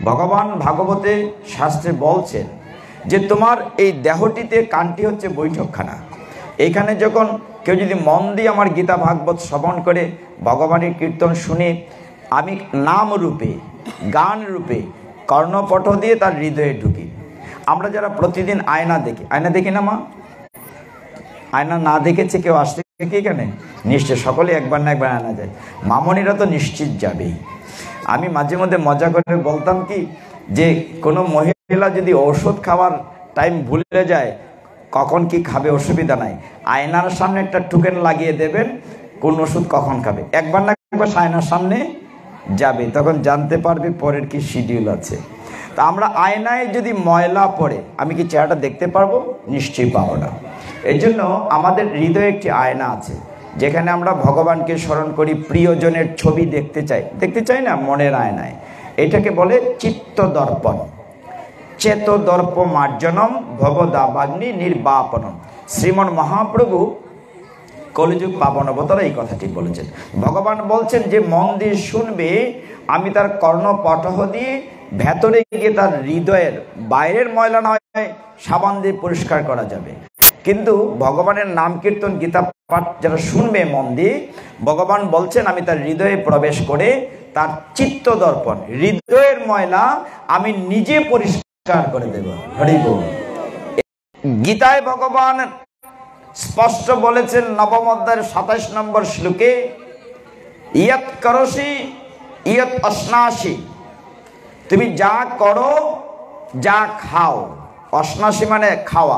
ভগবান ভাগবতে শাস্ত্রে বলছেন যে তোমার এই দেহটিতে কানটি হচ্ছে বৈঠকখানা। এইখানে যখন কেউ যদি মন দিয়ে আমার গীতা ভাগবত শ্রবণ করে, ভগবানের কীর্তন শুনে, আমি নাম রূপে গান রূপে কর্ণপট দিয়ে তার হৃদয়ে ঢুকি। আমরা যারা প্রতিদিন আয়না দেখি না মা? আয়না না দেখেছে কেউ আসতে কি এখানে? নিশ্চয় সকলে একবার না একবার আয়না যায়। মামনিরা তো নিশ্চিত যাবেই। আমি মাঝে মধ্যে মজা করে বলতাম কি, যে কোনো মহিলা যদি ঔষধ খাওয়ার টাইম ভুলে যায়, কখন কি খাবে অসুবিধা নাই, আয়নার সামনে একটা টোকেন লাগিয়ে দেবেন কোন ওষুধ কখন খাবে। একবার না একবার আয়নার সামনে যাবে, তখন জানতে পারবে পরের কি শিডিউল আছে। তা আমরা আয়নায় যদি ময়লা পড়ে আমি কি চেহারাটা দেখতে পারবো? নিশ্চয়ই পাবো না। এই জন্য আমাদের হৃদয়ে একটি আয়না আছে, যেখানে আমরা ভগবানকে স্মরণ করি, প্রিয়জনের ছবি দেখতে চাই না মনের আয়নায়। এটাকে বলে চিত্ত দর্পণ। চেত দর্প মার্জনম ভবদাবাগ্নি নির্বাপনম। শ্রীমন মহাপ্রভু কলিযুগ পাবন অবতারা এই কথাটি বলেছেন। ভগবান বলছেন যে মন দিয়ে শুনবে, আমি তার কর্ণপটহ দিয়ে ভেতরে গিয়ে তার হৃদয়ের বাইরের ময়লা নয় সাবান দিয়ে পরিষ্কার করা যাবে। কিন্তু ভগবানের নাম কীর্তন গীতা পাঠ যারা শুনবে মন দিয়ে, ভগবান বলছেন আমি তার হৃদয়ে প্রবেশ করে তার চিত্ত দর্পণ, হৃদয়ের ময়লা আমি নিজে পরিষ্কার করে দেব। হরি বল। গীতায় ভগবান স্পষ্ট বলেছেন নবম অধ্যায়ের 27 নম্বর শ্লোকে, ইয়ৎ করসি ইয়ৎ অশ্নাসি। তুমি যা করো, যা খাও, অশ্নাসি মানে খাওয়া,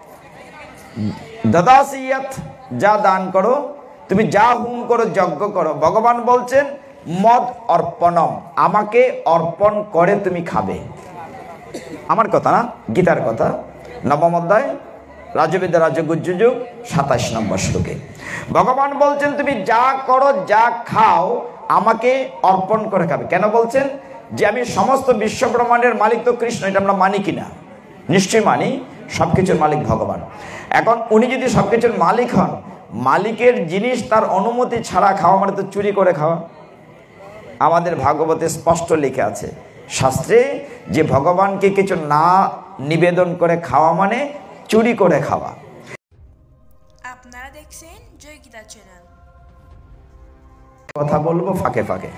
দদাসি ইয়ৎ যা দান করো, তুমি যা হুম করো, যজ্ঞ করো, ভগবান বলছেন মদ অর্পণম, আমাকে অর্পণ করে তুমি খাবে। আমার কথা না, গীতার কথা। নবম অধ্যায় রাজবিদ্যা রাজগুজ্জুযুগ 27 নম্বর শ্লোকে ভগবান বলছেন তুমি যা করো, যা খাও, আমাকে অর্পণ করে খাবে। কেন বলছেন? যে আমি সমস্ত বিশ্ব ব্রহ্মাণ্ডের মালিক তো কৃষ্ণ, এটা আমরা মানি কিনা? নিশ্চয়ই মানি। সবকিছুর মালিক ভগবান। এখন উনি যদি সবকিছুর মালিক হন, মালিকের জিনিস তার অনুমতি ছাড়া খাওয়া মানে তো চুরি করে খাওয়া। আমাদের ভাগবতে স্পষ্ট লেখা আছে শাস্ত্রে যে ভগবানকে কিছু না নিবেদন করে খাওয়া মানে চুরি করে খাওয়া। আপনারা দেখছেন জয় গীতা চ্যানেল। কথা বলবো ফাঁকে ফাঁকে।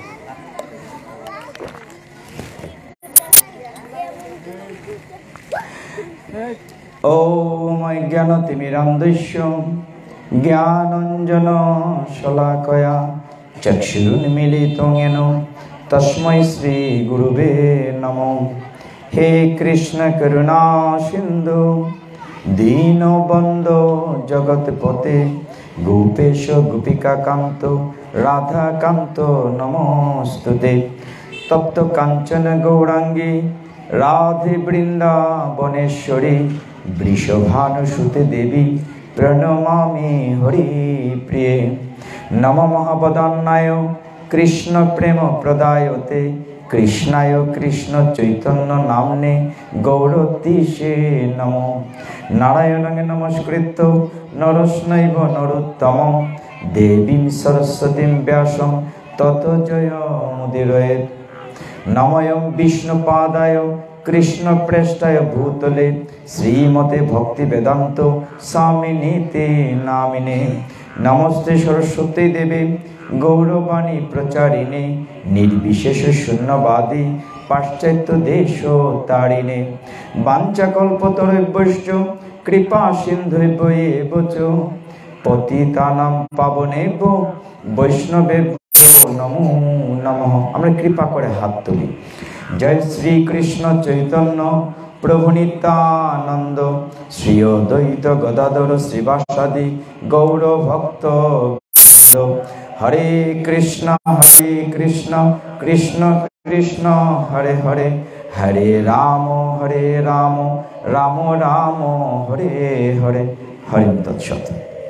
ওম জ্ঞানতিমিরান্ধস্য জ্ঞানাঞ্জন শলাকয়া চক্ষুরুন্মীলিতং येन তস্मै শ্রী গুরুবে নমঃ। হে কৃষ্ণ করুণা সিন্ধু দীনবন্ধো জগৎপতে গোপেশ গোপিকাকান্ত রাধাকান্ত নমস্তুতে। তপ্ত কাঞ্চন গৌরাঙ্গী রাধে বৃন্দাবনেশ্বরী বৃষভানুসুতে দেবী প্রণমামি হরি প্রিয়ে। নম মহাবদান্নায় কৃষ্ণ প্রেম প্রদায়তে কৃষ্ণায় কৃষ্ণ চৈতন্য নামনে গৌরতীশে নম। নারায়ণং নমস্কৃত্য নরস্নৈব নরোত্তমং দেবীং সরস্বতীং ব্যাসং ততো জয়মুদীরয়েৎ। নময়ং বিষ্ণুপাদায় কৃষ্ণ প্রেষ্ঠায় ভূতলে শ্রীমতে ভক্তি বেদান্ত স্বামিনীতে নামিনে। নমস্তে সরস্বতী দেবে গৌরবাণী প্রচারিণে নির্বিশেষ শূন্যবাদী পাশ্চাত্য দেশ তারিণে। বাঞ্ছাকল্পতরুভ্যশ্চ কৃপা সিন্ধুভ্য এব চ পতিতানাং পাবনেভ্যো বৈষ্ণবেভ্যো নমো নমঃ। আমরা কৃপা করে হাত তুলি। জয় শ্রী কৃষ্ণ চৈতন্য প্রভু নিত্যানন্দ শ্রী অদ্বৈত গদাধর শ্রীবাসাদি গৌর ভক্ত। হরে কৃষ্ণ কৃষ্ণ কৃষ্ণ হরে হরে, হরে রাম রাম রাম হরে হরে। হরি তৎসৎ।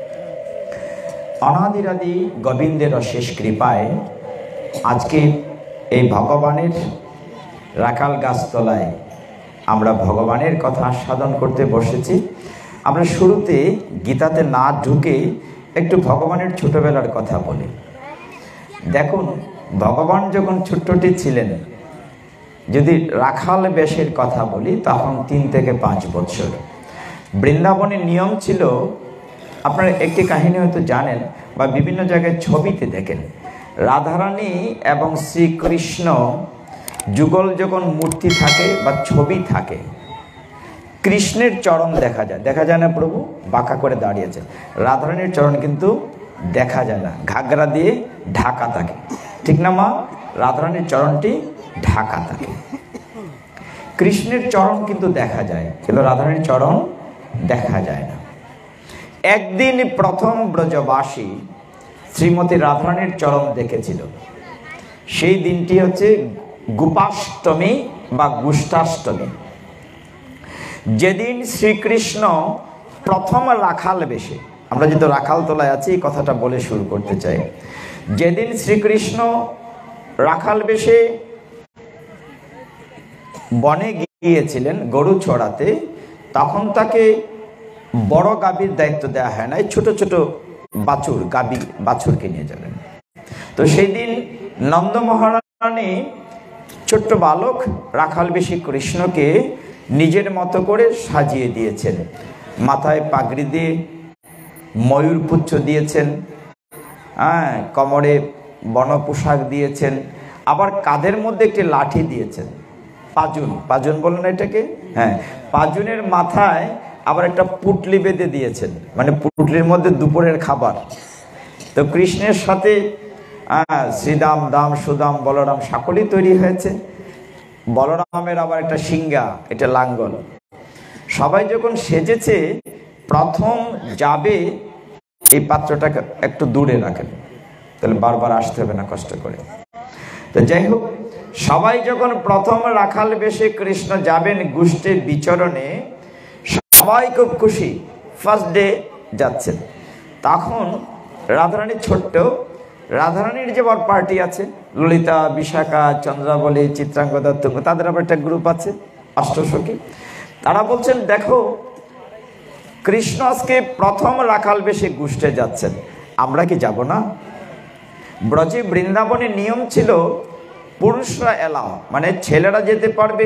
অনাদিরাদি গোবিন্দের অশেষ কৃপায় আজকে এই ভগবানের রাখাল গাছতলায় আমরা ভগবানের কথা আস্বাদন করতে বসেছি। আমরা শুরুতে গীতাতে না ঢুকে একটু ভগবানের ছোটবেলার কথা বলি। দেখুন, ভগবান যখন ছোট্টটি ছিলেন যদি রাখাল বেশের কথা বলি তখন 3 থেকে 5 বছর। বৃন্দাবনের নিয়ম ছিল, আপনারা একটি কাহিনী হয়তো জানেন বা বিভিন্ন জায়গায় ছবিতে দেখেন, রাধারানী এবং শ্রীকৃষ্ণ যুগল যখন মূর্তি থাকে বা ছবি থাকে, কৃষ্ণের চরণ দেখা যায় না, প্রভু বাঁকা করে দাঁড়িয়েছে, রাধারানীর চরণ কিন্তু দেখা যায় না, ঘাগরা দিয়ে ঢাকা থাকে, ঠিক না মা? রাধারানীর চরণটি ঢাকা থাকে, কৃষ্ণের চরণ কিন্তু দেখা যায়, কিন্তু রাধারানীর চরণ দেখা যায় না। একদিন প্রথম ব্রজবাসী শ্রীমতী রাধারানীর চরণ দেখেছিল। সেই দিনটি হচ্ছে গোপাষ্টমী বা গুষ্ঠাষ্টমী, যেদিন শ্রীকৃষ্ণ প্রথম রাখাল বেশে, আমরা যেহেতু রাখাল তোলায় আছি কথাটা বলে শুরু করতে চাই, যেদিন শ্রীকৃষ্ণ রাখাল বেশে বনে গিয়েছিলেন গরু চড়াতে, তখন তাকে বড় গাভীর দায়িত্ব দেওয়া হয় না, ছোট ছোট বাছুরকে নিয়ে যাবেন। তো সেই দিন নন্দ মহারানী ছোট্ট বালক রাখাল বেশি কৃষ্ণকে নিজের মতো করে সাজিয়ে দিয়েছেন, মাথায় পাগড়ি দিয়ে ময়ূর পুচ্ছ দিয়েছেন, কোমরে বন পোশাক দিয়েছেন, আবার কাঁধের মধ্যে একটি লাঠি দিয়েছেন, পাজুন বলেন এটাকে, পাজুনের মাথায় আবার একটা পুটলি বেঁধে দিয়েছেন, মানে পুটলির মধ্যে দুপুরের খাবার। তো কৃষ্ণের সাথে শ্রীদাম, দাম, সুদাম, বলরাম সকলেই তৈরি হয়েছে। বলরামের আবার একটা সিংহা, এটা লাঙ্গল। সবাই যখন সেজেছে, প্রথম যাবে এই পাত্রটাকে একটু দূরে রাখেন, তাহলে বারবার আসতে হবে না কষ্ট করে। তো যাই হোক, সবাই যখন প্রথম রাখাল বেশে কৃষ্ণ যাবেন গোষ্ঠীর বিচরণে, সবাই খুব খুশি, ফার্স্ট ডে যাচ্ছেন। তখন রাধারানী ছোট্ট, রাধারানীর যে বর পার্টি আছে, ললিতা, বিশাখা, চন্দ্রাবলী, চিত্রাঙ্গদা, তাদের আবার একটা গ্রুপ আছে, অষ্টসখী। তারা বলছেন, দেখো কৃষ্ণ আজকে প্রথম রাখাল বেশে গোষ্ঠে যাচ্ছেন, আমরা কি যাব না? ব্রজে বৃন্দাবনের নিয়ম ছিল পুরুষরা এলাও, মানে ছেলেরা যেতে পারবে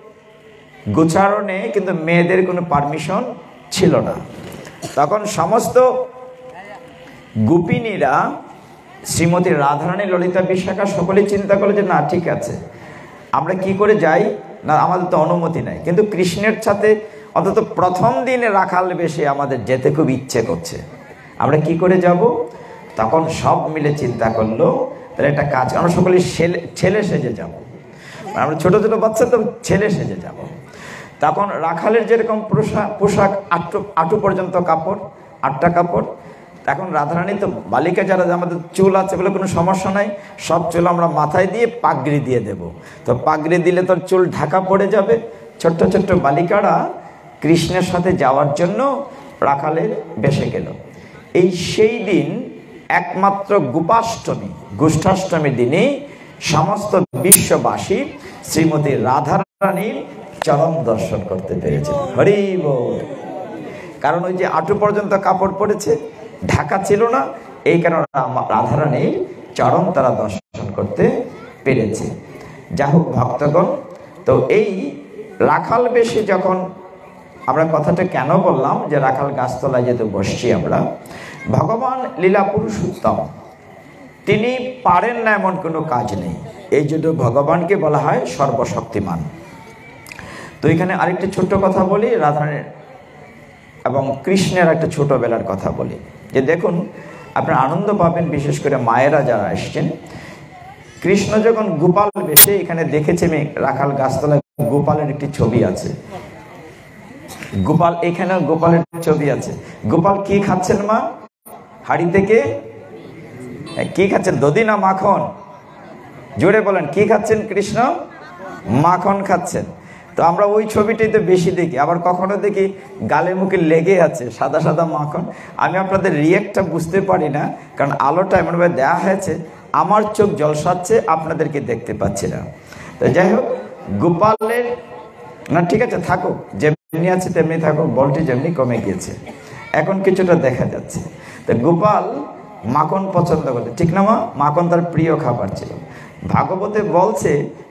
গোচারণে, কিন্তু মেয়েদের কোনো পারমিশন ছিল না। তখন সমস্ত গোপিনীরা, শ্রীমতী রাধারানী, ললিতা, বিশাখা সকলে চিন্তা করলো যে না ঠিক আছে, আমরা কি করে যাই না, আমাদের তো অনুমতি নাই, কিন্তু কৃষ্ণের সাথে অন্তত প্রথম দিনে রাখাল বেশে আমাদের যেতে খুব ইচ্ছে করছে, আমরা কি করে যাব? তখন সব মিলে চিন্তা করলো, তাহলে একটা কাজ, আমরা সকলে ছেলে সেজে যাব, আমরা ছোট ছোট বাচ্চা তো ছেলে সেজে যাব। তখন রাখালের যেরকম পোশাক আটু পর্যন্ত কাপড়, 8টা কাপড়। এখন রাধারানী তো বালিকা, যারা আমাদের চুল আছে বলে কোনো সমস্যা নাই, সব চুল আমরা মাথায় দিয়ে পাগড়ি দিয়ে দেব। তো পাগড়ি দিলে তোর চুল ঢাকা পড়ে যাবে। ছোট্ট ছোট্ট বালিকারা কৃষ্ণের সাথে যাওয়ার জন্য রাখালের বেশে গেল। সেই দিন একমাত্র গোপাষ্টমী, গোষ্ঠাষ্টমীর দিনে সমস্ত বিশ্ববাসী শ্রীমতী রাধারানীর চরণ দর্শন করতে পেরেছে। হরি বল। কারণ ওই যে আঁটু পর্যন্ত কাপড় পরেছে, ঢাকা ছিল না, এই কারণে রাধারানীর চরণ তারা দর্শন করতে পেরেছে। যা হোক ভক্তগণ, তো এই রাখাল বেশে যখন, আমরা কথাটা কেন বললাম যে রাখাল গাছতলায় যেতে বসছি আমরা, ভগবান লীলা পুরুষোত্তম, তিনি পারেন না এমন কোনো কাজ নেই, এই জন্য ভগবানকে বলা হয় সর্বশক্তিমান। তো এখানে আরেকটি ছোট্ট কথা বলি, রাধারানীর এবং কৃষ্ণের একটা ছোটবেলার কথা বলি, যে দেখুন আপনারা আনন্দ পাবেন, বিশেষ করে মায়েরা যারা এসছেন। কৃষ্ণ যখন গোপাল বেশে, এখানে দেখেছি আমি রাখাল গাছতলায় গোপালের একটি ছবি আছে, গোপাল, এখানে গোপালের ছবি আছে। গোপাল কি খাচ্ছেন মা? হাড়ি থেকে কি খাচ্ছেন? দধি না মাখন? জোরে বলেন, কি খাচ্ছেন কৃষ্ণ? মাখন খাচ্ছেন। তো আমরা ওই ছবিটাই তো বেশি দেখি, আবার কখনো দেখি গালে মুখে লেগে আছে সাদা সাদা মাখন। আমি আপনাদের রিয়েক্টটা বুঝতে পারি না, কারণ আলোটা এমনভাবে দেওয়া হয়েছে, আমার চোখ জলসাচ্ছে, আপনাদেরকে দেখতে পাচ্ছি না। তো যাই হোক, গোপালের না, ঠিক আছে থাকুক, যেমনি আছে তেমনি থাকুক, বলটি যেমনি কমে গিয়েছে, এখন কিছুটা দেখা যাচ্ছে। তো গোপাল মাখন পছন্দ করতে, ঠিক না মা? মাখন তার প্রিয় খাবার ছিল। ভাগবতে বলছে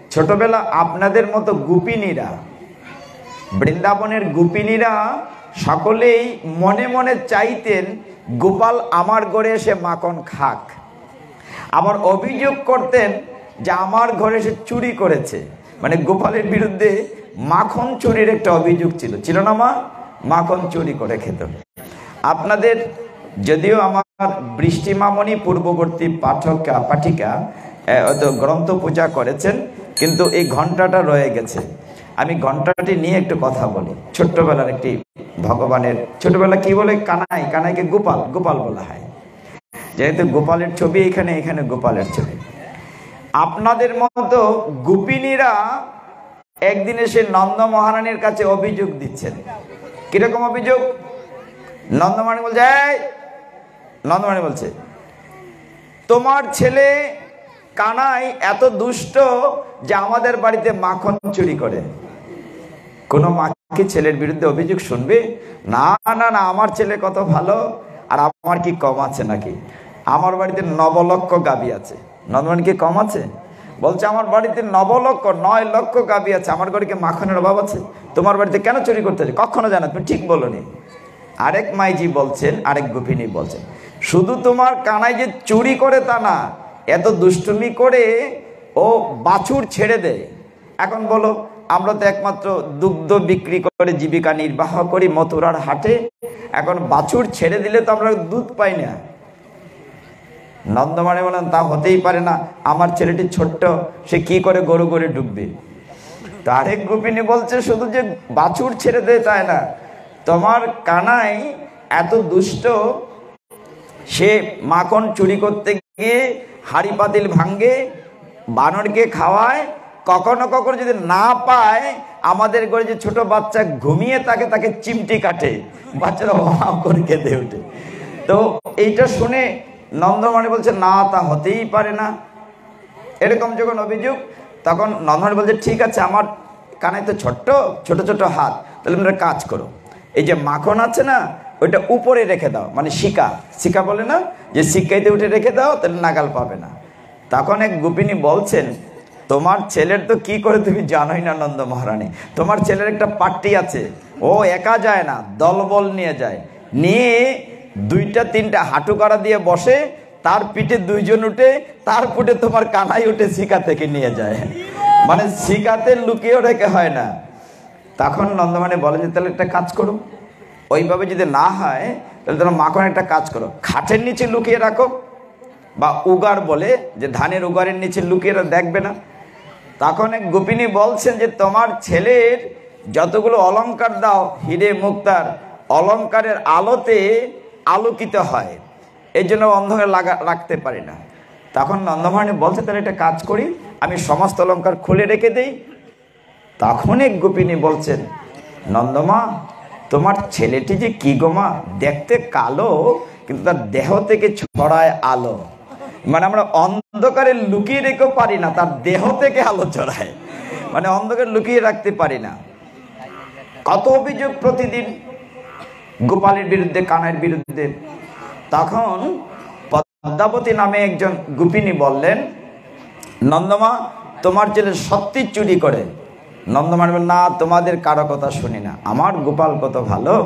ছোটবেলা আপনাদের মতো গোপিনীরা, বৃন্দাবনের গোপিনীরা সকলেই মনে মনে চাইতেন গোপাল আমার ঘরে এসে মাখন খাক। আবার অভিযোগ করতেন যে আমার ঘরে এসে চুরি করেছে। মানে গোপালের বিরুদ্ধে মাখন চুরির একটা অভিযোগ ছিল, ছিল না মা? মাখন চুরি করে খেত। আপনাদের যদিও আমার বৃষ্টি মামনি পূর্ববর্তী পাঠিকা গ্রন্থ পূজা করেছেন, কিন্তু এই ঘন্টাটা রয়ে গেছে। আমি ঘন্টাটি নিয়ে একটু কথা বলি। ছোট্টবেলার একটি ভগবানের, ছোটবেলা কি বলে, কানাই, কানাইকে গোপাল, গোপাল বলা হয়, যেহেতু গোপালের ছবি এখানে, এখানে গোপালের ছবি। আপনাদের মতো গোপিনীরা একদিন এসে নন্দ মহারানীর কাছে অভিযোগ দিচ্ছেন। কিরকম অভিযোগ? নন্দমহারানী বলছে, নন্দমহারানী বলছে, তোমার ছেলে কানাই এত দুষ্ট যে আমাদের বাড়িতে মাখন চুরি করে। কোনো মা কি ছেলের বিরুদ্ধে অভিযোগ শুনবে? না না না, আমার ছেলে কত ভালো, আর আমার কি কম আছে নাকি? আমার বাড়িতে 9 লক্ষ গাভী আছে। নন্দমহারানী কি কম আছে? বলছে আমার বাড়িতে 9 লক্ষ গাভী আছে, আমার ঘরে কি মাখনের অভাব আছে? তোমার বাড়িতে কেন চুরি করতে আছে? কখনো জানো, তুমি ঠিক বলোনি। আরেক মাইজি বলছেন, আরেক গোপিনী বলছেন, শুধু তোমার কানাই যে চুরি করে তা না, এত দুষ্টুমি করে ও বাছুর ছেড়ে দেয়। এখন বলো, আমরা তো একমাত্র দুগ্ধ বিক্রি করে জীবিকা নির্বাহ করি মথুরার হাটে, এখন বাছুর ছেড়ে দিলে তো আমরা দুধ পাই না। নন্দমহারানী বলেন, তা হতেই পারে না, আমার ছেলেটি ছোট্ট, সে কি করে গরু গরু ডুববে। তো আরেক গোপিনী বলছে, শুধু যে বাছুর ছেড়ে দেয় তাই না, তোমার কানাই এত দুষ্ট, সে মাখন চুরি করতে গিয়ে হাড়ি পাতিল ভাঙ্গে, বানরকে খাওয়ায়, কখনো কখনো যদি না পায় আমাদের ঘরে যে ছোট বাচ্চা ঘুমিয়ে থাকে তাকে চিমটি কাটে, বাচ্চারা হাঁ করে কেঁদে ওঠে। তো এইটা শুনে নন্দমহারানী বলছে, না তা হতেই পারে না। এরকম যখন অভিযোগ, তখন নন্দমহারানী বলছে, ঠিক আছে, আমার কানাই তো ছোট্ট, ছোট ছোট হাত, তাহলে তোমরা কাজ করো, এই যে মাখন আছে না, ওইটা উপরে রেখে দাও, মানে শিকা, শিকা বলে না, যে শিকাইতে উঠে রেখে দাও, তাহলে নাগাল পাবে না। তখন এক গোপিনী বলছেন, তোমার ছেলের তো কি করে তুমি জানোই না নন্দ মহারানী, তোমার ছেলের একটা পাট্টি আছে, ও একা যায় না, দলবল নিয়ে যায়, নিয়ে 2-3টা হাঁটু করা দিয়ে বসে, তার পিঠে 2 জন উঠে, তার পিঠে তোমার কানাই উঠে শিকা থেকে নিয়ে যায়, মানে শিকাতে লুকিয়েও রেখে হয় না। তখন নন্দমহারানী বলে যে, তাহলে একটা কাজ করো, ওইভাবে যদি না হয় তাহলে তোমরা মাখন একটা কাজ করো, খাটের নিচে লুকিয়ে রাখো, বা উগার বলে, যে ধানের উগারের নিচে লুকিয়ে দেখবে না। তখন এক গোপিনী বলছেন যে, তোমার ছেলের যতগুলো অলংকার দাও, হিরে মুক্তার, অলংকারের আলোতে আলোকিত হয়, এই জন্য অন্ধকারে রাখতে পারি না। তখন নন্দমহারানী বলছে, তাহলে একটা কাজ করি, আমি সমস্ত অলংকার খুলে রেখে দেই। তখন এক গোপিনী বলছেন, নন্দমা, তোমার ছেলেটি যে কি গোমা, দেখতে কালো কিন্তু তার দেহ থেকে ছড়ায় আলো, মানে আমরা অন্ধকারে লুকিয়ে রেখেও পারি না, তার দেহ থেকে আলো ছড়ায়, মানে অন্ধকারে লুকিয়ে রাখতে পারি না। কত অভিযোগ প্রতিদিন গোপালের বিরুদ্ধে, কানাইয়ের বিরুদ্ধে। তখন পদ্মাবতী নামে একজন গোপিনী বললেন, নন্দমা, তোমার ছেলে সত্যি চুরি করে। নন্দমহারানী বললেন, না, তোমাদের কারো কথা শুনি না, আমার গোপাল কত ভালো,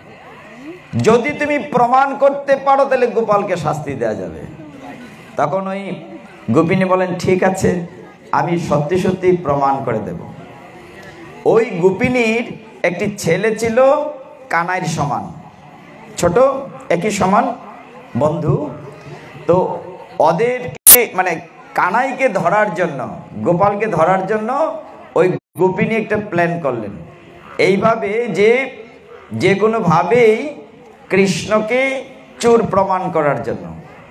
যদি তুমি প্রমাণ করতে পারো তাহলে গোপালকে শাস্তি দেওয়া যাবে। তখন ওই গোপিনী বলেন, ঠিক আছে, আমি সত্যি সত্যি প্রমাণ করে দেব। ওই গোপিনীর একটি ছেলে ছিল কানাইয়ের সমান, ছোট, একই সমান বন্ধু। তো ওদেরকে, মানে কানাইকে ধরার জন্য, গোপালকে ধরার জন্য ওই গোপিনী একটা প্ল্যান করলেন, এইভাবে যে কোনোভাবেই কৃষ্ণকে চোর প্রমাণ করার জন্য।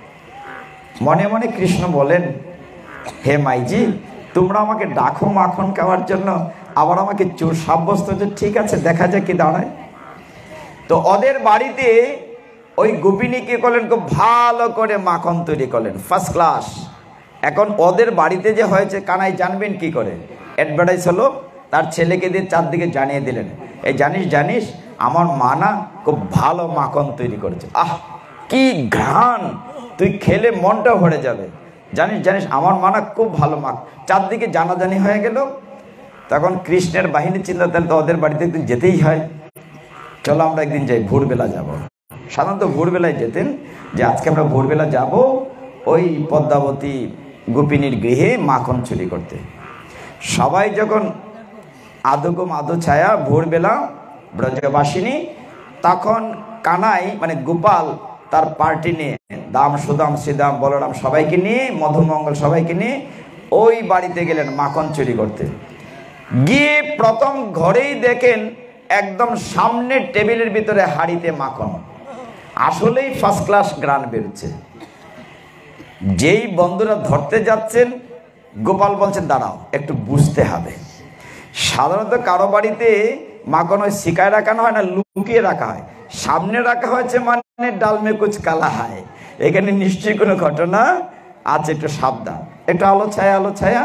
মনে মনে কৃষ্ণ বলেন, হে মাইজি, তোমরা আমাকে ডাকো মাখন খাওয়ার জন্য, আবার আমাকে চোর সাব্যস্ত হচ্ছে, ঠিক আছে, দেখা যাক কি দাঁড়ায়। তো ওদের বাড়িতে ওই গোপিনী কি করলেন, খুব ভালো করে মাখন তৈরি করলেন, ফার্স্ট ক্লাস। এখন ওদের বাড়িতে যে হয়েছে, কানাই জানবেন কি করে, অ্যাডভার্টাইজ হলো, তার ছেলেকে দিয়ে চারদিকে জানিয়ে দিলেন, এই জানিস আমার মা না খুব ভালো মাখন তৈরি করেছে, আহ কি ঘ্রাণ, তুই খেলে মনটা ভরে যাবে। জানিস জানিস আমার মা না খুব ভালো মা। চারদিকে জানাজানি হয়ে গেল। তখন কৃষ্ণের বাহিনী চিন্তা, তাহলে তো ওদের বাড়িতে একদিন যেতেই হয়, চলো আমরা একদিন যাই, ভোরবেলা যাব। সাধারণত ভোরবেলায় যেতেন, যে আজকে আমরা ভোরবেলা যাব ওই পদ্মাবতী গোপিনীর গৃহে মাখন চুরি করতে। সবাই যখন আদগম আদো ছায়া ভোরবেলা ব্রজবাসিনী, তখন কানাই মানে গোপাল তার পার্টি নিয়ে দাম সুদাম শ্রীদাম বলরাম সবাইকে নিয়ে, মধুমঙ্গল সবাইকে নিয়ে ওই বাড়িতে গেলেন মাখন চুরি করতে। গিয়ে প্রথম ঘরেই দেখেন একদম সামনের টেবিলের ভিতরে হাঁড়িতে মাখন। আসলেই ফার্স্ট ক্লাস গ্রান বেরোচ্ছে। যেই বন্ধুরা ধরতে যাচ্ছেন, গোপাল বলছেন দাঁড়াও একটু বুঝতে হবে। সাধারণত কারো বাড়িতে মাখন ওই শিকায় রাখানো হয় না, লুকিয়ে রাখা হয়। সামনে রাখা হয়েছে মানে ডাল মে কুচ কালা হয়, এখানে নিশ্চয়ই কোনো ঘটনা আছে, একটু সাবধান। একটু আলো ছায়া।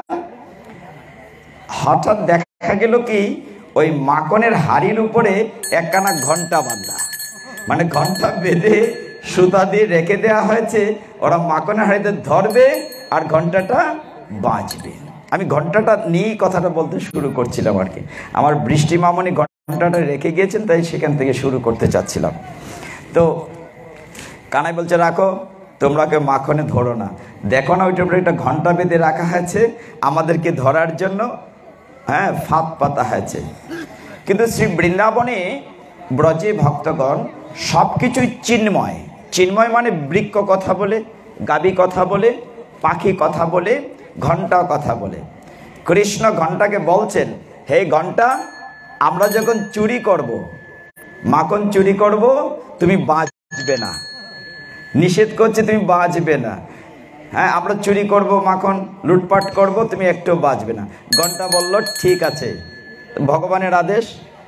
হঠাৎ দেখা গেল কি, ওই মাখনের হাড়ির উপরে একখানা ঘন্টা বাঁধা, মানে ঘন্টা বেঁধে সুতা দিয়ে রেখে দেওয়া হয়েছে। ওরা মাখনের হাড়িতে ধরবে আর ঘন্টাটা বাজবে। আমি ঘন্টাটা নিয়েই কথাটা বলতে শুরু করছিলাম আর কি। আমার বৃষ্টি মামনি ঘন্টাটা রেখে গিয়েছেন, তাই সেখান থেকে শুরু করতে চাচ্ছিলাম। তো কানাই বলছে রাখো, তোমরা কেউ মাখনে ধরো না, দেখো না ওইটার উপরে একটা ঘন্টা বেঁধে রাখা হয়েছে আমাদেরকে ধরার জন্য, হ্যাঁ ফাঁদ পাতা হয়েছে। কিন্তু শ্রী বৃন্দাবনে ব্রজে ভক্তগণ সব কিছুই চিন্ময়। চিন্ময় মানে বৃক্ষ কথা বলে, গাবি কথা বলে, পাখি কথা বলে, ঘন্টা কথা বলে। কৃষ্ণ ঘন্টাকে বলছেন, হে ঘন্টা, আমরা যখন চুরি করব, মাখন চুরি করব, তুমি বাঁচবে না, নিষেধ করছে তুমি বাঁচবে না। হ্যাঁ আমরা চুরি করব, মাখন লুটপাট করব, তুমি একটু বাঁচবে না। ঘন্টা বলল ঠিক আছে, ভগবানের আদেশ।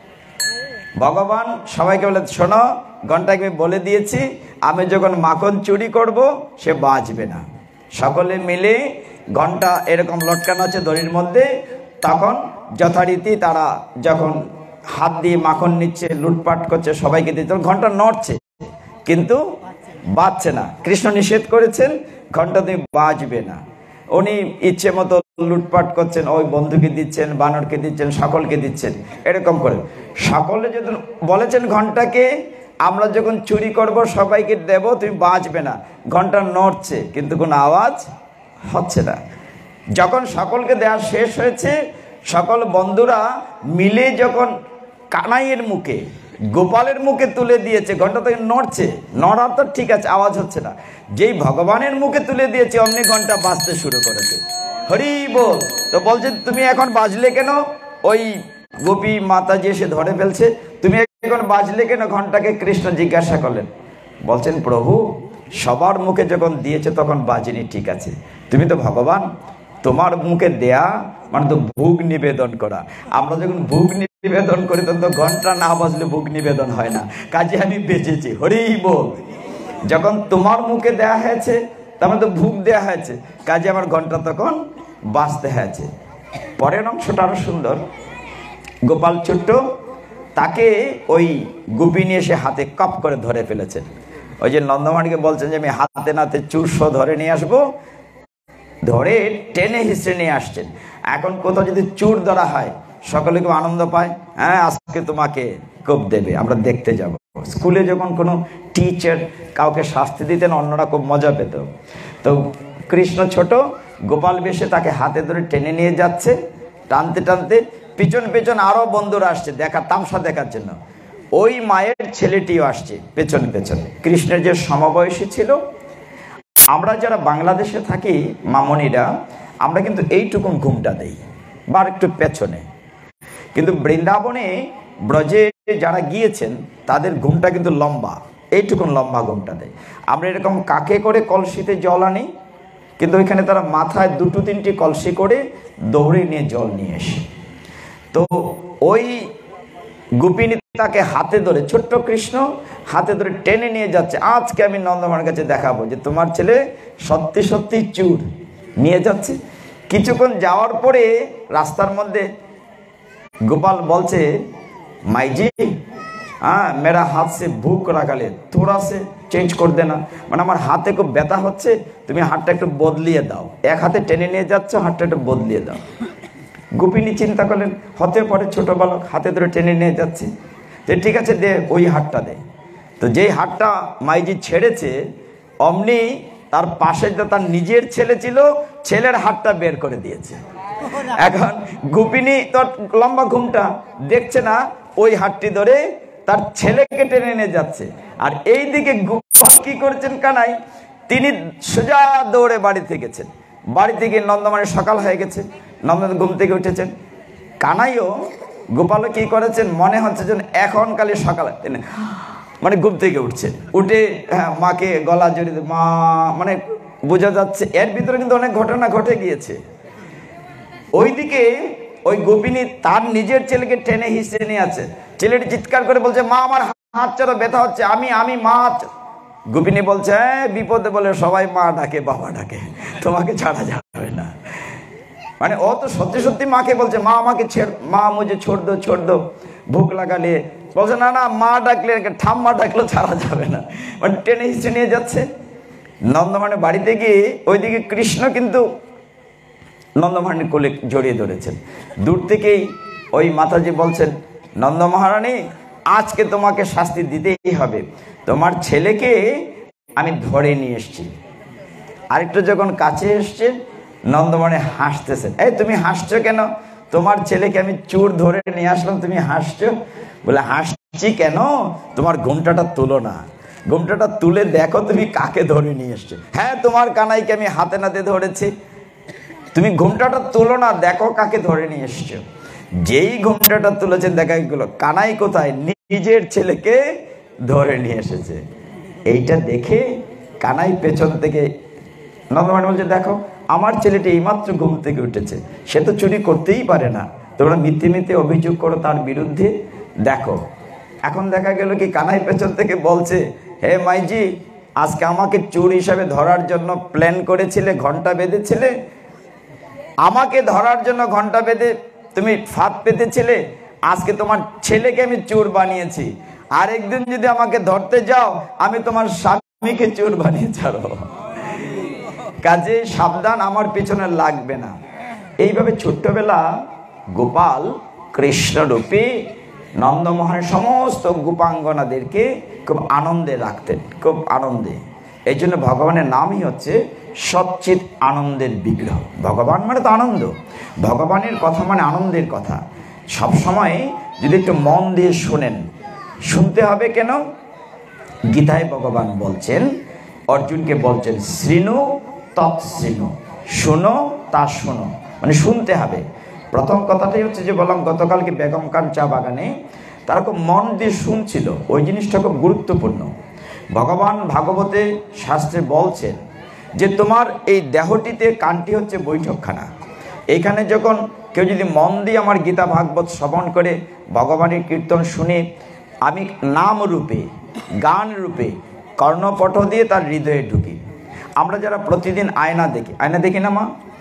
ভগবান সবাইকে বলে শোনো, ঘন্টাকে আমি বলে দিয়েছি, আমি যখন মাখন চুরি করব সে বাঁচবে না। সকলে মিলে ঘন্টা এরকম লটকানো আছে দড়ির মধ্যে। তখন যথারীতি তারা যখন হাত দিয়ে মাখন নিচ্ছে, লুটপাট করছে, সবাইকে দিতে, ঘন্টা নড়ছে কিন্তু বাঁচছে না। কৃষ্ণ নিষেধ করেছেন ঘন্টা তুমি বাঁচবে না। উনি ইচ্ছে মতো লুটপাট করছেন, ওই বন্ধুকে দিচ্ছেন, বানরকে দিচ্ছেন, সকলকে দিচ্ছেন, এরকম করে। সকলে যদি বলেছেন ঘন্টাকে আমরা যখন চুরি করব সবাইকে দেব, তুমি বাঁচবে না। ঘন্টা নড়ছে কিন্তু কোনো আওয়াজ হচ্ছে না। যখন সকলকে দেওয়া শেষ হয়েছে, সকল বন্ধুরা মিলে যখন কানাইয়ের মুখে, গোপালের মুখে তুলে দিয়েছে, ঘন্টা থেকে নড়ছে, নড়ার তো ঠিক আছে, আওয়াজ হচ্ছে না। যেই ভগবানের মুখে তুলে দিয়েছে অমনি ঘন্টা বাজতে শুরু করেছে। হরি বল। তো বলছে তুমি এখন বাজলে কেন? ওই গোপী মাতাজি এসে ধরে ফেলছে, তুমি এখন বাজলে কেন? ঘন্টাকে কৃষ্ণ জিজ্ঞাসা করলেন। বলছেন প্রভু, সবার মুখে যখন দিয়েছে তখন বাজিনি, ঠিক আছে, তুমি তো ভগবান, তোমার মুখে দেয়া মানে তো ভোগ নিবেদন করা। আমরা যখন ভোগ নিবেদন করি তখন তো ঘন্টা না বাজলে ভোগ নিবেদন হয় না, কাজে আমি বেঁচেছি। হরি বল। যখন তোমার মুখে দেয়া হয়েছে তার মানে তো ভোগ দেওয়া হয়েছে, কাজে আমার ঘন্টা তখন বাজতে হয়েছে। পরের অংশটা আরো সুন্দর। গোপাল ছোট্ট, তাকে ওই গোপিনী এসে হাতে কাপ করে ধরে ফেলেছেন। ওই যে নন্দমাণিকে বলছেন যে আমি হাতে নাতে চুরশো ধরে নিয়ে আসবো, ধরে টেনে হিসেবে নিয়ে আসছেন। এখন কোথাও যদি চুর ধরা হয় সকলে খুব আনন্দ পায়, হ্যাঁ আজকে তোমাকে কোপ দেবে, আমরা দেখতে যাব। স্কুলে যখন কোনো টিচার কাউকে শাস্তি দিতেন অন্যরা খুব মজা পেত। তো কৃষ্ণ ছোট, গোপাল বেশে তাকে হাতে ধরে টেনে নিয়ে যাচ্ছে, টানতে টানতে পিছন পিছন আরো বন্ধুরা আসছে দেখা, তামসা দেখার জন্য। ওই মায়ের ছেলেটিও আসছে পেছন পেছন। কৃষ্ণের যে সমবয়সী ছিল, আমরা যারা বাংলাদেশে থাকি মামনিরা, আমরা কিন্তু এইটুকুন ঘুমটা দেই বা একটু পেছনে। কিন্তু বৃন্দাবনে ব্রজে যারা গিয়েছেন তাদের ঘুমটা কিন্তু লম্বা, এইটুকুন লম্বা ঘুমটা দেয়। আমরা এরকম কাকে করে কলসিতে জল আনি, কিন্তু ওইখানে তারা মাথায় দুটো তিনটি কলসি করে দৌড়ে নিয়ে জল নিয়ে আসে। তো ওই গোপিনী তাকে হাতে ধরে, ছোট্ট কৃষ্ণ হাতে ধরে টেনে নিয়ে যাচ্ছে। আজকে আমি নন্দমার কাছে দেখাবো যে তোমার ছেলে সত্যি সত্যি চুর, নিয়ে যাচ্ছে। কিছুক্ষণ যাওয়ার পরে রাস্তার মধ্যে গোপাল বলছে, মাইজি हाँ मेरा हाथ से भूख रखा ले थोड़ा से চেঞ্জ कर देना মানে আমার হাতে খুব ব্যথা হচ্ছে তুমি হাতটা একটু বদলিয়ে দাও এক হাতে টেনে নিয়ে যাচ্ছ হাতটা একটু বদলিয়ে দাও গোপিনী চিন্তা করলেন হতে পারে ছোট বালক হাতে ধরে টেনে নিয়ে যাচ্ছে যে ঠিক আছে দে ওই হাতটা দে তো যেই হাতটা মাইজি ছেড়েছে অমনি তার পাশে যে তার নিজের ছেলে ছিল ছেলের হাতটা বের করে দিয়েছে এখন গোপিনী তো লম্বা ঘুমটা দেখছে না ওই হাতটি ধরে তার ছেলেকে টেনে নিয়ে যাচ্ছে আর এইদিকে গোপাল কি করছেন কানাই তিনি সোজা দৌড়ে বাড়িতে গেছেন বাড়ি থেকে নন্দমানের সকাল হয়ে গেছে নন্দন ঘুম থেকে উঠেছেন কানাইও গোপালও কি করেছেন মনে হচ্ছে যেন এখন কালে সকাল মানে ঘুম থেকে উঠছে উঠে মাকে গলা জড়িয়ে মা মানে বোঝা যাচ্ছে এর ভিতরে কিন্তু অনেক ঘটনা ঘটে গিয়েছে ওইদিকে ওই গোপিনী তার নিজের ছেলেকে টেনে হিসেবে নিয়ে আছে ছেলেটি চিৎকার করে বলছে মা আমার হাত চড়ো ব্যথা হচ্ছে আমি মা গোপিনী বলছে বিপদে বলে সবাই মা ডাকে বাবা ডাকে তোমাকে ছাড়া যাবে না মানে ও তো সত্যি সত্যি মাকে বলছে মা আমাকে ছেড় মা মুঝে ছোড় দো ভুক লাগালে বলছে না না মা ডাকলে ঠাম্মা ডাকলে ছাড়া যাবে না মানে টেনে হিসেবে নিয়ে যাচ্ছে নন্দমানের বাড়িতে গিয়ে ওইদিকে কৃষ্ণ কিন্তু নন্দমহারানীর কোলে জড়িয়ে ধরেছেন দূর থেকেই ওই মাতাজি বলছেন নন্দ মহারানী আজকে তোমাকে শাস্তি দিতেই হবে তোমার ছেলেকে আমি ধরে নিয়ে এসেছি আরেকটু যখন কাছে এসছে নন্দমহারানী হাসতেছেন এই তুমি হাসছো কেন তোমার ছেলেকে আমি চোর ধরে নিয়ে আসলাম তুমি হাসছো বলে হাসছি কেন তোমার ঘোমটাটা তুলো না ঘোমটাটা তুলে দেখো তুমি কাকে ধরে নিয়ে এসছো হ্যাঁ তোমার কানাইকে আমি হাতে নাতে ধরেছি তুমি ঘোমটাটা তুলো না দেখো কাকে ধরে নিয়ে এসছো যেই ঘোমটাটা তুলেছেন দেখা গেল কানাই কোথায় নিজের ছেলেকে ধরে নিয়ে এসেছে এইটা দেখে কানাই পেছন থেকে নন্দমানি বলছে দেখো আমার ছেলেটি এইমাত্র ঘুম থেকে উঠেছে সে তো চুরি করতেই পারে না তোমরা মিথ্যে অভিযোগ করো তার বিরুদ্ধে দেখো এখন দেখা গেল কি কানাই পেছন থেকে বলছে হে মাইজি আজকে আমাকে চোর হিসাবে ধরার জন্য প্ল্যান করেছিলে ঘন্টা বেঁধেছিলে আমাকে ধরার জন্য ঘন্টা বেঁধে তুমি ফাঁদ পেতেছিলে আজকে তোমার ছেলেকে আমি চোর বানিয়েছি আর একদিন যদি আমাকে ধরতে যাও আমি তোমার স্বামীকে চোর বানিয়ে ছাড়ো কাজে সাবধান আমার পিছনে লাগবে না এইভাবে ছোট্টবেলা গোপাল কৃষ্ণরূপী নন্দমোহনের সমস্ত গোপাঙ্গনাদেরকে খুব আনন্দে রাখতেন খুব আনন্দে এই জন্য ভগবানের নামই হচ্ছে সচ্চিৎ আনন্দের বিগ্রহ ভগবান মানে তো আনন্দ ভগবানের কথা মানে আনন্দের কথা সব সময় যদি একটু মন দিয়ে শোনেন শুনতে হবে কেন গীতায় ভগবান বলছেন অর্জুনকে বলছেন শৃণু তৎশৃণু শোনো তা শোনো মানে শুনতে হবে প্রথম কথাটাই হচ্ছে যে বললাম গতকালকে বেগম খান চা বাগানে তারা খুব মন দিয়ে শুনছিল ওই জিনিসটা খুব গুরুত্বপূর্ণ ভগবান ভাগবতে শাস্ত্রে বলছেন যে তোমার এই দেহটিতে কানটি হচ্ছে বৈঠকখানা এইখানে যখন কেউ যদি মন দিয়ে আমার গীতা ভাগবত শ্রবণ করে ভগবানের কীর্তন শুনে আমি নাম রূপে গান রূপে কর্ণপট দিয়ে তার হৃদয়ে ঢুকি আমরা যারা প্রতিদিন আয়না দেখি না মা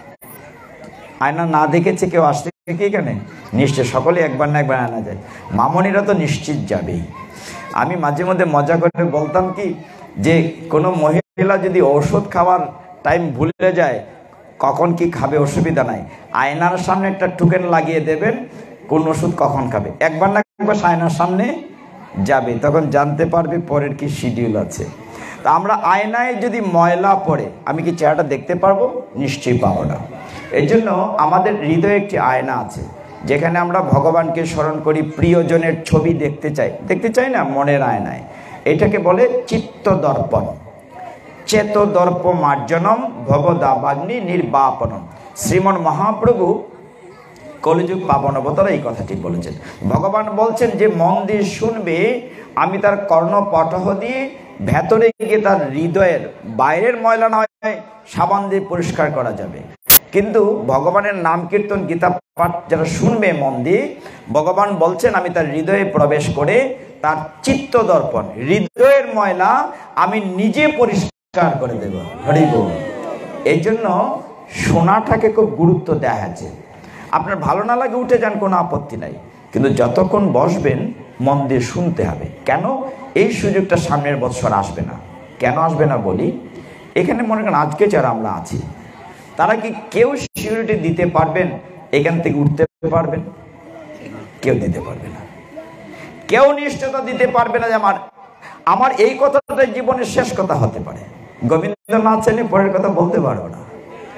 আয়না না দেখেছে কেউ আসতে কি এখানে নিশ্চয় সকলে একবার না একবার আয়না যায় মামনিরা তো নিশ্চিত যাবেই আমি মাঝে মধ্যে মজা করে বলতাম কি যে কোনো মহিলা যদি ঔষধ খাওয়ার টাইম ভুলে যায় কখন কি খাবে অসুবিধা নাই আয়নার সামনে একটা টোকেন লাগিয়ে দেবেন কোন ওষুধ কখন খাবে একবার না একবার আয়নার সামনে যাবে তখন জানতে পারবে পরের কি শিডিউল আছে তা আমরা আয়নায় যদি ময়লা পড়ে আমি কি চেহারাটা দেখতে পারবো নিশ্চয়ই পাবো না এই জন্য আমাদের হৃদয়ে একটি আয়না আছে যেখানে আমরা ভগবানকে স্মরণ করি প্রিয়জনের ছবি দেখতে চাই না মনের আয়নায় এটাকে বলে চিত্ত দর্পণ চেত দর্প মার্জনম ভবদাবাগ্নি নির্বাপনম শ্রীমন মহাপ্রভু কলিযুগ পাবন অবতার এই কথাটি বলেছেন ভগবান বলছেন যে মন দিয়ে শুনবে আমি তার কর্ণপটহ দিয়ে ভেতরে গিয়ে তার হৃদয়ের বাইরের ময়লা নয় সাবান দিয়ে পরিষ্কার করা যাবে কিন্তু ভগবানের নাম কীর্তন গীতা পাঠ যারা শুনবে মন দিয়ে ভগবান বলছেন আমি তার হৃদয়ে প্রবেশ করে তার চিত্ত দর্পণ হৃদয়ের ময়লা আমি নিজে পরিষ্কার করে দেব হরি বল এই জন্য শোনাটাকে খুব গুরুত্ব দেওয়া আছে আপনার ভালো না লাগে উঠে যান কোনো আপত্তি নাই কিন্তু যতক্ষণ বসবেন মন দিয়ে শুনতে হবে। কেন এই সুযোগটা সামনের বছর আসবে না? কেন আসবে না বলি, এখানে মনে করেন আজকে যারা আমরা আছি তারা কি কেউ সিকিউরিটি দিতে পারবেন এখান থেকে উঠতে পারবেন? কেউ দিতে পারবে না। কেউ নিশ্চয়তা দিতে পারবে না যে আমার এই কথাটাই জীবনের শেষ কথা হতে পারে। গোবিন্দ না চাইলে পরের কথা বলতে পারবো না।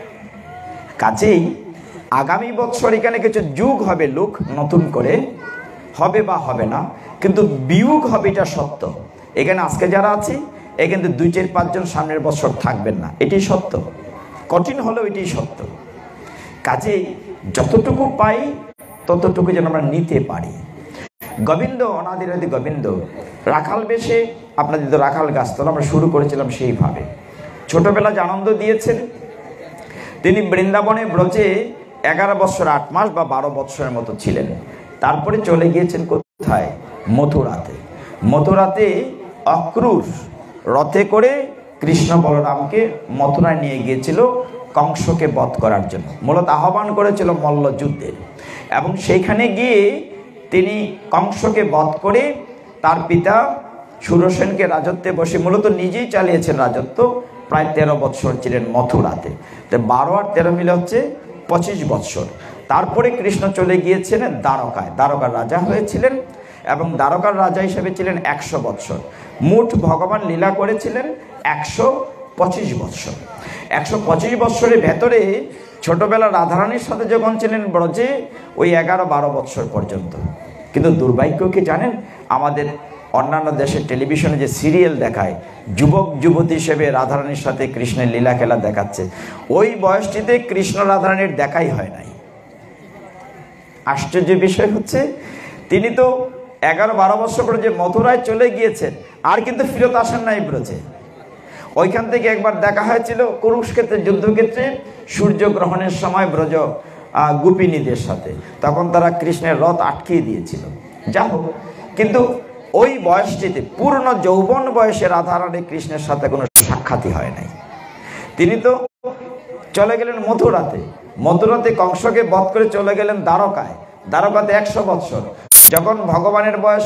কাজেই আগামী বছর এখানে কিছু যুগ হবে, লোক নতুন করে হবে বা হবে না, কিন্তু বিয়োগ হবে, এটা সত্য। এখানে আজকে যারা আছি এখানে 2-4-5 জন সামনের বছর থাকবেন না, এটি সত্য। কঠিন হলেও এটি সত্য। কাজেই যতটুকু পাই ততটুকু যেন আমরা নিতে পারি। গোবিন্দ অনাদিরাদি গোবিন্দ রাখাল বেশে, আপনাদের তো রাখাল গাছ তো আমরা শুরু করেছিলাম সেইভাবে। ছোটবেলা যে আনন্দ দিয়েছেন, তিনি বৃন্দাবনে ব্রজে 11 বছর 8 মাস বা 12 বছরের মতো ছিলেন। তারপরে চলে গিয়েছেন কোথায়? মথুরাতে। মথুরাতে অক্রুর রথে করে কৃষ্ণ বলরামকে মথুরায় নিয়ে গিয়েছিল কংসকে বধ করার জন্য। মূলত আহ্বান করেছিল মল্লযুদ্ধের, এবং সেইখানে গিয়ে তিনি কংসকে বধ করে তার পিতা সুরসেনকে রাজত্বে বসে মূলত নিজেই চালিয়েছেন রাজত্ব। প্রায় 13 বছর ছিলেন মথুরাতে। তো 12 আর 13 মিলে হচ্ছে 25 বছর। তারপরে কৃষ্ণ চলে গিয়েছেন দ্বারকায়, দ্বারকার রাজা হয়েছিলেন, এবং দ্বারকার রাজা হিসেবে ছিলেন 100 বছর। মোট ভগবান লীলা করেছিলেন 125 বছর। 125 বছরের ভেতরে ছোটবেলা রাধারানীর সাথে যখন ছিলেন ব্রজে, ওই 11-12 বছর পর্যন্ত। কিন্তু দুর্ভাগ্য কি জানেন, আমাদের অন্যান্য দেশের টেলিভিশনে যে সিরিয়াল দেখায়, যুবক যুবতী হিসেবে রাধারানীর সাথে কৃষ্ণের লীলা খেলা দেখাচ্ছে, ওই বয়সটিতে কৃষ্ণ রাধারানীর দেখাই হয় নাই। আশ্চর্য বিষয় হচ্ছে, তিনি তো 11-12 বছর পরে যে মথুরায় চলে গিয়েছেন, আর কিন্তু ফিরত আসেন নাই ব্রজে। ওইখান থেকে একবার দেখা হয়েছিল কুরুক্ষেত্রের যুদ্ধক্ষেত্রে সূর্যগ্রহণের সময় ব্রজ গোপিনীদের সাথে, তখন তারা কৃষ্ণের রথ আটকিয়ে দিয়েছিল। যা হোক, কিন্তু ওই বয়সটিতে পূর্ণ যৌবন বয়সে রাধারানী কৃষ্ণের সাথে কোনো সাক্ষাৎই হয় নাই। তিনি তো চলে গেলেন মথুরাতে, মথুরাতে কংসকে বধ করে চলে গেলেন দ্বারকায়, দ্বারকাতে 100 বছর। যখন ভগবানের বয়স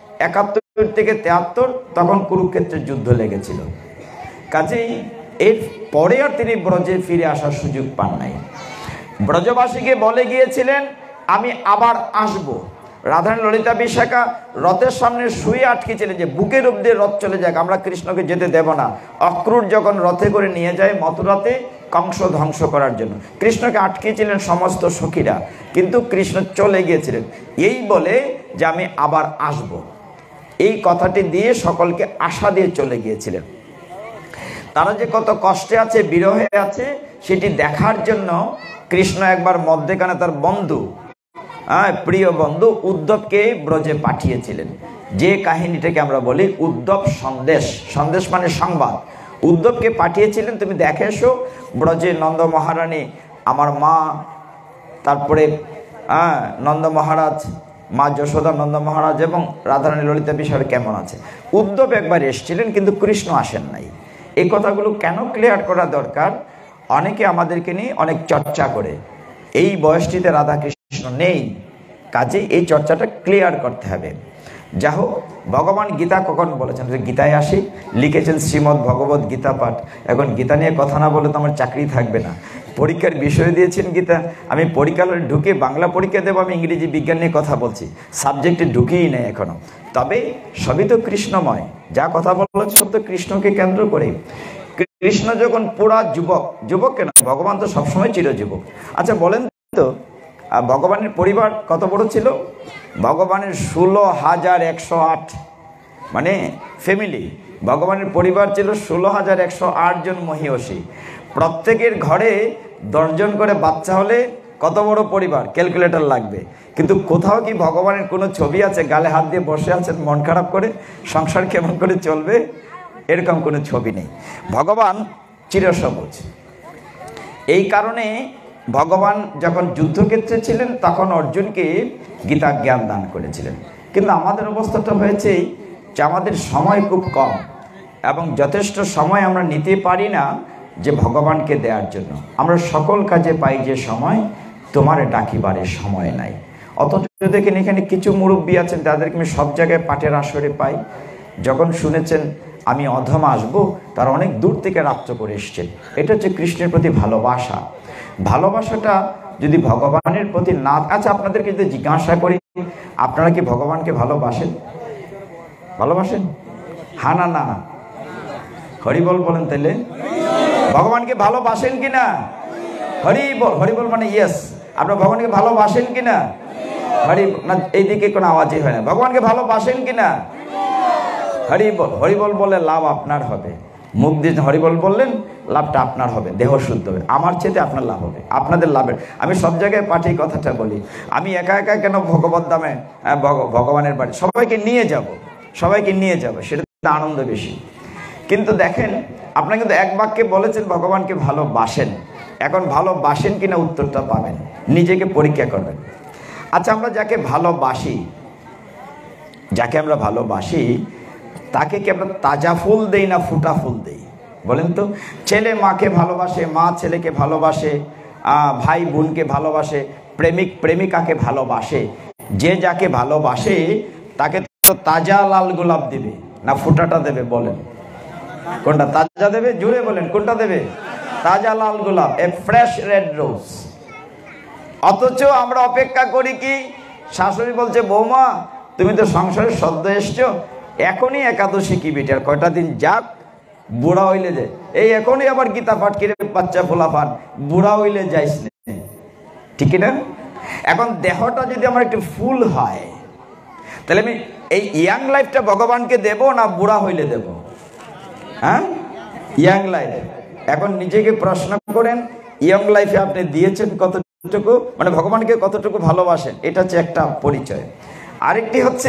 71 থেকে 73, তখন কুরুক্ষেত্রের যুদ্ধ লেগেছিল। কাজেই এর পরে আর তিনি ব্রজে ফিরে আসার সুযোগ পান নাই। ব্রজবাসীকে বলে গিয়েছিলেন আমি আবার আসব। রাধারানী ললিতা বিশাখা রথের সামনে শুয়ে আটকেছিলেন যে বুকের অব্দি রথ চলে যাক, আমরা কৃষ্ণকে যেতে দেব না। অক্রুর যখন রথে করে নিয়ে যায় মথুরাতে কংস ধ্বংস করার জন্য, কৃষ্ণকে আটকেছিলেন সমস্ত সখীরা, কিন্তু কৃষ্ণ চলে গিয়েছিলেন এই বলে যে আমি আবার আসব। এই কথাটি দিয়ে সকলকে আশা দিয়ে চলে গিয়েছিলেন। তারা যে কত কষ্টে আছে, বিরহে আছে, সেটি দেখার জন্য কৃষ্ণ একবার মধ্যেখানে তার বন্ধু, প্রিয় বন্ধু উদ্ধবকে ব্রজে পাঠিয়েছিলেন। যে কাহিনীটাকে আমরা বলি উদ্ধব সন্দেশ, সন্দেশ মানে সংবাদ। উদ্ধবকে পাঠিয়েছিলেন, তুমি দেখে এসো ব্রজে নন্দ মহারানী, আমার মা, তারপরে নন্দ মহারাজ, মা যশোদা, নন্দ মহারাজ এবং রাধারানী ললিতা বিশাখা কেমন আছে। উদ্ধব একবার এসেছিলেন, কিন্তু কৃষ্ণ আসেন নাই। এই কথাগুলো কেন ক্লিয়ার করা দরকার? অনেকে আমাদেরকে নিয়ে অনেক চর্চা করে, এই বয়সটিতে রাধা কৃষ্ণ নেই, কাজে এই চর্চাটা ক্লিয়ার করতে হবে। যা হোক, ভগবান গীতা কখন বলেছেন? গীতায় আসি, লিখেছেন শ্রীমদ্ ভগবত গীতা পাঠ। এখন গীতা নিয়ে কথা না বলে তো আমার চাকরি থাকবে না। পরীক্ষার বিষয় দিয়েছেন গীতা, আমি পরীক্ষা ঢুকে বাংলা পরীক্ষা দেবো, আমি ইংরেজি বিজ্ঞান নিয়ে কথা বলছি, সাবজেক্টে ঢুকেই নেই এখনো। তবে সবই তো কৃষ্ণময়, যা কথা বলা সব তো কৃষ্ণকে কেন্দ্র করে। কৃষ্ণ যখন পুরা যুবক, যুবক কেন, ভগবান তো সবসময় চিরযুবক। আচ্ছা বলেন তো, ভগবানের পরিবার কত বড় ছিল? ভগবানের 16,108 মানে ফ্যামিলি, ভগবানের পরিবার ছিল 16,108 জন মহিষী। প্রত্যেকের ঘরে 10 জন করে বাচ্চা হলে কত বড় পরিবার, ক্যালকুলেটর লাগবে। কিন্তু কোথাও কি ভগবানের কোনো ছবি আছে গালে হাত দিয়ে বসে আছেন মন খারাপ করে, সংসার কেমন করে চলবে, এরকম কোনো ছবি নেই। ভগবান চিরসবুজ। এই কারণে ভগবান যখন যুদ্ধক্ষেত্রে ছিলেন তখন অর্জুনকে গীতা জ্ঞান দান করেছিলেন। কিন্তু আমাদের অবস্থাটা হয়েছে যে আমাদের সময় খুব কম, এবং যথেষ্ট সময় আমরা নিতে পারি না যে ভগবানকে দেওয়ার জন্য। আমরা সকল কাজে পাই যে সময়, তোমার ডাকিবারের সময় নাই। অথচ দেখেন এখানে কিছু মুরব্বী আছেন, তাদেরকে আমি সব জায়গায় পাঠের আসরে পাই। যখন শুনেছেন আমি অধমা আসবো, তারা অনেক দূর থেকে রাত্র করে এসছেন। এটা হচ্ছে কৃষ্ণের প্রতি ভালোবাসা। ভালোবাসাটা যদি ভগবানের প্রতি না, আচ্ছা আপনাদেরকে যদি জিজ্ঞাসা করি, আপনারা কি ভগবানকে ভালোবাসেন? ভালোবাসেন? হ্যাঁ না না? হরিবল বলেন তাহলে। ভগবানকে ভালোবাসেন কিনা? হরিবল। হরিবল মানে ইয়েস। আপনারা ভগবানকে ভালোবাসেন কিনা? হরি না, এইদিকে কোনো আওয়াজই হয় না। ভগবানকে ভালোবাসেন কিনা? হরিবল। হরিবল বলে লাভ আপনার হবে। মুখ দিয়ে হরিবল বললেন, লাভটা আপনার হবে, দেহ শুদ্ধ হবে। আমার চেয়ে আপনার লাভ হবে, আপনাদের লাভের। আমি সব জায়গায় পাঠে কথাটা বলি, আমি একা একা কেন ভগবত ধামে ভগবানের বাড়ি সবাইকে নিয়ে যাব, সবাইকে নিয়ে যাব, সেটা আনন্দ বেশি। কিন্তু দেখেন, আপনারা কিন্তু এক বাক্যে বলেছেন ভগবানকে ভালোবাসেন। এখন ভালোবাসেন কিনা উত্তরটা পাবেন, নিজেকে পরীক্ষা করবেন। আচ্ছা, আমরা যাকে ভালোবাসি, যাকে আমরা ভালোবাসি, তাকে কি আমরা তাজা ফুল দেই না ফুটা ফুল দেই? বলেন তো। ছেলে মাকে ভালোবাসে, মা ছেলেকে ভালোবাসে, ভাই বোনকে ভালোবাসে, প্রেমিক প্রেমিকাকে ভালোবাসে। যে যাকে ভালোবাসে তাকে তো তাজা লাল গোলাপ দেবে না ফুটাটা দেবে? বলেন কোনটা তাজা দেবে? জুড়ে বলেন কোনটা দেবে? তাজা লাল গোলাপ, এ ফ্রেশ রেড রোজ। অথচ আমরা অপেক্ষা করি কি, শাশুড়ি বলছে বৌমা তুমি তো সংসারে সদ্য এসছো, এখনই একাদশী কি বেটার, কয়টা দিন যাক, বুড়া হইলে যায়। এই এখনই আবার গীতা পাঠ করে বাচ্চা ফোলা পান, বুড়া হইলে যাইস না, ঠিক না? এখন দেহটা যদি আমার একটু ফুল হয়, তাহলে আমি এই ইয়াং লাইফটা ভগবানকে দেব না বুড়া হইলে দেব? হ্যাঁ, ইয়াং লাইফ। এখন নিজেকে প্রশ্ন করেন, ইয়াং লাইফে আপনি দিয়েছেন কতটুকু, মানে ভগবানকে কতটুকু ভালোবাসেন, এটা হচ্ছে একটা পরিচয়। আরেকটি হচ্ছে,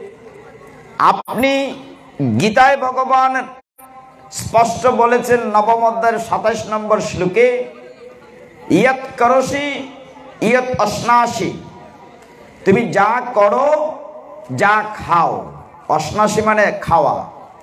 আপনি গীতায় ভগবান স্পষ্ট বলেছেন নবম অধ্যায়ের 27 নম্বর শ্লোকে, ইয়ৎ করসি ইয়ৎ অশ্নাসি, তুমি যা করো যা খাও, অশ্নাসি মানে খাওয়া,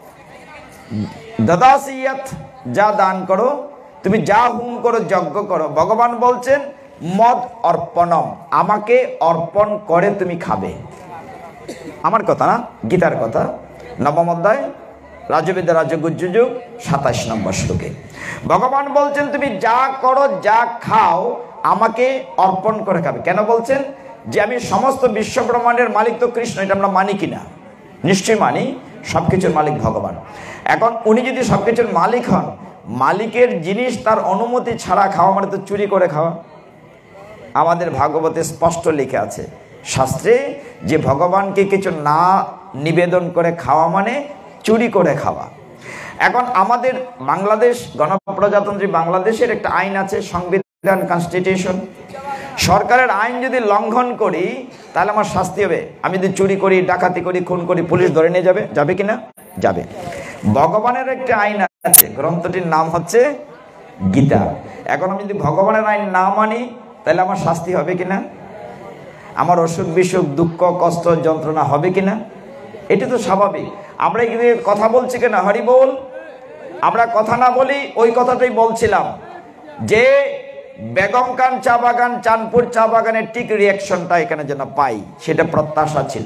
দদাসি ইয়ৎ যা দান করো, তুমি যা হুম করো যজ্ঞ করো। ভগবান বলছেন মদ অর্পণম, আমাকে অর্পণ করে তুমি খাবে। আমার কথা না, গীতার কথা, নবম অধ্যায় রাজবিদ্যা রাজগুজ্জুযুগ 27 নম্বর শ্লোকে ভগবান বলছেন তুমি যা করো যা খাও আমাকে অর্পণ করে খাবে। কেন বলছেন? যে আমি সমস্ত বিশ্ব ব্রহ্মাণ্ডের মালিক তো কৃষ্ণ, এটা আমরা মানি কিনা? নিশ্চয়ই মানি, সবকিছুর মালিক ভগবান। এখন উনি যদি সবকিছুর মালিক হন, মালিকের জিনিস তার অনুমতি ছাড়া খাওয়া মানে তো চুরি করে খাওয়া। আমাদের ভাগবতে স্পষ্ট লিখে আছে শাস্ত্রে, যে ভগবানকে কিছু না নিবেদন করে খাওয়া মানে চুরি করে খাওয়া। এখন আমাদের বাংলাদেশ গণপ্রজাতন্ত্রী বাংলাদেশের একটা আইন আছে, সংবিধান, কনস্টিটিউশন। সরকারের আইন যদি লঙ্ঘন করি তাহলে আমার শাস্তি হবে। আমি যদি চুরি করি, ডাকাতি করি, খুন করি, পুলিশ ধরে নিয়ে যাবে, যাবে কিনা? যাবে। ভগবানের একটা আইন আছে, গ্রন্থটির নাম হচ্ছে গীতা। এখন আমি যদি ভগবানের আইন না মানি তাহলে আমার শাস্তি হবে কিনা? আমার অসুখ বিসুখ, দুঃখ, কষ্ট, যন্ত্রণা হবে কিনা? এটা তো স্বাভাবিক। আমরা এখানে কথা বলছি কেন? হরি বল। আমরা কথা না বলি, ওই কথাটাই বলছিলাম যে বেগম খান চা বাগান, চাঁদপুর চা বাগানের ঠিক রিয়াকশনটা এখানে যেন পাই, সেটা প্রত্যাশা ছিল।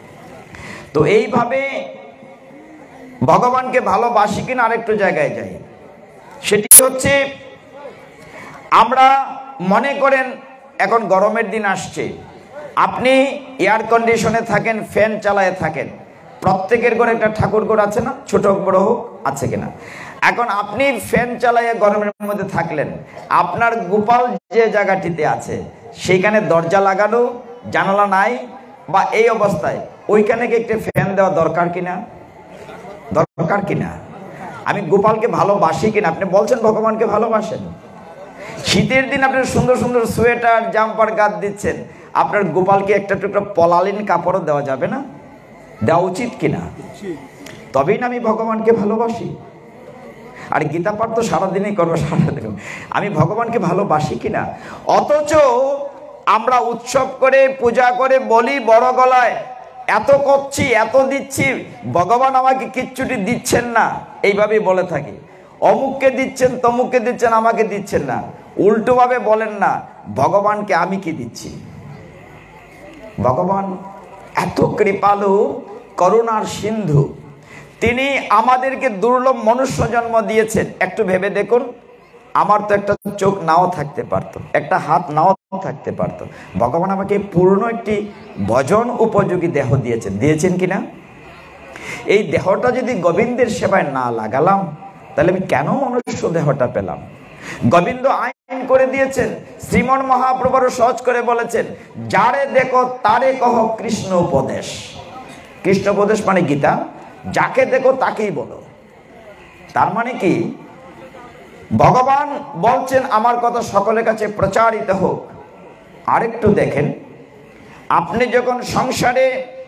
তো এইভাবে ভগবানকে ভালোবাসি কিনা আরেকটু জায়গায় যাই। সেটি হচ্ছে, আমরা মনে করেন এখন গরমের দিন আসছে, আপনি এয়ার কন্ডিশনে থাকেন, ফ্যান চালায় থাকেন, প্রত্যেকের ঘরে একটা ঠাকুর ঘর আছে না, ছোট হোক বড় হোক, আছে কিনা? এখন আপনি ফ্যান চালাইয়া গরমের মধ্যে থাকলেন, আপনার গোপাল যে জায়গাটিতে আছে সেইখানে দরজা লাগানো, জানালা নাই, বা এই অবস্থায় ওইখানে কি একটা ফ্যান দেওয়া দরকার কিনা? দরকার কিনা? আমি গোপালকে ভালোবাসি কিনা? আপনি বলছেন ভগবানকে ভালোবাসেন। শীতের দিন আপনি সুন্দর সুন্দর সোয়েটার, জাম্পার গাদ দিচ্ছেন, আপনার গোপালকে একটা টুকরা পলালিন কাপড়ও দেওয়া যাবে না? দেওয়া উচিত কিনা? তবেই না আমি ভগবানকে ভালোবাসি। আর গীতা পাঠ তো সারাদিনই করবো, সারাদিন। আমি ভগবানকে ভালোবাসি কিনা? অথচ আমরা উৎসব করে, পূজা করে বলি বড় গলায়, এত করছি, এত দিচ্ছি, ভগবান আমাকে কিচ্ছুটি দিচ্ছেন না, এইভাবেই বলে থাকি। অমুককে দিচ্ছেন, তমুককে দিচ্ছেন, আমাকে দিচ্ছেন না। উল্টোভাবে বলেন না, ভগবানকে আমি কি দিচ্ছি? ভগবান এত কৃপালু, করুণার সিন্ধু, তিনি আমাদেরকে দুর্লভ মনুষ্য জন্ম দিয়েছেন। একটু ভেবে দেখুন, আমার তো একটা চোখ নাও থাকতে পারত, একটা হাত নাও থাকতে পারত, ভগবান আমাকে পূর্ণ একটি ভজন উপযোগী দেহ দিয়েছেন কিনা? এই দেহটা যদি গোবিন্দের সেবায় না লাগালাম, তাহলে আমি কেন মনুষ্য দেহটা পেলাম? গোবিন্দ আইন করে দিয়েছেন, শ্রীমন মহাপ্রভু সহজ করে বলেছেন, যারে দেখো তারে কহ কৃষ্ণ উপদেশ। কৃষ্ণ উপদেশ মানে গীতা, যাকে দেখো তাকেই বলো। তার মানে কি, ভগবান বলছেন আমার কথা সকলের কাছে প্রচারিত হোক। আরেকটু দেখেন, আপনি যখন সংসারে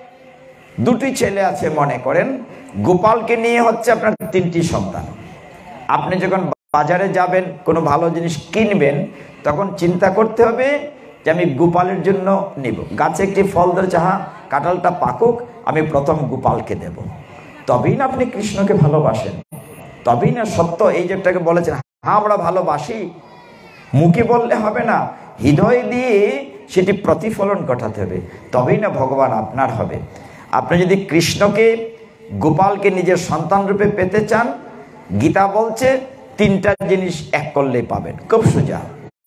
দুটি ছেলে আছে মনে করেন, গোপালকে নিয়ে হচ্ছে আপনার 3টি সন্তান। আপনি যখন বাজারে যাবেন, কোনো ভালো জিনিস কিনবেন, তখন চিন্তা করতে হবে যে আমি গোপালের জন্য নিব। গাছে একটি ফল ধরেছে, কাঁঠালটা পাকুক, আমি প্রথম গোপালকে দেব। তবেই না আপনি কৃষ্ণকে ভালোবাসেন, তবেই না সত্য এই যেটাকে বলেছেন, আমরা ভালোবাসি। মুখে বললে হবে না, হৃদয় দিয়ে সেটি প্রতিফলন ঘটাতে হবে, তবেই না ভগবান আপনার হবে। আপনি যদি কৃষ্ণকে, গোপালকে নিজের সন্তান রূপে পেতে চান, গীতা বলছে 3টা জিনিস এক করলেই পাবেন। খুব সোজা,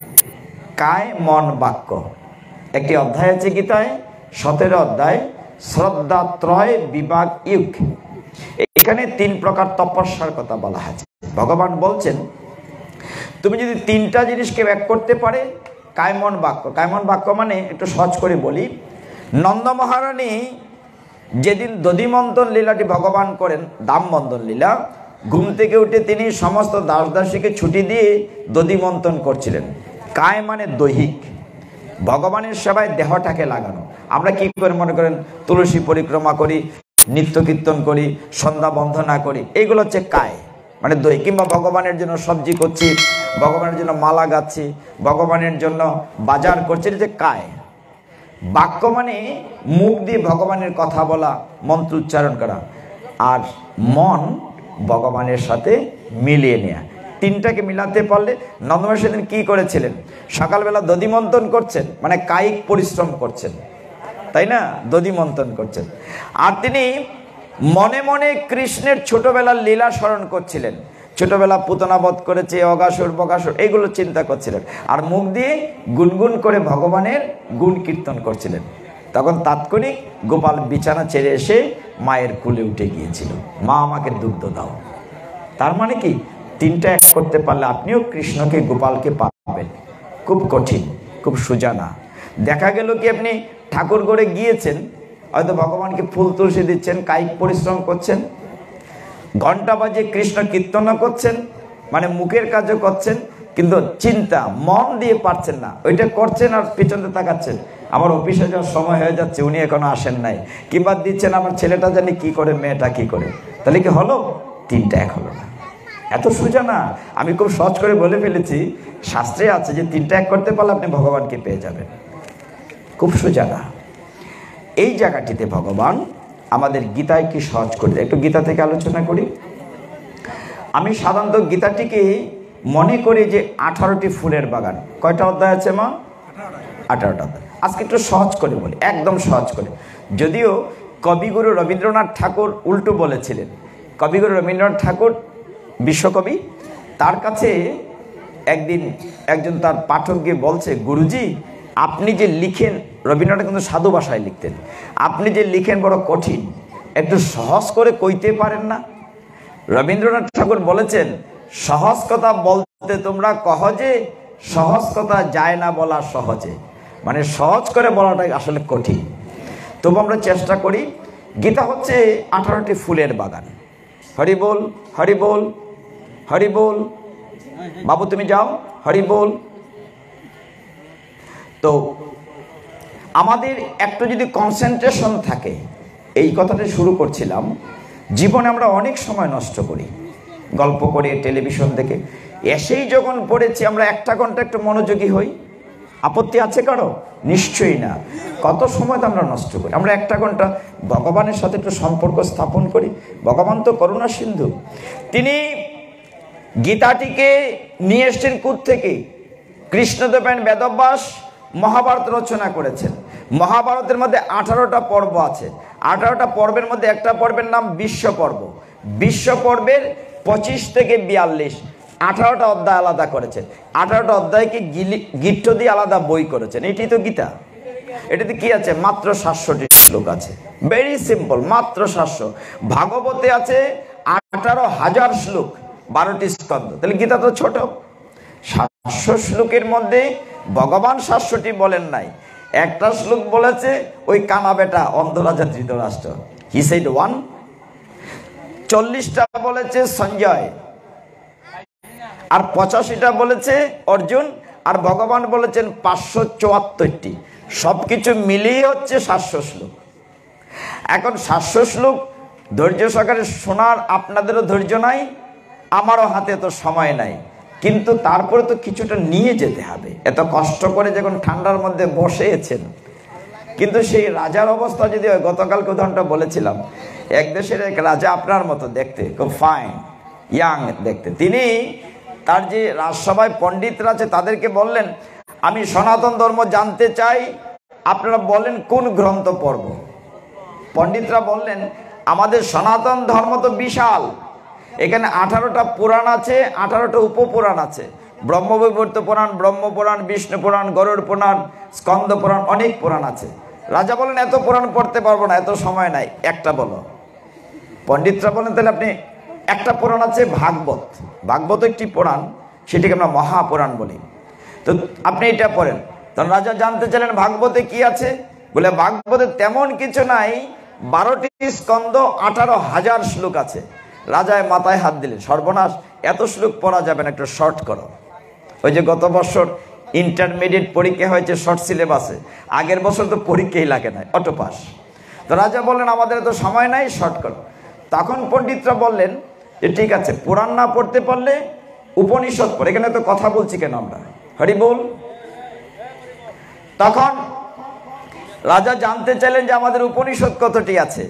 কায়, মন, বাক্য। একটি অধ্যায় আছে গীতায়, 17 অধ্যায়, শ্রদ্ধা ত্রয় বিভাগ ইউগ। এখানে 3 প্রকার তপস্যার কথা বলা আছে। ভগবান বলছেন, তুমি যদি 3টা জিনিসকে এক করতে পারে, কায়, মন, বাক্য। কায়, মন, বাক্য মানে একটু সহজ করে বলি, নন্দ মহারানী যেদিন দধিমন্তন লীলাটি ভগবান করেন, দামবন্ধন লীলা, ঘুম থেকে উঠে তিনি সমস্ত দাস দাসীকে ছুটি দিয়ে দধিমন্তন করছিলেন। কায় মানে দৈহিক, ভগবানের সেবায় দেহটাকে লাগানো। আমরা কি করে মনে করেন, তুলসী পরিক্রমা করি, নিত্য কীর্তন করি, সন্ধ্যা বন্দনা করি, এইগুলো হচ্ছে কায় মানে দই। কিংবা ভগবানের জন্য সবজি করছি, ভগবানের জন্য মালা গাচ্ছি, ভগবানের জন্য বাজার করছি, এটা হচ্ছে কায়। বাক্য মানে মুখ দিয়ে ভগবানের কথা বলা, মন্ত্র উচ্চারণ করা। আর মন ভগবানের সাথে মিলিয়ে নেয়া। 3টাকে মিলাতে পারলে, নন্দমহারাজ সেদিন কি করেছিলেন, সকালবেলা দধিমন্তন করছেন, মানে কায়িক পরিশ্রম করছেন, তাই না, দধিমন্তন করছেন। আর তিনি মনে মনে কৃষ্ণের ছোটবেলার লীলা স্মরণ করছিলেন। ছোটবেলা পুতনা বধ করেছে, অগাসুর বগাসুর, এইগুলো চিন্তা করছিলেন। আর মুখ দিয়ে গুনগুন করে ভগবানের গুণ কীর্তন করছিলেন। তখন তাৎক্ষণিক গোপাল বিছানা ছেড়ে এসে মায়ের কোলে উঠে গিয়েছিল, মা আমাকে দুগ্ধ দাও। তার মানে কি, 3টা এক করতে পারলে আপনিও কৃষ্ণকে, গোপালকে পাবেন। খুব কঠিন, খুব সোজা না। দেখা গেল কি, আপনি ঠাকুর ঘরে গিয়েছেন, হয়তো ভগবানকে ফুল তুলসী দিচ্ছেন, কায়িক পরিশ্রম করছেন, ঘন্টা বাজে কৃষ্ণ কীর্তনও করছেন, মানে মুখের কাজও করছেন, কিন্তু চিন্তা মন দিয়ে পারছেন না। ওইটা করছেন আর পিছনে তাকাচ্ছেন, আমার অফিসে যাওয়ার সময় হয়ে যাচ্ছে, উনি এখনো আসেন নাই। কিংবা দিচ্ছেন, আমার ছেলেটা জানি কি করে, মেয়েটা কি করে। তাহলে কি হলো, 3টা এক হলো না। এত সোজা না, আমি খুব সহজ করে বলে ফেলেছি। শাস্ত্রে আছে যে 3টা এক করতে পারলে আপনি ভগবানকে পেয়ে যাবেন। খুব সোজা না। এই জায়গাটিতে ভগবান আমাদের গীতায় কি সহজ করে দেয়, একটু গীতা থেকে আলোচনা করি। আমি সাধারণত গীতাটিকে মনে করি যে 18টি ফুলের বাগান। কয়টা অধ্যায় আছে মা? 18টা অধ্যায়। আজকে একটু সহজ করে বলি, একদম সহজ করে। যদিও কবিগুরু রবীন্দ্রনাথ ঠাকুর উল্টো বলেছিলেন। কবিগুরু রবীন্দ্রনাথ ঠাকুর বিশ্বকবি, তার কাছে একদিন একজন তার পাঠক গিয়ে বলছে, গুরুজি আপনি যে লিখেন, রবীন্দ্রনাথ কিন্তু সাধু ভাষায় লিখতেন, আপনি যে লিখেন বড় কঠিন, একটু সহজ করে কইতে পারেন না? রবীন্দ্রনাথ ঠাকুর বলেছেন, সহজ কথা বলতে তোমরা কহজে, সহজ কথা যায় না বলা সহজে। মানে সহজ করে বলাটাই আসলে কঠিন। তবু আমরা চেষ্টা করি। গীতা হচ্ছে 18টি ফুলের বাগান। হরি বল, হরি বল, হরি বল। বাবু তুমি যাও, হরি বল। তো আমাদের একটু যদি কনসেন্ট্রেশন থাকে, এই কথাটা শুরু করছিলাম, জীবনে আমরা অনেক সময় নষ্ট করি গল্প করে, টেলিভিশন দেখে। এসেই যখন পড়েছি আমরা 1 ঘন্টা একটু মনোযোগী হই, আপত্তি আছে কারো? নিশ্চয়ই না। কত সময় তো আমরা নষ্ট করি। আমরা 1 ঘন্টা ভগবানের সাথে একটু সম্পর্ক স্থাপন করি। ভগবান তো করুণা সিন্ধু। তিনি গীতাটিকে নিয়ে এসছেন কোথা থেকে? কৃষ্ণদেবেন বেদব্যাস মহাভারত রচনা করেছেন। মহাভারতের মধ্যে 18টা পর্ব আছে। 18টা পর্বের মধ্যে একটা পর্বের নাম বিশ্ব পর্ব। বিশ্ব পর্বের 25 থেকে 42 18টা অধ্যায় আলাদা করেছেন। 18টা অধ্যায়কে গিট্ট দিয়ে আলাদা বই করেছেন। এটি তো গীতা। এটাতে কি আছে? মাত্র 700টি শ্লোক আছে। ভেরি সিম্পল, মাত্র 700। ভাগবতে আছে 18,000 শ্লোক, 12টি স্কন্ধ। তাহলে গীতা তো ছোট। 700 শ্লোকের মধ্যে ভগবান 700টি বলেন নাই। একটা শ্লোক বলেছে ওই কানা বেটা অন্ধ রাজা ধৃতরাষ্ট্র, হি সেড ওয়ান। 40টা বলেছে সঞ্জয়, আর 85টা বলেছে অর্জুন, আর ভগবান বলেছেন 574টি। সবকিছু মিলিয়ে হচ্ছে 700 শ্লোক। এখন 700 শ্লোক ধৈর্য সহকারে শোনার আপনাদেরও ধৈর্য নাই, আমারও হাতে তো সময় নাই, কিন্তু তারপরে তো কিছুটা নিয়ে যেতে হবে। এত কষ্ট করে যখন ঠান্ডার মধ্যে বসেছেন, কিন্তু সেই রাজার অবস্থা যদি হয়, গতকালকে উদাহরণটা বলেছিলাম, এক দেশের এক রাজা আপনার মতো দেখতে, খুব ফাইন ইয়াং দেখতে। তিনি তার যে রাজসভায় পণ্ডিতরা আছে তাদেরকে বললেন, আমি সনাতন ধর্ম জানতে চাই, আপনারা বলেন কোন গ্রন্থ পড়ব। পণ্ডিতরা বললেন, আমাদের সনাতন ধর্ম তো বিশাল, এখানে 18টা পুরাণ আছে, 18টা উপপুরাণ আছে। ব্রহ্মবৈবর্ত পুরাণ, ব্রহ্মপুরাণ, বিষ্ণু পুরাণ, গরুড় পুরাণ, স্কন্দ পুরাণ, অনেক পুরাণ আছে। রাজা বলেন, এত পুরাণ পড়তে পারবো না, এত সময় নাই, একটা বলো। পণ্ডিতরা বলেন, তাহলে আপনি একটা পুরাণ আছে ভাগবত। ভাগবত একটি পুরাণ, সেটিকে আমরা মহাপুরাণ বলি, তো আপনি এটা পড়েন। তখন রাজা জানতে চাইলেন ভাগবতে কি আছে। বলে, ভাগবতে তেমন কিছু নাই, 12টি স্কন্ধ, 18,000 শ্লোক আছে। রাজায় মাথায় হাত দিলেন, সর্বনাশ, এত শ্লোক পড়া যাবে না, একটু শর্ট করো। ওই যে গত বছর ইন্টারমিডিয়েট পরীক্ষা হয়েছে শর্ট সিলেবাসে, আগের বছর তো পরীক্ষাই লাগে না, অটো পাস। তো রাজা বললেন, আমাদের তো সময় নাই, শর্ট করো। তখন পণ্ডিতরা বললেন যে ঠিক আছে, পুরাণ না পড়তে পারলে উপনিষদ পড়ে। এখানে তো কথা বলছি কেন আমরা, হরি বল। তখন রাজা জানতে চাইলেন যে আমাদের উপনিষদ কতটি আছে।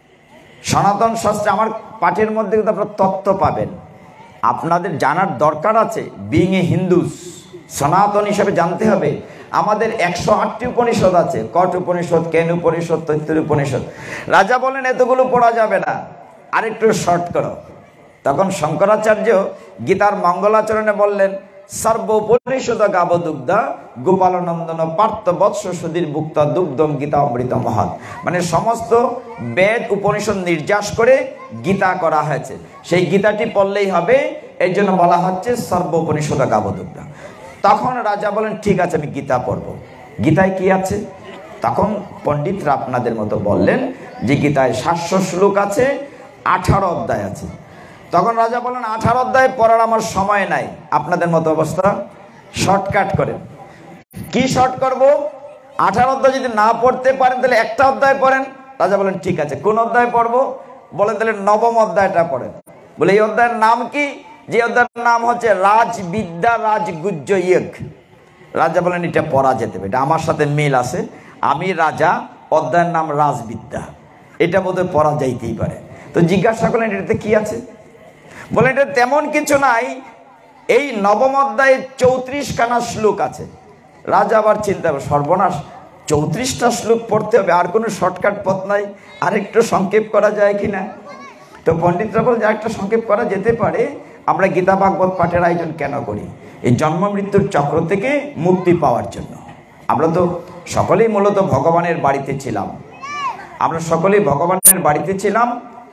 সনাতন শাস্ত্রে আমার পাঠের মধ্যে কিন্তু আপনারা তত্ত্ব পাবেন, আপনাদের জানার দরকার আছে। বিং এ হিন্দুস, সনাতন হিসেবে জানতে হবে আমাদের 108টি উপনিষদ আছে। কট উপনিষদ, কেন উপনিষদ, তৈত্তর উপনিষদ। রাজা বলেন, এতগুলো পড়া যাবে না, আরেকটু শর্ট করো। তখন শঙ্করাচার্য গীতার মঙ্গলাচরণে বললেন, সর্ব উপনিষদ গাবদুগ্ধা গোপালনন্দন পার্থ বৎস সুধীর ভুক্ত দুগ্ধম গীতা অমৃত মহৎ। মানে সমস্ত বেদ উপনিষদ নির্যাস করে গীতা করা হয়েছে, সেই গীতাটি পড়লেই হবে, এই জন্য বলা হচ্ছে সর্ব উপনিষদ গাবদুগ্ধা। তখন রাজা বলেন, ঠিক আছে, আমি গীতা পড়ব। গীতায় কি আছে? তখন পণ্ডিতরা আপনাদের মতো বললেন যে গীতায় 700 শ্লোক আছে, 18 অধ্যায় আছে। তখন রাজা বলেন, 18 অধ্যায় পড়ার আমার সময় নাই, আপনাদের মতো অবস্থা, শর্টকাট করেন। কি শর্ট করব? 18 অধ্যায় যদি না পড়তে পারেন তাহলে একটা অধ্যায় পড়েন। রাজা বলেন, ঠিক আছে, কোন অধ্যায় পড়বো? বলেন, তাহলে 9ম অধ্যায়টা পড়েন। বলে, এই অধ্যায়ের নাম কি? যে অধ্যায়ের নাম হচ্ছে রাজবিদ্যা রাজগুজ্জ ইয়গ। রাজা বলেন, এটা পড়া যেতে হবে, এটা আমার সাথে মিল আছে, আমি রাজা, অধ্যায়ের নাম রাজবিদ্যা, এটা বোধহয় পড়া যাইতেই পারে। তো জিজ্ঞাসা করলেন, এটাতে কি আছে? বলে, এটা তেমন কিছু নাই, এই 9ম অধ্যায়ে 34খানা শ্লোক আছে। রাজা আবার চিন্তা করে, সর্বনাশ, 34টা শ্লোক পড়তে হবে, আর কোনো শর্টকাট পথ নাই, আর একটু সংক্ষেপ করা যায় কিনা? তো পণ্ডিতরা বলে, যে একটা সংক্ষেপ করা যেতে পারে। আমরা গীতা ভাগবত পাঠের আয়োজন কেন করি? এই জন্ম মৃত্যুর চক্র থেকে মুক্তি পাওয়ার জন্য। আমরা তো সকলেই মূলত ভগবানের বাড়িতে ছিলাম, আমরা সকলেই ভগবানের বাড়িতে ছিলাম।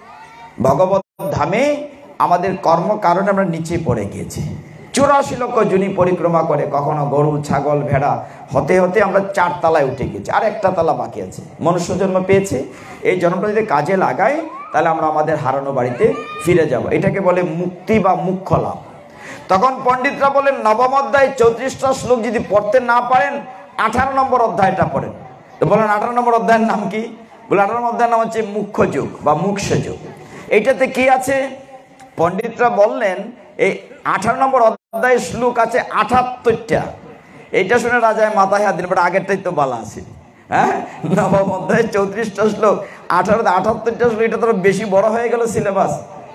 ভগবত ধামে আমাদের কর্ম কারণে আমরা নিচে পড়ে গিয়েছি। 84 লক্ষ যোনি পরিক্রমা করে, কখনো গরু, ছাগল, ভেড়া হতে হতে আমরা 4 তলায় উঠে গেছি, আর একটা তলা বাকি আছে। মনুষ্য জন্ম পেয়েছি, এই জন্মটা যদি কাজে লাগাই তাহলে আমরা আমাদের হারানো বাড়িতে ফিরে যাব। এটাকে বলে মুক্তি বা মুখ্য লাভ। তখন পণ্ডিতরা বলেন, 9ম অধ্যায় 34টা শ্লোক যদি পড়তে না পারেন, 18 নম্বর অধ্যায়টা পড়েন। তো বলেন, 18 নম্বর অধ্যায়ের নাম কি? বলে, 18 নম্বর অধ্যায়ের নাম হচ্ছে মুখ্য যুগ বা মুখ্য যুগ। এইটাতে কি আছে? পণ্ডিতরা বললেন, এই 18 নম্বর অধ্যায়ের শ্লোক আছে 78টা। এইটা শুনে রাজায় মাথায় হাত দিলেন, বাট আগেরটাই তো বলা আছে। হ্যাঁ, 9ম অধ্যায়ে 34টা শ্লোক, 78টা শ্লোক, এটা তো বেশি বড় হয়ে গেল সিলেবাস,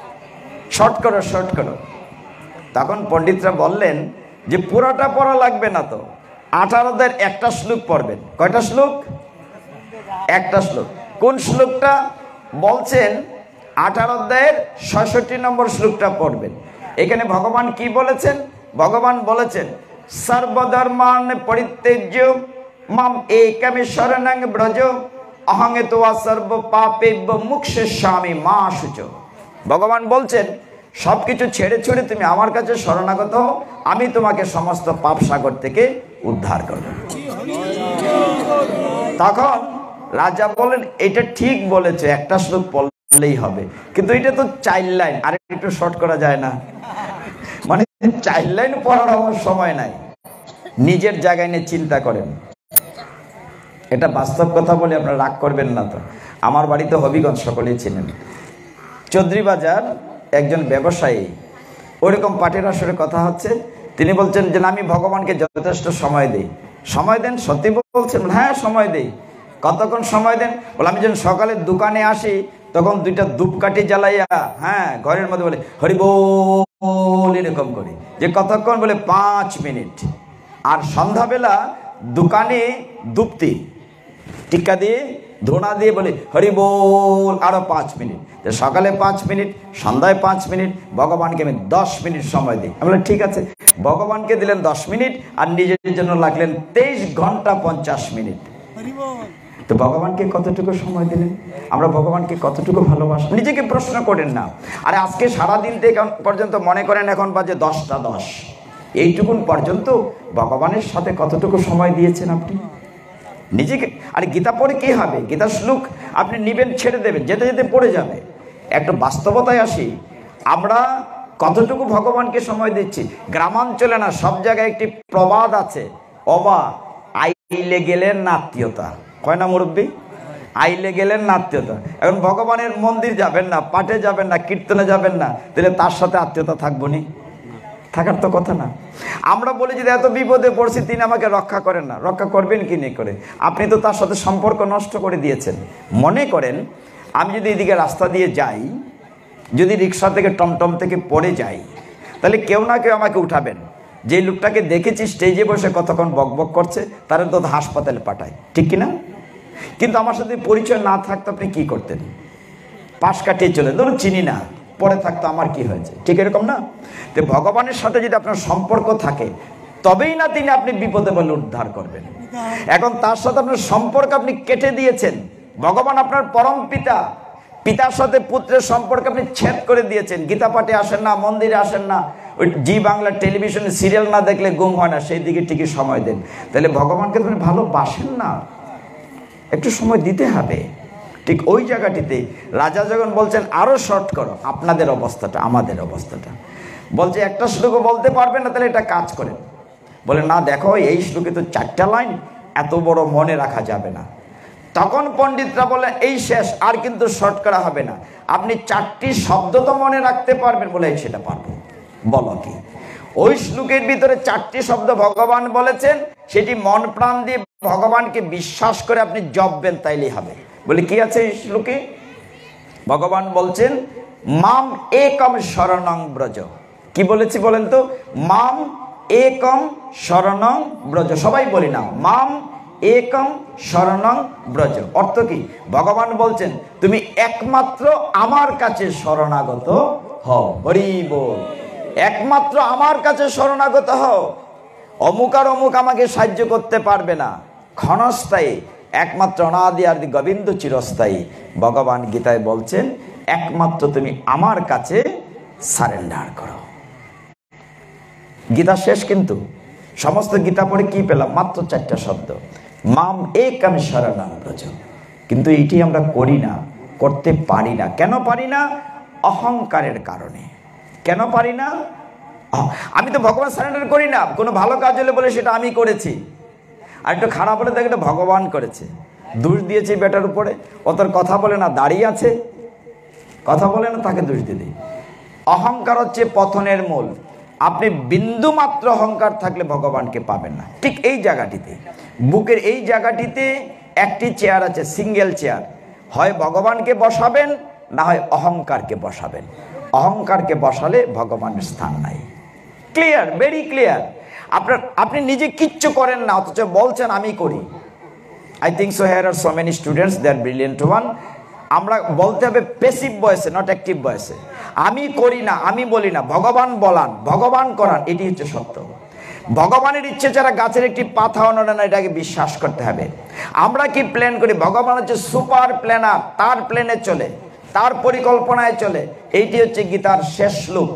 শর্ট করো, শর্ট করো। তখন পণ্ডিতরা বললেন যে পুরাটা পড়া লাগবে না, তো 18 অধ্যায়ের একটা শ্লোক পড়বেন। কয়টা শ্লোক? একটা শ্লোক। কোন শ্লোকটা বলছেন? 18 অধ্যায়ের 66 নম্বর শ্লোকটা পড়বেন। এখানে ভগবান কি বলেছেন? ভগবান বলেছেন সর্বধর্মান পরিত্যজ্য মাম একম শরণং ব্রজ অহং ত্বা সর্ব পাপেভ্য মুক্ষ্যস্যামি মা শুচো। ভগবান বলছেন সবকিছু ছেড়ে ছুড়ে তুমি আমার কাছে শরণাগত হও, আমি তোমাকে সমস্ত পাপ সাগর থেকে উদ্ধার করব। তখন রাজা বলেন এটা ঠিক বলেছে, একটা শ্লোক পড়লেই হবে, কিন্তু এটা তো 4 লাইন, আর একটু শর্ট করা যায় না? মানে 4 লাইন পড়ার আমার সময় নাই। নিজের জায়গায় নিয়ে চিন্তা করেন। এটা বাস্তব কথা বলে আপনারা রাগ করবেন না তো। আমার বাড়িতে হবিগঞ্জ সকলেই চিনেন। চৌধুরী বাজার একজন ব্যবসায়ী, ওইরকম পাটের আসরে কথা হচ্ছে, তিনি বলছেন যে আমি ভগবানকে যথেষ্ট সময় দিই। সময় দেন? সত্যি বলছেন? হ্যাঁ সময় দেই। কতক্ষণ সময় দেন? বলে আমি যখন সকালে দোকানে আসি তখন 2টা ধূপকাঠি জ্বালাইয়া, হ্যাঁ ঘরের মধ্যে বলে হরি বল এরকম করি। যে কতক্ষণ? বলে 5 মিনিট। আর সন্ধ্যাবেলা দোকানে ধূপতি টিক্কা দিয়ে ধোঁয়া দিয়ে বলে হরি বল আরো 5 মিনিট। সকালে 5 মিনিট, সন্ধ্যায় 5 মিনিট, ভগবানকে আমি 10 মিনিট সময় দিই। আমি বললাম ঠিক আছে। ভগবানকে দিলেন 10 মিনিট আর নিজের জন্য লাগলেন 23 ঘন্টা 50 মিনিট। তো ভগবানকে কতটুকু সময় দিলেন? আমরা ভগবানকে কতটুকু ভালোবাসি? নিজেকে প্রশ্ন করেন না। আরে আজকে সারাদিন থেকে পর্যন্ত মনে করেন এখন বাজে 10টা 10, এইটুকুন পর্যন্ত ভগবানের সাথে কতটুকু সময় দিয়েছেন আপনি নিজেকে? আরে গীতা পড়ে কি হবে? গীতা শ্লোক আপনি নিবেন, ছেড়ে দেবেন, যেতে যেতে পড়ে যাবে। একটা বাস্তবতায় আসি, আমরা কতটুকু ভগবানকে সময় দিচ্ছি? গ্রামাঞ্চলে না, সব জায়গায় একটি প্রবাদ আছে, অবা আইলে গেলেন নাত্মীয়তা। কয় না মুরব্বী? আইলে গেলেন নাত্মীয়তা। এখন ভগবানের মন্দির যাবেন না, পাঠে যাবেন না, কীর্তনে যাবেন না, তাহলে তার সাথে আত্মীয়তা থাকবো নি? থাকার তো কথা না। আমরা বলি যে এত বিপদে পড়ছি, তিনি আমাকে রক্ষা করেন না। রক্ষা করবেন কি নিয়ে করে? আপনি তো তার সাথে সম্পর্ক নষ্ট করে দিয়েছেন। মনে করেন আমি যদি এদিকে রাস্তা দিয়ে যাই, যদি রিক্সা থেকে টমটম থেকে পড়ে যাই, তাহলে কেউ না কেউ আমাকে উঠাবেন। যে লোকটাকে দেখেছি স্টেজে বসে কতক্ষণ বকবক করছে, তারা তো হাসপাতালে পাঠায়, ঠিক কিনা? কিন্তু আমার সাথে পরিচয় না থাকতো আপনি কি করতেন? পাশ কাটিয়ে চলে, ধরুন চিনি না, পরে থাকতো আমার কি হয়েছে, ঠিক এরকম না? তো ভগবানের সাথে যদি আপনার সম্পর্ক থাকে, তবেই না তিনি আপনি বিপদে বলে উদ্ধার করবেন। এখন তার সাথে আপনার সম্পর্ক আপনি কেটে দিয়েছেন। ভগবান আপনার পরম পিতা, পিতার সাথে পুত্রের সম্পর্ক আপনি ছেদ করে দিয়েছেন। গীতা পাঠে আসেন না, মন্দিরে আসেন না, ওই জি বাংলা টেলিভিশনে সিরিয়াল না দেখলে ঘুম হয় না, সেই দিকে ঠিকই সময় দেন। তাহলে ভগবানকে তুমি ভালোবাসেন না, একটু সময় দিতে হবে। ঠিক ওই জায়গাটিতে রাজা যখন বলছেন আরো শর্ট করো আপনাদের অবস্থাটা, আমাদের অবস্থাটা, বলছে একটা শ্লোক বলতে পারবেন না, তাহলে এটা কাজ করেন। বলে না দেখো এই শ্লোকে তো 4টা লাইন, এত বড় মনে রাখা যাবে না। তখন পণ্ডিতরা বলে এই শেষ, আর কিন্তু শর্ট করা হবে না, আপনি 4টি শব্দ তো মনে রাখতে পারবেন। বলে সেটা পারবো। বলো কি? ওই শ্লোকের ভিতরে 4টি শব্দ ভগবান বলেছেন, সেটি মন প্রাণ দিয়ে ভগবানকে বিশ্বাস করে আপনি জপবেন, তাইলেই হবে। বলে কি আছে এই শ্লোকে? ভগবান বলছেন মাম একম শরণং ব্রজ। কি বলেছি বলেন তো? মাম একম শরণং ব্রজ। সবাই বলি না, মাম একম শরণং ব্রজ। অর্থ কি? ভগবান বলছেন তুমি একমাত্র আমার কাছে শরণাগত হও। হরি বল। একমাত্র আমার কাছে শরণাগত হও। অমুক আর অমুক আমাকে সাহায্য করতে পারবে না, ক্ষণস্থায়ী, একমাত্র অনাদি আদি গোবিন্দ চিরস্থায়ী। ভগবান গীতায় বলছেন একমাত্র তুমি আমার কাছে সারেন্ডার করো। গীতা শেষ, কিন্তু সমস্ত গীতা পড়ে কি পেলাম? মাত্র 4টা শব্দ, মাম একম শরণং ব্রজ। কিন্তু এটি আমরা করি না, করতে পারি না। কেন পারি না? অহংকারের কারণে। কেন পারি না? আমি তো ভগবান সারেন্ডার করি না। কোনো ভালো কাজ হলে বলে সেটা আমি করেছি, আর একটু খারাপ হলে দেখে এটা ভগবান করেছে। দোষ দিয়েছি বেটার উপরে, ও তোর কথা বলে না, দাঁড়িয়ে আছে, কথা বলে না, তাকে দোষ দিয়ে দিই। অহংকার হচ্ছে পতনের মূল। আপনি বিন্দু মাত্র অহংকার থাকলে ভগবানকে পাবেন না। ঠিক এই জায়গাটিতে, বুকের এই জায়গাটিতে একটি চেয়ার আছে, সিঙ্গেল চেয়ার। হয় ভগবানকে বসাবেন, না হয় অহংকারকে বসাবেন। অহংকারকে বসালে ভগবানের স্থান নাই। Clear, very clear. আপনি নিজে কিচ্ছু করেন না, অথচ বলছেন আমি করি। I think so here are so many students, they are brilliant one. আমরা বলতে হবে প্যাসিভ ভয়েসে, নট অ্যাক্টিভ ভয়েসে। আমি করি না, আমি বলি না, ভগবান বলান, ভগবান করান, এটি হচ্ছে সত্য। ভগবানের ইচ্ছে ছাড়া গাছের একটি পাতাও নড়ে না, এটাকে বিশ্বাস করতে হবে। আমরা কি প্ল্যান করি? ভগবান হচ্ছে সুপার প্ল্যানার, তার প্ল্যানে চলে, তার পরিকল্পনায় চলে। এইটি হচ্ছে গীতার শেষ শ্লোক।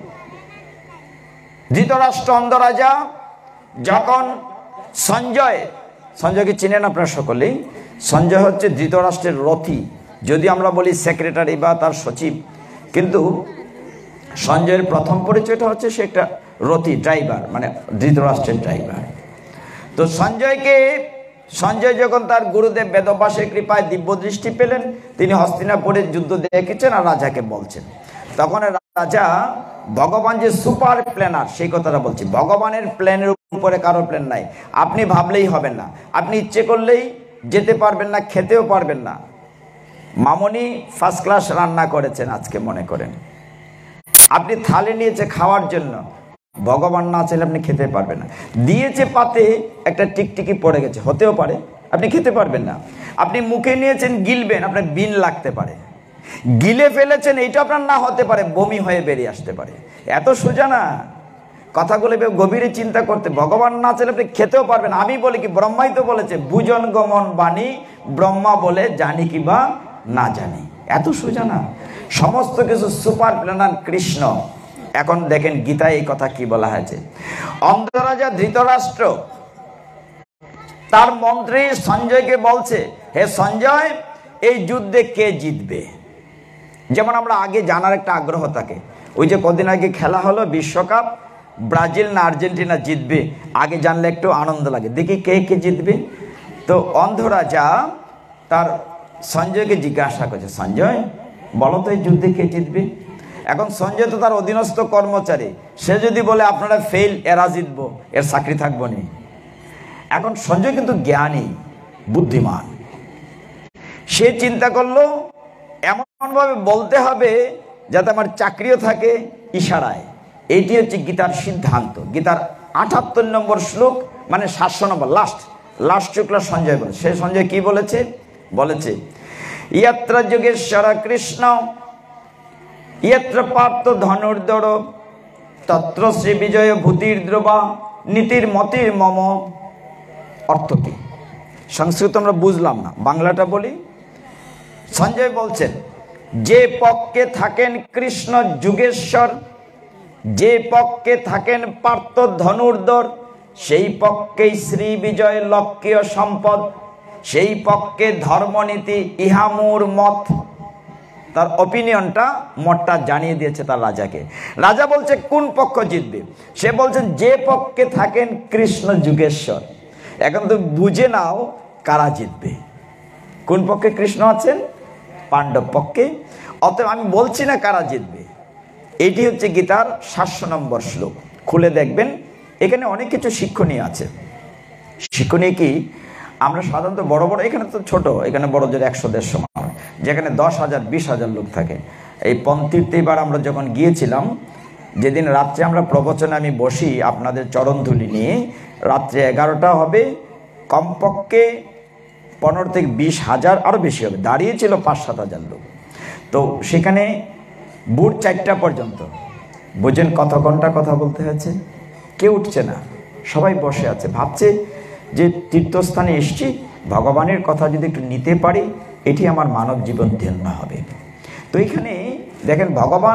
ধৃতরাষ্ট্র অন্ধ রাজা যখন সঞ্জয়কে চিনেন আপনারা সকলেই। সঞ্জয় হচ্ছে ধৃতরাষ্ট্রের রথী, যদি আমরা বলি সেক্রেটারি বা তার সচিব, কিন্তু সঞ্জয়ের প্রথম পরিচয়টা হচ্ছে সে একটা রথী, ড্রাইভার, মানে ধৃতরাষ্ট্রের ড্রাইভার। তো সঞ্জয় যখন তার গুরুদেব বেদব্যাসের কৃপায় দিব্য দৃষ্টি পেলেন, তিনি হস্তিনাপুরের যুদ্ধ দেখেছেন আর রাজাকে বলছেন। তখন রাজা ভগবান যে সুপার প্ল্যানার সেই কথাটা বলছি। ভগবানের প্ল্যানের উপরে কারো প্ল্যান নাই। আপনি ভাবলেই হবেন না, আপনি ইচ্ছে করলেই যেতে পারবেন না, খেতেও পারবেন না। মামনি ফার্স্ট ক্লাস রান্না করেছেন আজকে, মনে করেন আপনি থালে নিয়েছে খাওয়ার জন্য, ভগবান না চাইলে আপনি খেতে পারবেন না। দিয়েছে পাতে একটা টিকটিকি পড়ে গেছে, হতেও পারে, আপনি খেতে পারবেন না। আপনি মুখে নিয়েছেন গিলবেন, আপনার বিন লাগতে পারে। গিলে ফেলেছেন, এইটা আপনার না হতে পারে, বমি হয়ে বেরিয়ে আসতে পারে। এত সোজা না কথাগুলো, গভীরে চিন্তা করতে। ভগবান না চাইলে আপনি খেতেও পারবেন। আমি বলি কি, ব্রহ্মাই তো বলেছে, বুজন গমন বাণী ব্রহ্মা বলে, জানি কি বা না জানি। এত সোজা না, সমস্ত কিছু সুপার প্ল্যানার কৃষ্ণ। এখন দেখেন গীতায় এই কথা কি বলা হয়েছে। অন্ধরাজা ধৃতরাষ্ট্র তার মন্ত্রী সঞ্জয়কে বলছে, হে সঞ্জয়, এই যুদ্ধে কে জিতবে? যেমন আমরা আগে জানার একটা আগ্রহ থাকে। ওই যে কদিন আগে খেলা হলো বিশ্বকাপ, ব্রাজিল না আর্জেন্টিনা জিতবে, আগে জানলে একটু আনন্দ লাগে, দেখি কে কে জিতবে। তো অন্ধরাজা তার সঞ্জয়কে জিজ্ঞাসা করছে, সঞ্জয় বলো তো এই যুদ্ধে কে জিতবে? এখন সঞ্জয় তো তার অধীনস্থ কর্মচারী, সে যদি বলে আপনারা ফেল, এরা জিতবো, এর চাকরি থাকবো না। এখন সঞ্জয় কিন্তু জ্ঞানী, বুদ্ধিমান। সে চিন্তা করলো এমনভাবে বলতে হবে যাতে আমার চাকরিও থাকে ইশারায়। এইটি হচ্ছে গীতার সিদ্ধান্ত। গীতার ৭৮ নম্বর শ্লোক, মানে ৭০০ নম্বর, লাস্ট শুক্লা সঞ্জয় বলে। সে সঞ্জয় কি বলেছে? বলেছে, ইয়াত্র যোগেশ্বর কৃষ্ণ ইয়াত্র পার্থ ধনুর্ধর তত্র শ্রী বিজয় ভূতির দ্রবা নীতির মতির মম। অর্থ কি? সংস্কৃত আমরা বুঝলাম না, বাংলাটা বলি। সঞ্জয় বলছেন, যে পক্ষে থাকেন কৃষ্ণ যুগেশ্বর, যে পক্ষে থাকেন পার্থ ধনুর্ধর, সেই পক্ষেই শ্রী বিজয় লক্ষ্যীয় সম্পদ, সেই পক্ষে ধর্মনীতি ইহা মোর মত। তার অপিনিয়নটা, মতটা জানিয়ে দিয়েছে তার রাজাকে। রাজা বলছে কোন পক্ষ জিতবে? সে বলছেন যে পক্ষে থাকেন কৃষ্ণ যুগেশ্বর। এখন তো বুঝে নাও কারা জিতবে। কোন পক্ষে কৃষ্ণ আছেন? পাণ্ডব পক্ষে। অতএব আমি বলছি না কারা জিতবে। এটি হচ্ছে গীতার ৭০০ নম্বর শ্লোক। খুলে দেখবেন, এখানে অনেক কিছু শিক্ষণীয় আছে। শিক্ষণীয় কি? আমরা সাধারণত বড় বড়, এখানে তো ছোট, এখানে বড়দের ১০০-১৫০ মানুষ, যেখানে ১০,০০০ ২০,০০০ লোক থাকে। এই পন্থীর্থে এবার আমরা যখন গিয়েছিলাম, যেদিন রাত্রে আমরা প্রবচনে আমি বসি আপনাদের চরণধুলি নিয়ে, রাত্রে ১১টা হবে, কমপক্ষে ১৫ থেকে ২০,০০০, আরও বেশি হবে, দাঁড়িয়েছিল ৫-৭ হাজার লোক। তো সেখানে ভোর ৪টা পর্যন্ত, বুঝেন কত ঘন্টা কথা বলতে হয়েছে? কেউ উঠছে না, সবাই বসে আছে, ভাবছে যে তীর্থস্থানে এসছি, ভগবানের কথা যদি একটু নিতে পারি, এটি আমার মানব জীবন ধন্য হবে। তো এখানে দেখেন ভগবান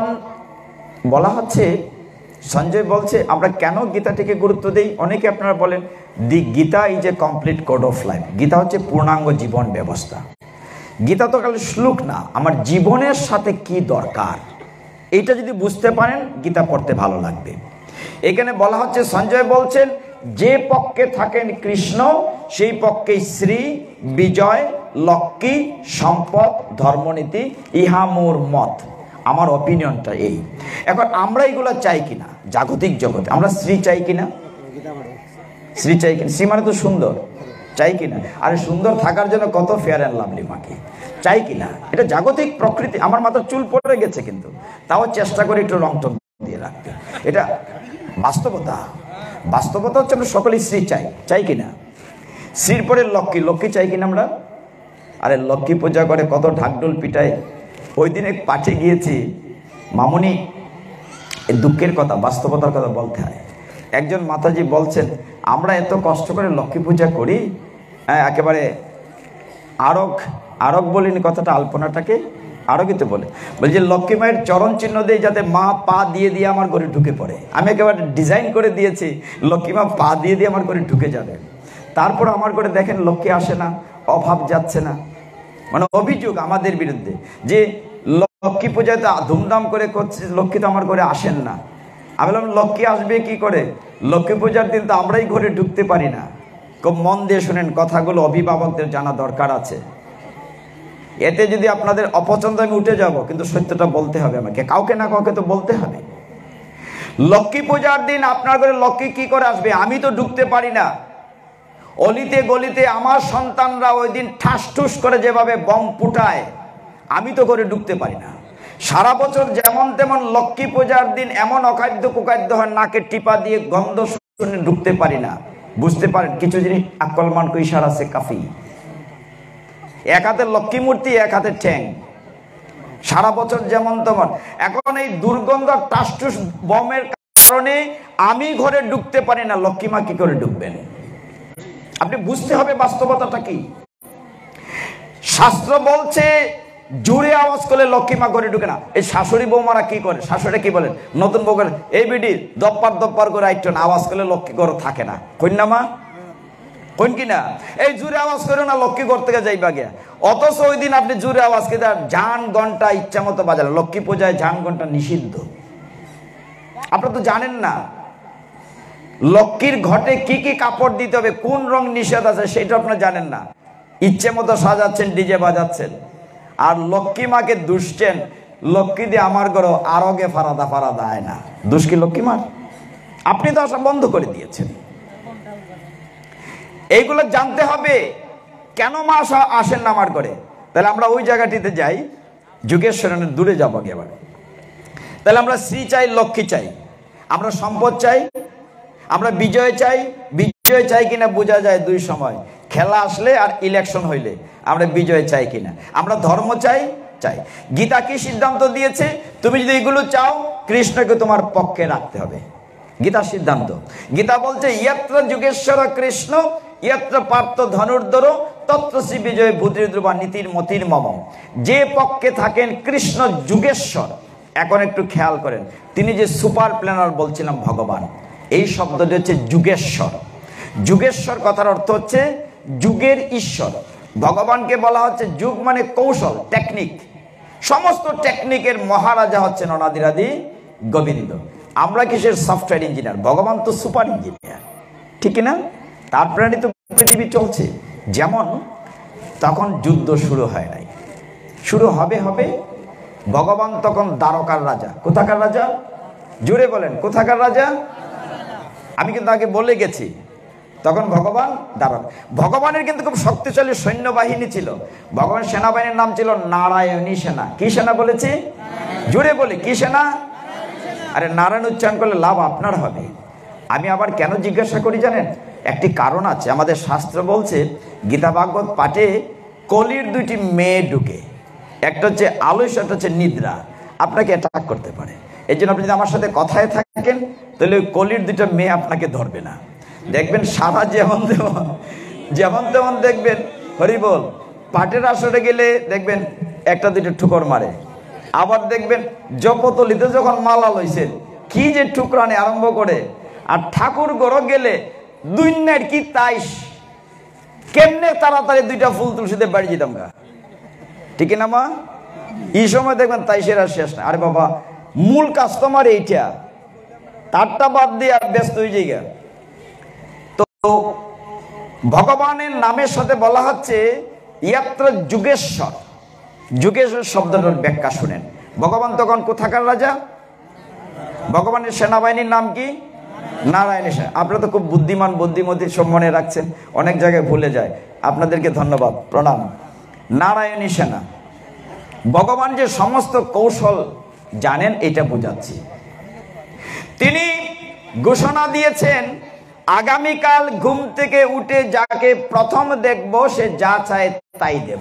বলা হচ্ছে, সঞ্জয় বলছে আমরা কেন গীতাটিকে গুরুত্ব দেই। অনেকে আপনারা বলেন the Gita is a complete code of life. Gita হচ্ছে পূর্ণাঙ্গ জীবন ব্যবস্থা। গীতা তো খালি শ্লোক না, আমার জীবনের সাথে কি দরকার এইটা যদি বুঝতে পারেন, গীতা পড়তে ভালো লাগবে। এখানে বলা হচ্ছে, সঞ্জয় বলছেন যে পক্ষে থাকেন কৃষ্ণ, সেই পক্ষে শ্রী বিজয় লক্ষ্মী সম্পদ ধর্মনীতি ইহা মোর মত। আমার অপিনিয়নটা এই। এখন আমরা এগুলো চাই কিনা? জাগতিক জগতে আমরা শ্রী চাই কিনা? শ্রী চাই কিনা? শ্রী মানে তো সুন্দর, চাই কিনা? আরে সুন্দর থাকার জন্য কত ফেয়ার অ্যান্ড লাভলি মাকে, চাই কিনা? এটা জাগতিক প্রকৃতি। আমার মাথার চুল পড়ে গেছে, কিন্তু তাও চেষ্টা করে একটু রং টং দিয়ে রাখতে। এটা বাস্তবতা। বাস্তবতা হচ্ছে আমরা সকলেই শ্রী চাই, চাই কিনা? শ্রীর পরে লক্ষ্মী, লক্ষ্মী চাই কিনা আমরা? আরে লক্ষ্মী পূজা করে কত ঢাকঢোল পিটায়। ওই দিনে পাঠে গিয়েছি মামুনি, দুঃখের কথা, বাস্তবতার কথা বলতে হয়। একজন মাতাজি বলছেন, আমরা এত কষ্ট করে লক্ষ্মী পূজা করি, একেবারে আরক বলিনি কথাটা, আলপনাটাকে আরোগিত বলে, বলছে লক্ষ্মী মায়ের চরণ চিহ্ন দিয়ে যাতে মা পা দিয়ে দিয়ে আমার ঘরে ঢুকে পড়ে। আমি একেবারে ডিজাইন করে দিয়েছি লক্ষ্মী মা পা দিয়ে দিয়ে আমার ঘরে ঢুকে যাবে। তারপর আমার ঘরে দেখেন লক্ষ্মী আসে না, অভাব যাচ্ছে না। মানে অভিযোগ আমাদের বিরুদ্ধে যে লক্ষ্মী পূজায় তো ধুমধাম করে করছে, লক্ষ্মী তো আমার ঘরে আসেন না। আমি বললাম লক্ষ্মী আসবে কি করে? লক্ষ্মী পূজার দিন তো আমরাই ঘরে ঢুকতে পারি না। খুব মন দিয়ে শুনেন, কথাগুলো অভিভাবকদের জানা দরকার আছে। এতে যদি আপনাদের অপছন্দ, আমি উঠে যাব, কিন্তু সত্যটা বলতে হবে আমাকে, কাউকে না কাউকে তো বলতে হবে। লক্ষ্মী পূজার দিন আপনার ঘরে লক্ষ্মী কি করে আসবে? আমি তো ঢুকতে পারি না। অলিতে গলিতে আমার সন্তানরা ওই দিন ঠাস ঠুস করে যেভাবে বম ফুটায়, আমি তো করে ঢুকতে পারি না। সারা বছর যেমন তেমন লক্ষ্মী পূজার দিন এমন অখাদ্য কুখাদ্য হয়, নাকে টিপা দিয়ে গন্ধ শুনে ঢুকতে পারি না। বুঝতে পারেন কিছু জিনিস আকলমান কো ইশারা সে কাফি। এক হাতে লক্ষ্মী মূর্তি, এক হাতে ঠ্যাং, সারা বছর যেমন তেমন। এখন এই দুর্গন্ধ টাসটুস বমের কারণে আমি ঘরে ঢুকতে পারি না, লক্ষ্মী মা কি করে ঢুকবেন? আপনি বুঝতে হবে বাস্তবতাটা কি। শাস্ত্র বলছে জোরে আওয়াজ করলে লক্ষ্মী মা ঘরে ঢুকে না। এই শাশুড়ি বৌমারা কি করে? শাশুড়ি কি বলেন? নতুন বউ করে, এই বিডি দপ্পার দপ্পার করে আইটন আওয়াজ করলে লক্ষ্মী ঘর থাকে না, কন্যা মা কোন কিনা? এই জোরে আওয়াজ করে না, লক্ষ্মী ঘর থেকে যাইবা গিয়া। অথচ ওই দিন আপনি জোরে আওয়াজ করে ঝান ঘন্টা ইচ্ছা মতো বাজালেন। লক্ষ্মী পূজায় ঝান ঘন্টা নিষিদ্ধ, আপনারা তো জানেন না। লক্ষ্মীর ঘটে কি কি কাপড় দিতে হবে, কোন রং নিষেধ আছে সেটা আপনারা জানেন না। ইচ্ছে মতো সাজাচ্ছেন, ডিজে বাজাচ্ছেন, আর লক্ষ্মী মাকে দুষছেন। লক্ষ্মী দিয়ে আমার ঘর আরগে ফারাদা ফারাদা আয় না। দুষ কি লক্ষ্মী মার? আপনি তো আসা বন্ধ করে দিয়েছেন। এইগুলো জানতে হবে, কেন মা আসেন না আমার ঘরে। তাহলে আমরা ওই জায়গাটিতে যাই, যুগেশ্বরের দূরে যাবো এবার। তাহলে আমরা শ্রী চাই, লক্ষ্মী চাই, আমরা সম্পদ চাই, আমরা বিজয় চাই। বিজয় চাই কিনা বোঝা যায় দুই সময়, খেলা আসলে আর ইলেকশন হইলে আমরা বিজয় চাই কিনা। আমরা ধর্ম চাই। গীতা কি সিদ্ধান্ত দিয়েছে? তুমি যদি এগুলো চাও, কৃষ্ণকে তোমার পক্ষে রাখতে হবে। গীতা সিদ্ধান্ত, গীতা বলছে ইয়ত্র যুগেশ্বর কৃষ্ণ ইয়ত্র পার্থ ধনুর্ধর তত্র শ্রী বিজয় ভূতির্ধ্রুবা নীতির মতির মম। যে পক্ষে থাকেন কৃষ্ণ যুগেশ্বর। এখন একটু খেয়াল করেন, তিনি যে সুপার প্ল্যানার বলছিলাম ভগবান, এই শব্দটি হচ্ছে যুগেশ্বর। যুগেশ্বর কথার অর্থ হচ্ছে যুগের ঈশ্বর। ভগবানকে বলা হচ্ছে যুগ মানে কৌশল, টেকনিক। সমস্ত টেকনিকের মহারাজা হচ্ছেন অনাদিরাদি গোবিন্দ। আমরা কিসের? Software engineer. ভগবান তো সুপার ইঞ্জিনিয়ার, ঠিক না? তার প্রাণী তো পৃথিবী চলছে। যেমন তখন যুদ্ধ শুরু হয় নাই, শুরু হবে। ভগবান তখন দ্বারকার রাজা। কোথাকার রাজা? জুড়ে বলেন, কোথাকার রাজা? আমি কিন্তু আগে বলে গেছি, তখন ভগবান দ্বারকা। ভগবানের কিন্তু খুব শক্তিশালী সৈন্যবাহিনী ছিল। ভগবানের সেনাবাহিনীর নাম ছিল নারায়ণী সেনা। কি সেনা বলেছি? জুড়ে বলি, কি সেনা? আরে নারায়ণ উচ্চারণ করলে লাভ আপনার হবে। আমি আবার কেন জিজ্ঞাসা করি জানেন? একটি কারণ আছে। আমাদের শাস্ত্র বলছে, গীতা ভাগবত পাঠে কলির দুইটি মেয়ে ঢুকে, একটা হচ্ছে আলস্য, একটা হচ্ছে নিদ্রা। আপনাকে অ্যাটাক করতে পারে। এই জন্য আপনি যদি আমার সাথে কথায় থাকেন, তাহলে ওই কলির দুইটা মেয়ে আপনাকে ধরবে না। দেখবেন সারা যেমন তেমন দেখবেন, হরি বল, পাটের আসরে গেলে দেখবেন একটা দুইটা ঠুকর মারে। আবার দেখবেন জপতলিতে যখন মালা লইছেন, কি যে ঠুকরানি আরম্ভ করে। আর ঠাকুর ঘর গেলে দুই নাইট কি তাইশ, কেমনে তাড়াতাড়ি দুইটা ফুল তুলসীতে বাড়ি যেতাম গা, ঠিক না মা? এই সময় দেখবেন তাইশের আর শেষ না। আরে বাবা, মূল কাস্টমার এইটা, তারটা বাদ দিয়ে ব্যস্ত হয়ে যাই। তো ভগবানের নামের সাথে বলা হচ্ছে ইয়াত্র যুগেশ্বর। যুগেশ্বর শব্দটার ব্যাখ্যা শুনেন। ভগবান তখন কোথাকার রাজা? ভগবানের সেনাবাহিনীর নাম কি? নারায়ণী সেনা। আপনারা তো খুব বুদ্ধিমান, বুদ্ধিমতী সব মনে রাখছেন, অনেক জায়গায় ভুলে যায়। আপনাদেরকে ধন্যবাদ, প্রণাম। নারায়ণী সেনা। ভগবান যে সমস্ত কৌশল জানেন, এটা বোঝাচ্ছি। তিনি ঘোষণা দিয়েছেন আগামীকাল ঘুম থেকে উঠে যাকে প্রথম দেখব সে যা চায় তাই দেব।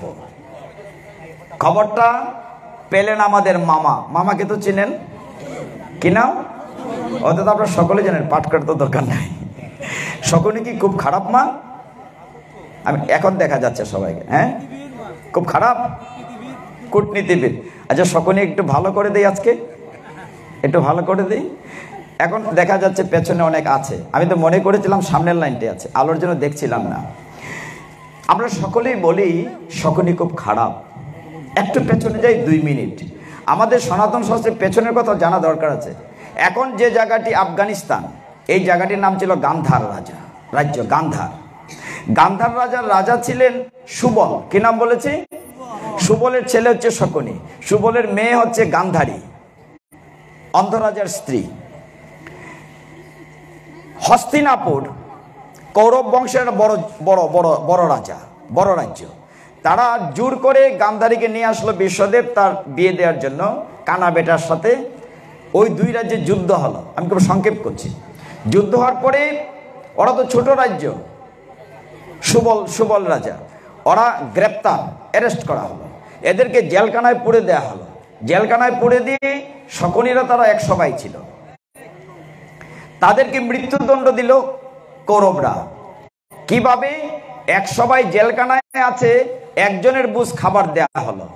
খবরটা পেলেন আমাদের মামা। মামাকে তো চিনেন, কি নাম? ওটা তো আপনারা সকলে জানেন, পাঠ করার তো দরকার নাই। শকুনি কি খুব খারাপ মা? আমি এখন দেখা যাচ্ছে সবাইকে, হ্যাঁ খুব খারাপ কূটনীতিবিদ। আচ্ছা শকুনি একটু ভালো করে দেই, আজকে একটু ভালো করে দেই। এখন দেখা যাচ্ছে পেছনে অনেক আছে, আমি তো মনে করেছিলাম সামনের লাইনটি আছে, আলোর জন্য দেখছিলাম না। আমরা সকলেই বলি শকুনি খুব খারাপ। একটু পেছনে যাই 2 মিনিট। আমাদের সনাতন শাস্ত্রের পেছনের কথা জানা দরকার আছে। এখন যে জায়গাটি আফগানিস্তান, এই জায়গাটির নাম ছিল গান্ধার রাজ্য। গান্ধার রাজা ছিলেন সুবল। কি নাম বলেছি? সুবলের ছেলে হচ্ছে শকুনি, সুবলের মেয়ে হচ্ছে গান্ধারী, অন্ধরাজার স্ত্রী। হস্তিনাপুর কৌরব বংশের বড় রাজ্য। তারা জোর করে গান্ধারীকে নিয়ে আসলো বিশ্বদেব তার বিয়ে দেওয়ার জন্য কানা বেটার সাথে। ওই 2 রাজ্যে যুদ্ধ হলো, আমি খুব সংক্ষেপ করছি। যুদ্ধ হওয়ার পরে ওরা তো ছোট রাজ্য, সুবল রাজা, ওরা গ্রেপ্তার, অ্যারেস্ট করা হলো, এদেরকে জেলখানায় পুড়ে দেওয়া হলো। জেলখানায় পুড়ে দিয়ে শকুনিরা তারা 100 ভাই ছিল, তাদেরকে মৃত্যুদণ্ড দিল কৌরবরা। কিভাবে? 100 ভাই জেলখানায় আছে, একজনের বুঝ খাবার দেয়া হলো।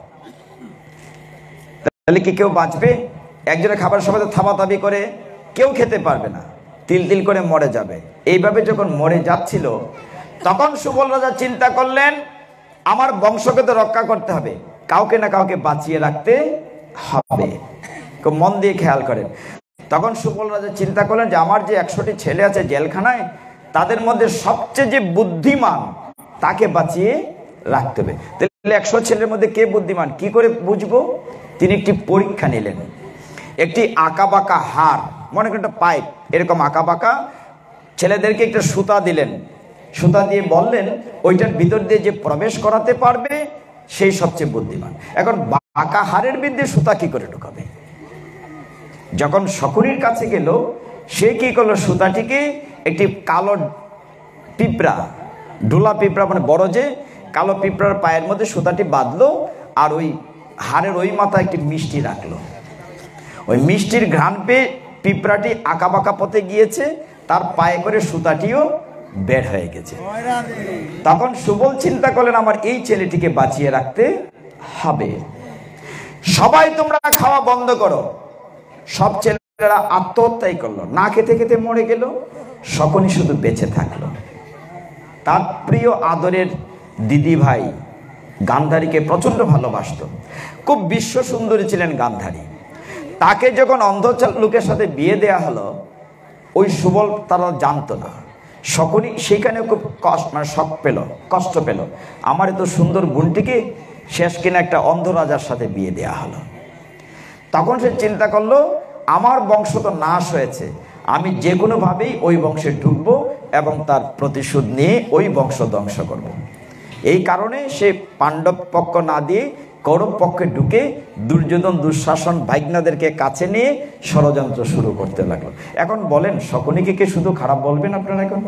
তাহলে কি কেউ বাঁচবে? একজনের খাবার সবাই থাবাতাবি করে কেউ খেতে পারবে না, তিল করে মরে যাবে। এইভাবে যখন মরে যাচ্ছিল তখন সুবল রাজা চিন্তা করলেন আমার বংশকে তো রক্ষা করতে হবে, কাউকে না কাউকে বাঁচিয়ে রাখতে হবে। খুব মন দিয়ে খেয়াল করেন। তখন সুবল রাজা চিন্তা করলেন যে আমার যে 100টি ছেলে আছে জেলখানায়, তাদের মধ্যে সবচেয়ে যে বুদ্ধিমান তাকে বাঁচিয়ে রাখতে হবে। তাহলে 100 ছেলের মধ্যে কে বুদ্ধিমান কি করে বুঝবো? তিনি একটি পরীক্ষা নিলেন। একটি আঁকাবাঁকা হার, মনে করেন একটা পাইপ, এরকম আঁকাবাঁকা, ছেলেদেরকে একটা সুতা দিলেন। সুতা দিয়ে বললেন ওইটার ভিতর দিয়ে যে প্রবেশ করাতে পারবে সেই সবচেয়ে বুদ্ধিমান। এখন বাঁকা হারের মধ্যে সুতা কি করে ঢোকাবে? যখন শকুনির কাছে গেল, সে কি করলো, সুতাটিকে একটি কালো পিঁপড়া, ঢোলা পিঁপড়া, মানে বড় যে কালো পিঁপড়ার পায়ের মধ্যে সুতাটি বাঁধলো, আর ওই হাড়ের ওই মাথায় একটি মিষ্টি রাখলো। ওই মিষ্টির ঘ্রাণ পেয়ে পিঁপড়াটি আঁকাবাঁকা পথে গিয়েছে, তার পায়ে করে সুতাটিও বের হয়ে গেছে। তখন সুবল চিন্তা করলেন আমার এই ছেলেটিকে বাঁচিয়ে রাখতে হবে। সবাই তোমরা খাওয়া বন্ধ করো। সব ছেলেরা আত্মহত্যাই করলো, না খেতে খেতে মরে গেল। শকুনি শুধু বেঁচে থাকলো। তার প্রিয় আদরের দিদি ভাই গান্ধারীকে প্রচন্ড ভালোবাসত, খুব বিশ্ব সুন্দরী ছিলেন গান্ধারী। তাকে যখন অন্ধ লোকের সাথে বিয়ে দেয়া হলো, ওই সুবল তারা জানতো না। শকুনি সেইখানে খুব কষ্ট পেল, আমার এত সুন্দর বোনটিকে শেষ কিনা একটা অন্ধ রাজার সাথে বিয়ে দেয়া হলো। তখন সে চিন্তা করলো আমার বংশ তো নাশ হয়েছে, আমি যে কোনোভাবেই ওই বংশে ঢুকবো এবং তার প্রতিশোধ নিয়ে ওই বংশ ধ্বংস করব। এই কারণে সে পাণ্ডব পক্ষ না দিয়ে কৌরব পক্ষে ঢুকে দুর্যোধন দুঃশাসন ভাইগনাদেরকে কাছে নিয়ে ষড়যন্ত্র শুরু করতে লাগলো। এখন বলেন শকুনিকে কে শুধু খারাপ বলবেন আপনারা? এখন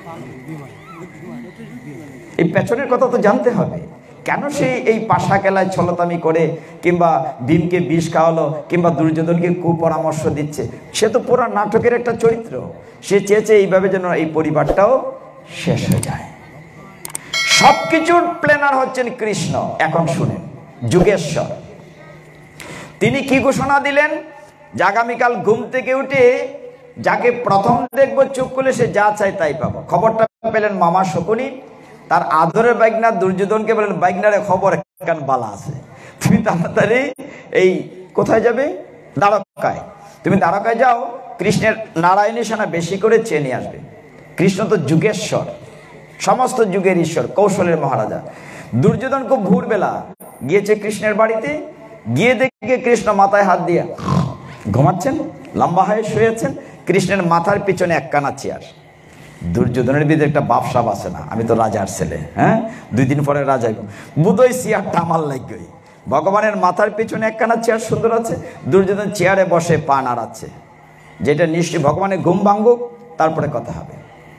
এই পেছনের কথা তো জানতে হবে, কেন সে এই পাশা খেলায় ছলতামি করে, কিংবা ভীমকে বিষ খাওয়ালো, কিংবা দুর্যোধনকে কুপরামর্শ দিচ্ছে। সে তো পুরো নাটকের একটা চরিত্র। সে চেয়েছে এইভাবে যেন এই পরিবারটাও শেষ হয়ে যায়। সবকিছুর প্ল্যানার হচ্ছেন কৃষ্ণ। এখন শুনেন, যুগেশ্বর তিনি কি ঘোষণা দিলেন যে আগামীকাল ঘুম থেকে উঠে যাকে প্রথম দেখবো চুপ করলে সে যা চায় তাই পাবো। খবরটা পেলেন মামা শকুনি। তার আদরের বাইগনা দুর্যোধনকে বলেন বাইগনারে খবর একখান বালা আছে, তুমি তাড়াতাড়ি এই কোথায় যাবে? দ্বারকায়। তুমি দ্বারকায় যাও, কৃষ্ণের নারায়ণী সেনা বেশি করে চেয়ে নিয়ে আসবে। কৃষ্ণ তো যুগেশ্বর, সমস্ত যুগের ঈশ্বর, কৌশলের মহারাজা। দুর্যোধন খুব ভোরবেলা গিয়েছে কৃষ্ণের বাড়িতে, গিয়ে দেখে কৃষ্ণ মাথায় হাত দিয়ে ঘুমাচ্ছেন, লম্বা হয়ে শুয়েছেন। কৃষ্ণের মাথার পিছনে একখানা চেয়ার। দুর্যোধনের ভিতরে একটা বাপসাপ আছে না, আমি তো রাজার ছেলে, হ্যাঁ 2 দিন পরে রাজা বুধই চেয়ারটা আমার লাগবে। ভগবানের মাথার পিছনে একখানা চেয়ার সুন্দর আছে, দুর্যোধন চেয়ারে বসে পা নাড়াচ্ছে, যেটা নিশ্চয়ই ভগবানের ঘুম ভাঙুক তারপরে কথা হবে।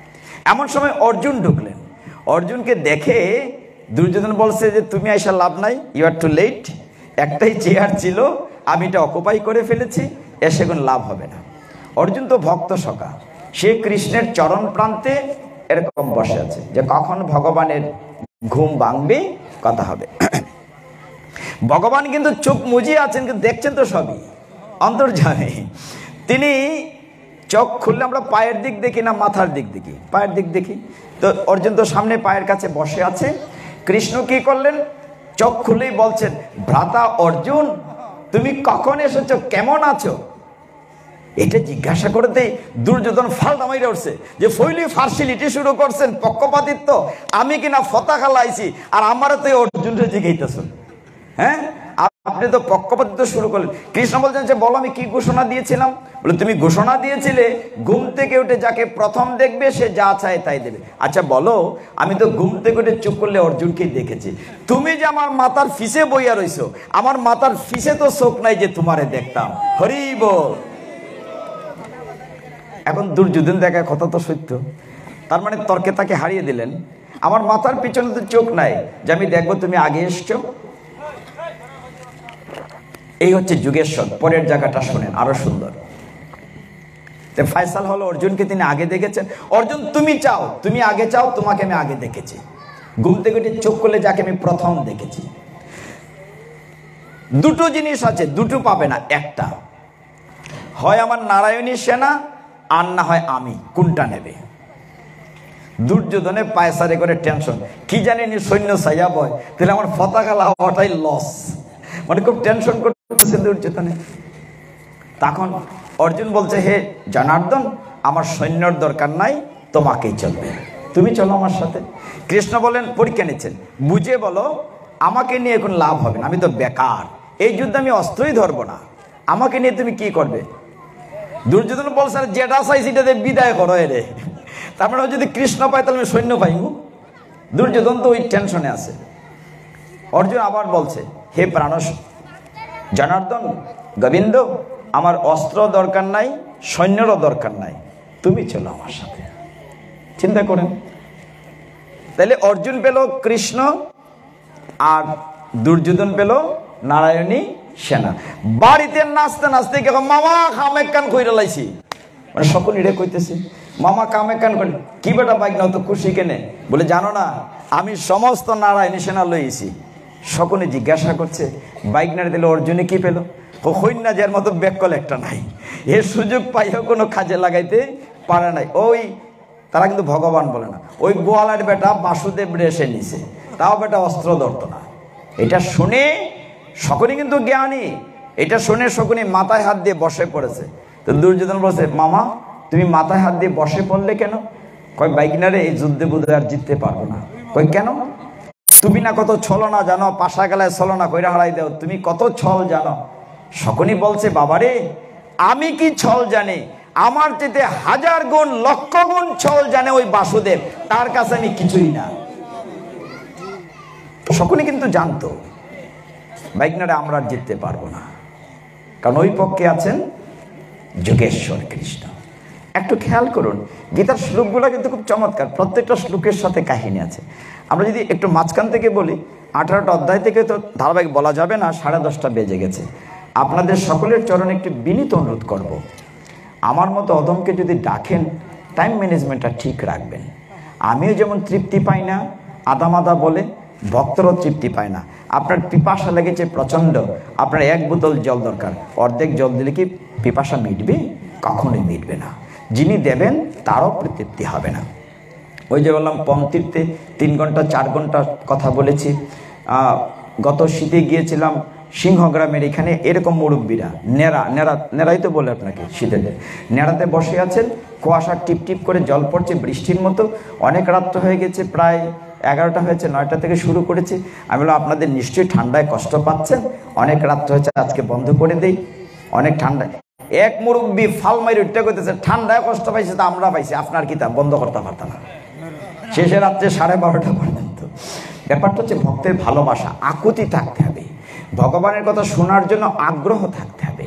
এমন সময় অর্জুন ঢুকলেন। অর্জুনকে দেখে দুর্যোধন বলছে যে তুমি আইসা লাভ নাই, ইউ আর টু লেট, একটাই চেয়ার ছিল, আমি এটা অকুপাই করে ফেলেছি, এসে কোনো লাভ হবে না। অর্জুন তো ভক্ত সখা, সে কৃষ্ণের চরণ প্রান্তে এরকম বসে আছে যে কখন ভগবানের ঘুম ভাঙবে, কথা হবে। ভগবান কিন্তু চোখ মুজিয়ে আছেন, কিন্তু দেখছেন তো সবই, অন্তর্যামী। তিনি চোখ খুললে আমরা পায়ের দিক দেখি না মাথার দিক দেখি? পায়ের দিক দেখি। তো অর্জুন তো সামনে পায়ের কাছে বসে আছে। কৃষ্ণ কি করলেন? চোখ খুলেই বলছেন, ভ্রাতা অর্জুন, তুমি কখন এসেছো, কেমন আছো? এটা জিজ্ঞাসা করতেই দুর্যোধন ফালটা মাইরে উঠছে যে ফইলি ফার্সিলিটি শুরু করছেন, পক্ষপাতিত্ব, আমি কিনা ফতাকা লাইছি আর আমারও তো অর্জুনরে জিজ্ঞাসা। হ্যাঁ, আপনি তো পক্ষপাতিত্ব শুরু করলেন। কৃষ্ণ বলছেন যে বলো আমি কি ঘোষণা দিয়েছিলাম? বলে তুমি ঘোষণা দিয়েছিলে ঘুম থেকে উঠে যাকে প্রথম দেখবে সে যা চায় তাই দেবে। আচ্ছা বলো, আমি তো ঘুম থেকে উঠে চুপ করলে অর্জুনকেই দেখেছি, তুমি যে আমার মাথার ফিসে বইয়া রইছো, আমার মাথার ফিসে তো চোখ নাই যে তোমারে দেখতাম। হরি বল। এখন দুর্যোধন দেখা কথা তো সত্য, তার মানে তর্কে তাকে হারিয়ে দিলেন। আমার মাথার পিছনে তো চোখ নাই যে আমি দেখবো তুমি আগে এসছো। এই হচ্ছে যুগেশ্বর। পরের জায়গাটা শোনেন, আরো সুন্দর। ফায়সাল হলো অর্জুনকে তিনি আগে দেখেছেন। অর্জুন তুমি চাও, তুমি আগে চাও, তোমাকে আমি আগে দেখেছি। ঘুম থেকে উঠে চোখ করলে যাকে আমি প্রথম দেখেছি। দুটো জিনিস আছে, দুটো পাবে না, একটা হয় আমার নারায়ণী সেনা আর না হয় আমি, কোনটা নেবে? দুর্যোধনে পায়সারে করে টেনশন, কি জানি নি সৈন্য সাইয়া বয়, তাহলে আমার পতাকা লাওয়াটাই লস, মানে খুব টেনশন করতেছে দুর্যোধনে। তখন অর্জুন বলছে, হে জনার্দন, আমার সৈন্যর দরকার নাই, তোমাকেই চলবে, তুমি চলো আমার সাথে। কৃষ্ণ বলেন, পরীক্ষা নিচ্ছেন, বুঝে বলো, আমাকে নিয়ে এখন লাভ হবে না, আমি তো বেকার, এই যুদ্ধে আমি অস্ত্রই ধরবো না, আমাকে নিয়ে তুমি কি করবে? দুর্যোধন বলছে, যেটা চাই সেটাতে বিদায় করো এরে। তার মানে যদি কৃষ্ণ পায় তাহলে আমি সৈন্য পাইব। দুর্যোধন তো ওই টেনশনে আছে। অর্জুন আবার বলছে, হে প্রাণস জনার্দন, গোবিন্দ, আমার অস্ত্র দরকার নাই, সৈন্যরও দরকার নাই, তুমি চলো আমার সাথে। চিন্তা করেন, তাহলে অর্জুন পেল কৃষ্ণ আর দুর্যোধন পেল নারায়ণী সেনা। বাড়িতে নাচতে নাচতে কে মামা কামে কান কইরা লাইছি, মানে সকল ইড়ে কইতেছে মামা কামে কান করি, কি বেটা বাইক নাও তো খুশি কেনে? বলে জানো না আমি সমস্ত নারায়ণী সেনা লইছি। সকলে জিজ্ঞাসা করছে বাইক নাড়ি দিলে অর্জুনে কি পেল? ও হইনা যার মতো ব্যাকল একটা নাই, এর সুযোগ পাইও কোনো কাজে লাগাইতে পারে নাই। ওই তারা কিন্তু ভগবান বলে না, ওই গোয়ালার বেটা বাসুদেব রেসে নিছে, তাও বেটা অস্ত্র ধরতো না। এটা শুনে সকলে কিন্তু জ্ঞানী, এটা শুনে সকলে মাথায় হাত দিয়ে বসে পড়েছে। তো দুর্যোধন বলছে, মামা তুমি মাথায় হাত দিয়ে বসে পড়লে কেন? কয় বাইকিনারে এই যুদ্ধে বোধহয় আর জিততে পারবো না। কয় কেন? তুমি না কত ছলনা জানো, পাশা গেলায় ছলনা কইরা হারাই দাও, তুমি কত ছল জানো। সকলেই বলছে, বাবারে আমি কি ছল জানি, আমার চেয়ে 1000 গুণ 1,00,000 গুণ ছল জানে ওই বাসুদেব, তার কাছে আমি কিছুই না। সকলে কিন্তু জানতো বাইকনারে আমরা আর জিততে পারবো না, কারণ ওই পক্ষে আছেন যোগেশ্বর কৃষ্ণ। একটু খেয়াল করুন, গীতার শ্লোকগুলো কিন্তু খুব চমৎকার, প্রত্যেকটা শ্লোকের সাথে কাহিনী আছে। আমরা যদি একটু মাঝখান থেকে বলি, 18টা অধ্যায় থেকে তো ধারাবাহিক বলা যাবে না, 10:30 বেজে গেছে। আপনাদের সকলের চরণে একটি বিনীত অনুরোধ করব, আমার মতো অদমকে যদি ডাকেন টাইম ম্যানেজমেন্টটা ঠিক রাখবেন। আমিও যেমন তৃপ্তি পাই না, আদা বলে ভক্তরও তৃপ্তি পায় না। আপনার পিপাসা লেগেছে প্রচণ্ড, আপনার 1 বোতল জল দরকার, অর্ধেক জল দিলে কি পিপাসা মিটবে? কখনোই মিটবে না। যিনি দেবেন তারও তৃপ্তি হবে না। ওই যে বললাম পংক্তিতে 3 ঘন্টা 4 ঘন্টা কথা বলেছি। গত শীতে গিয়েছিলাম সিংহগ্রামের এখানে, এরকম মুরব্বীরা নেড়াই তো বলে আপনাকে, শীতের নেড়াতে বসে আছেন, কুয়াশা টিপটিপ করে জল পড়ছে বৃষ্টির মতো। অনেক রাত্র হয়ে গেছে, প্রায় 11টা হয়েছে, 9টা থেকে শুরু করেছি। আমি বললাম আপনাদের নিশ্চয়ই ঠান্ডায় কষ্ট পাচ্ছেন, অনেক রাত্র হয়েছে, আজকে বন্ধ করে দেই, অনেক ঠান্ডায়। এক মুরব্বী ফাল মারি উঠতে করতেছে, ঠান্ডায় কষ্ট পাইছে তা আমরা পাইছি, আপনার কি তা বন্ধ করতে পারতাম না। শেষে রাত্রে 12:30 পর্যন্ত। ব্যাপারটা হচ্ছে ভক্তের ভালোবাসা, আকুতি থাকতে হবে, ভগবানের কথা শোনার জন্য আগ্রহ থাকতে হবে।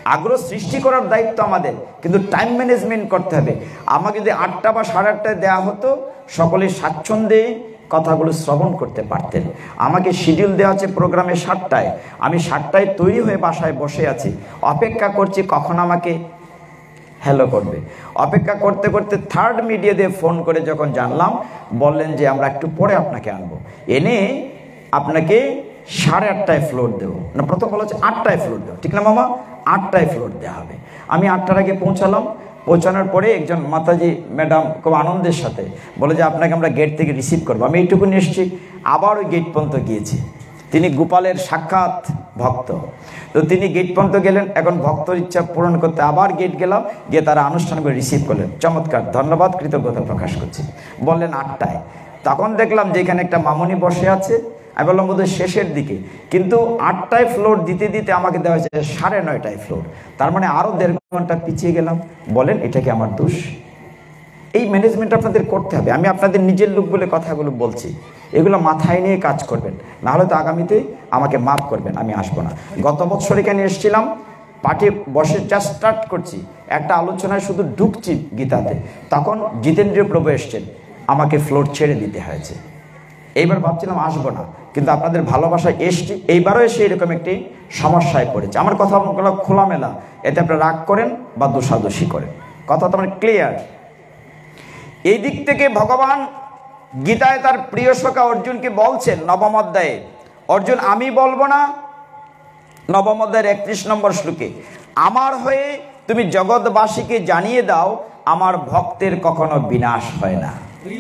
আগ্রহ সৃষ্টি করার দায়িত্ব আমাদের, কিন্তু টাইম ম্যানেজমেন্ট করতে হবে। আমাকে যদি 8টা বা 8:30টায় দেওয়া হতো, সকলে স্বাচ্ছন্দ্যে কথাগুলো শ্রবণ করতে পারতেন। আমাকে শিডিউল দেওয়া আছে প্রোগ্রামে 7টায়, আমি 7টায় তৈরি হয়ে বাসায় বসে আছি, অপেক্ষা করছি কখন আমাকে হ্যালো করবে। অপেক্ষা করতে করতে থার্ড মিডিয়া দিয়ে ফোন করে যখন জানলাম, বললেন যে আমরা একটু পরে আপনাকে আনবো, এনে আপনাকে 8:30টায় ফ্লোর দেবো। না, প্রথম বলা হচ্ছে 8টায় ফ্লোর দেবো, ঠিক না মামা? 8টায় ফ্লোর দেওয়া হবে। আমি 8টার আগে পৌঁছালাম। পৌঁছানোর পরে একজন মাতাজি ম্যাডাম খুব আনন্দের সাথে বলে যে আপনাকে আমরা গেট থেকে রিসিভ করবো। আমি এইটুকুনি এসেছি, আবার ওই গেট পর্যন্ত গিয়েছি। তিনি গোপালের সাক্ষাৎ ভক্ত, তো তিনি গেট পর্যন্ত গেলেন। এখন ভক্তর ইচ্ছা পূরণ করতে আবার গেট গেলাম, গিয়ে তারা অনুষ্ঠান করে রিসিভ করলেন। চমৎকার, ধন্যবাদ, কৃতজ্ঞতা প্রকাশ করছি। বললেন 8টায়। তখন দেখলাম যে এখানে একটা মামুনি বসে আছে। আমি বললাম বোধহয় শেষের দিকে, কিন্তু 8টায় ফ্লোর দিতে দিতে আমাকে দেওয়া হয়েছে 9:30টায় ফ্লোর, তার মানে আরও 1.5 ঘন্টা পিছিয়ে গেলাম। বলেন এটা কি আমার দোষ? এই ম্যানেজমেন্ট আপনাদের করতে হবে। আমি আপনাদের নিজের লোক বলে কথাগুলো বলছি, এগুলো মাথায় নিয়ে কাজ করবেন, নাহলে তো আগামীতে আমাকে মাফ করবেন, আমি আসবো না। গত বছর এখানে এসেছিলাম, পাঠে বসে জাস্ট স্টার্ট করছি, একটা আলোচনায় শুধু ঢুকছি গীতাতে, তখন জিতেন্দ্রীয় প্রভু এসছেন, আমাকে ফ্লোর ছেড়ে দিতে হয়েছে। এইবার ভাবছিলাম আসবো না, কিন্তু আপনাদের ভালোবাসায় এসছি। এইবারও এসে এরকম একটি সমস্যায় পড়েছে। আমার কথা খোলামেলা, এতে আপনারা রাগ করেন বা দোষাদোষী করেন, কথা তো আমার ক্লিয়ার। এই দিক থেকে ভগবান গীতায় তার প্রিয় সখা অর্জুনকে বলছেন 9ম অধ্যায়ে, অর্জুন আমি বলবো না, 9ম অধ্যায়ের 31 নম্বর শ্লোকে, আমার হয়ে তুমি জগৎবাসীকে জানিয়ে দাও আমার ভক্তের কখনো বিনাশ হয় না।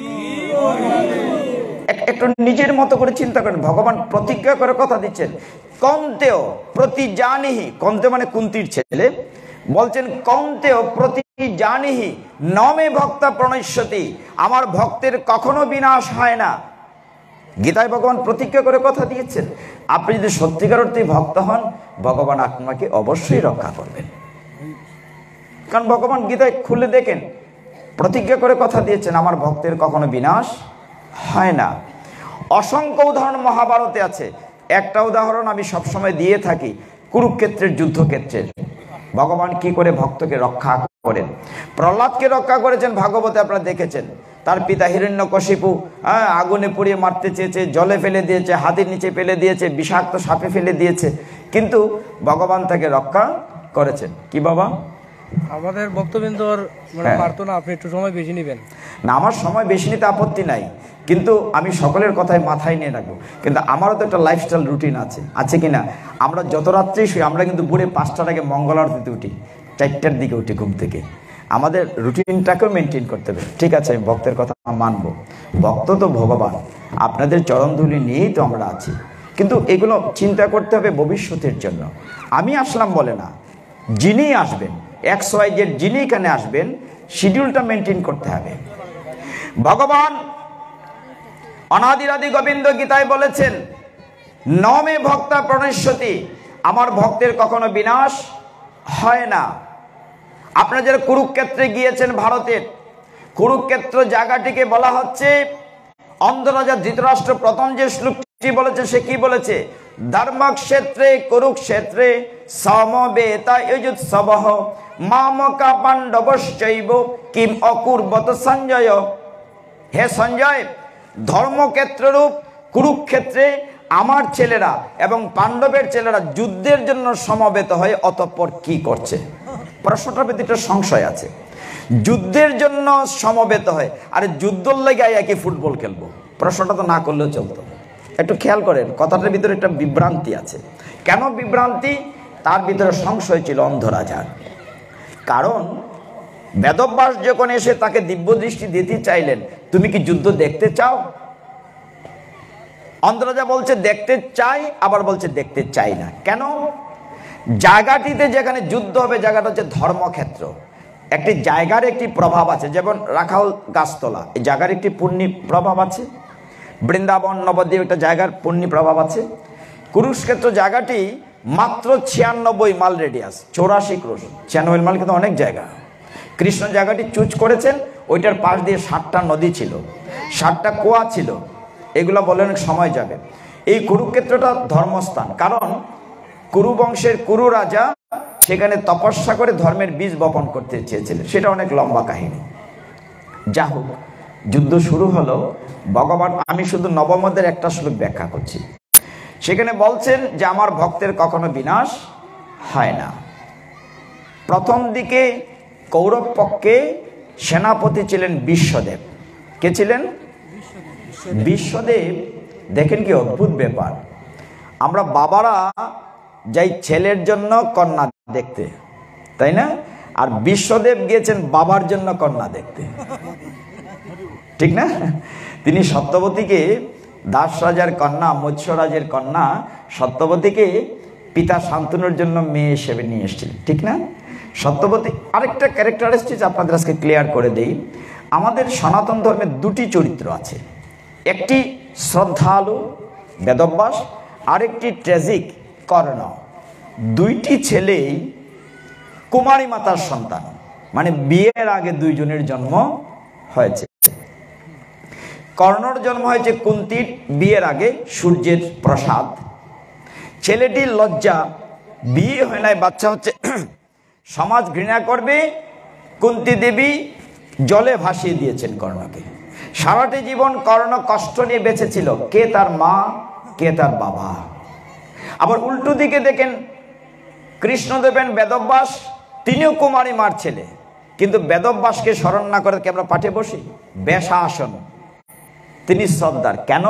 একটু নিজের মতো করে চিন্তা করেন, ভগবান প্রতিজ্ঞা করে কথা দিচ্ছেন। কন্তেও প্রতি জানিহি, কন্তে মানে কুন্তির ছেলে, বলছেন কন্তেও প্রতি জানিহি নমে ভক্তা প্রণশ্যতি, আমার ভক্তের কখনো বিনাশ হয় না। গীতায় ভগবান প্রতিজ্ঞা করে কথা দিয়েছেন, আপনি যদি সত্যিকার অর্থে ভক্ত হন, ভগবান আপনাকে অবশ্যই রক্ষা করবেন। কারণ ভগবান গীতায় খুলে দেখেন, প্রতিজ্ঞা করে কথা দিয়েছেন আমার ভক্তের কখনো বিনাশ হয় না। অসংখ্য উদাহরণ মহাভারতে আছে। একটা উদাহরণ আমি সবসময় দিয়ে থাকি, কুরুক্ষেত্রের যুদ্ধক্ষেত্রের ভগবান কি করে ভক্তকে রক্ষা করেন। প্রহ্লাদকে রক্ষা করেছেন ভাগবতে, আপনারা দেখেছেন। তার পিতা হিরণ্যকশিপু আগুনে পুড়িয়ে মারতে চেয়েছে, জলে ফেলে দিয়েছে, হাতির নিচে ফেলে দিয়েছে, বিষাক্ত সাপে ফেলে দিয়েছে, কিন্তু ভগবান তাকে রক্ষা করেছেন। কি বাবা? আমাদের বক্তবৃন্দর পারতো না, আপনি একটু সময় বেশি নেবেন না? আমার সময় বেশি নিতে আপত্তি নাই, কিন্তু আমি সকলের কথাই মাথায় নিয়ে রাখবো। কিন্তু আমারও তো একটা লাইফস্টাইল রুটিন আছে কি না? আমরা যত রাত্রেই শুই, আমরা কিন্তু ভোরে 5টার আগে মঙ্গল আরতিতে উঠি, 4টার দিকে উঠি ঘুম থেকে। আমাদের রুটিনটাকেও মেনটেন করতে হবে। ঠিক আছে, আমি ভক্তের কথা মানবো, ভক্ত তো ভগবান, আপনাদের চরণধুলি নিয়েই তো আমরা আছি, কিন্তু এগুলো চিন্তা করতে হবে ভবিষ্যতের জন্য। আমি আসলাম বলে না, যিনি আসবেন XYZ, যিনি এখানে আসবেন, শিডিউলটা মেনটেন করতে হবে। ভগবান অনাদিরাদি গোবিন্দ গীতায় বলেছেন নমে ভক্তা প্রণশ্যতি, আমার ভক্তের কখনো বিনাশ হয় না। আপনারা যারা কুরুক্ষেত্রে গিয়েছেন, ভারতের কুরুক্ষেত্র জায়গাটিকে বলা হচ্ছে, অন্ধরাজা ধৃতরাষ্ট্র প্রথম যে শ্লোকটি বলেছে, সে কি বলেছে? ধর্মক্ষেত্রে কুরুক্ষেত্রে সমবেতা যুৎসবঃ মামকা পাণ্ডবশ্চৈব কিম অকুর্বত সঞ্জয়। হে সঞ্জয়, ধর্মক্ষেত্ররূপ কুরুক্ষেত্রে আমার ছেলেরা এবং পাণ্ডবের ছেলেরা যুদ্ধের জন্য সমবেত হয়ে অতঃপর কি করছে? প্রশ্নটার ভিতরে সংশয় আছে। যুদ্ধের জন্য সমবেত হয়, আর যুদ্ধর লেগে একই ফুটবল খেলবো, প্রশ্নটা তো না করলেও চলতো। একটু খেয়াল করেন, কথাটার ভিতরে একটা বিভ্রান্তি আছে। কেন বিভ্রান্তি? তার ভিতরে সংশয় ছিল অন্ধরাজার। কারণ বেদব্যাস যখন এসে তাকে দিব্য দৃষ্টি দিতে চাইলেন, তুমি কি যুদ্ধ দেখতে চাও? অন্ধরাজা বলছে দেখতে চাই, আবার বলছে দেখতে চাই না। কেন? জায়গাটিতে যেখানে যুদ্ধ হবে, জায়গাটা হচ্ছে ধর্মক্ষেত্র। একটি জায়গার একটি প্রভাব আছে, যেমন রাখাল গাছতলা, এই জায়গার একটি পুণ্যি প্রভাব আছে। বৃন্দাবন নবদ্বীপ একটা জায়গার পুণ্যি প্রভাব আছে। কুরুক্ষেত্র জায়গাটি মাত্র 96 মাইল রেডিয়াস, 84 ক্রোশ। 96 মাইল কিন্তু অনেক জায়গা। কৃষ্ণ জায়গাটি চুজ করেছেন, ওইটার পাশ দিয়ে 7টা নদী ছিল, 7টা কুয়া ছিল। এগুলো বলে অনেক সময় যাবে। এই কুরুক্ষেত্রটা ধর্মস্থান, কারণ কুরু বংশের কুরু রাজা সেখানে তপস্যা করে ধর্মের বীজ বপন করতে চেয়েছিলেন। সেটা অনেক লম্বা কাহিনী। যা হোক, যুদ্ধ শুরু হলো। ভগবান, আমি শুধু নবম অধ্যায়ের একটা শ্লোক ব্যাখ্যা করছি। সেখানে বলছেন যে আমার ভক্তের কখনো বিনাশ হয় না। প্রথম দিকে কৌরব পক্ষে সেনাপতি ছিলেন বিশ্বদেব। কে ছিলেন? বিশ্বদেব। দেখেন কি অদ্ভুত ব্যাপার, আমরা বাবারা যাই ছেলের জন্য কন্যা দেখতে, তাই না? আর বিশ্বদেব গিয়েছেন বাবার জন্য কন্যা দেখতে, ঠিক না? তিনি সত্যবতীকে, দাস রাজার কন্যা, মৎস্যরাজের কন্যা সত্যবতীকে পিতা শান্তনুর জন্য মেয়ে হিসেবে নিয়ে এসেছিলেন, ঠিক না? সত্যবতী আরেকটা ক্যারেক্টারিস্টিক আপনাদের আজকে ক্লিয়ার করে দেই। আমাদের সনাতন ধর্মের দুটি চরিত্র আছে, একটি শ্রদ্ধালু বেদব্যাস, আরেকটি ট্র্যাজিক কর্ণ। দুইটি ছেলেই কুমারী মাতার সন্তান, মানে বিয়ের আগে দুইজনের জন্ম হয়েছে। কর্ণর জন্ম হয়েছে কুন্তির বিয়ের আগে সূর্যের প্রসাদ। ছেলেটির লজ্জা, বিয়ে হয় নাই, বাচ্চা হচ্ছে, সমাজ ঘৃণা করবে। কুন্তী দেবী জলে ভাসিয়ে দিয়েছেন কর্ণকে। সারাটি জীবন কর্ণ কষ্ট নিয়ে বেঁচেছিল, কে তার মা, কে তার বাবা। আবার উল্টো দিকে দেখেন কৃষ্ণদেবেন বেদব্যাস, তিনিও কুমারী মার ছেলে, কিন্তু বেদব্যাসকে স্মরণ না করে কি আমরা পাঠে বসি? বেশাসন, তিনি শ্রদ্ধার। কেন?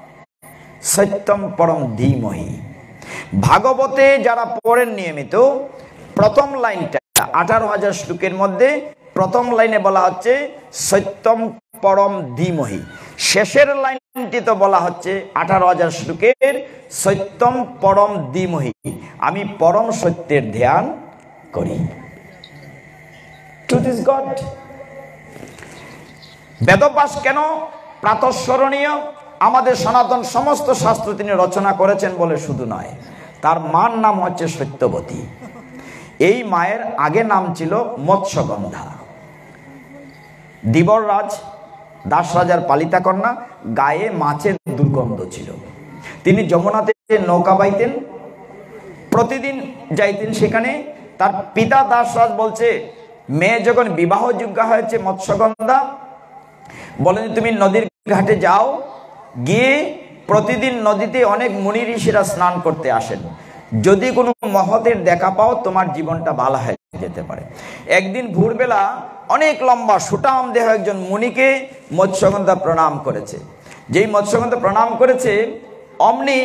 সত্যম পরম ধীমহি। ভাগবতে যারা পড়েন নিয়মিত, প্রথম লাইনটা 18,000 শ্লোকের মধ্যে প্রথম লাইনে বলা হচ্ছে সত্যম পরম ধীমহি। শেষের লাইনটি তো বলা হচ্ছে 18,000 শ্লোকের সত্যম পরম ধীমহি, আমি পরম সত্যের ধ্যান করি। Truth is god. বেদব্যাস কেন প্রাতঃস্মরণীয়? আমাদের সনাতন সমস্ত শাস্ত্র তিনি রচনা করেছেন বলে শুধু নয়, তার মার নাম হচ্ছে সত্যবতী। এই মায়ের আগে নাম ছিল মৎস্যগন্ধা। দিবররাজ, দাস রাজার পালিতা কন্যা, গায়ে মাছের দুর্গন্ধ ছিল। তিনি যমুনাতে নৌকা বাইতেন, প্রতিদিন যাইতেন সেখানে। তার পিতা দাসরাজ বলছে, মেয়ে যখন বিবাহযোগ্য হয়েছে মৎস্যগন্ধা, বলেন তুমি নদীর ঘাটে যাও, গিয়ে প্রতিদিন নদীতে অনেক মুনি ঋষিরা স্নান করতে আসেন, যদি কোনো মহতের দেখা পাও তোমার জীবনটা ভালো হয়ে যেতে পারে। একদিন ভোরবেলা অনেক লম্বা সুটাম দেহ একজন মুনিকে মৎস্যগন্ধা প্রণাম করেছে। যেই মৎস্যগন্ধা প্রণাম করেছে, অমনি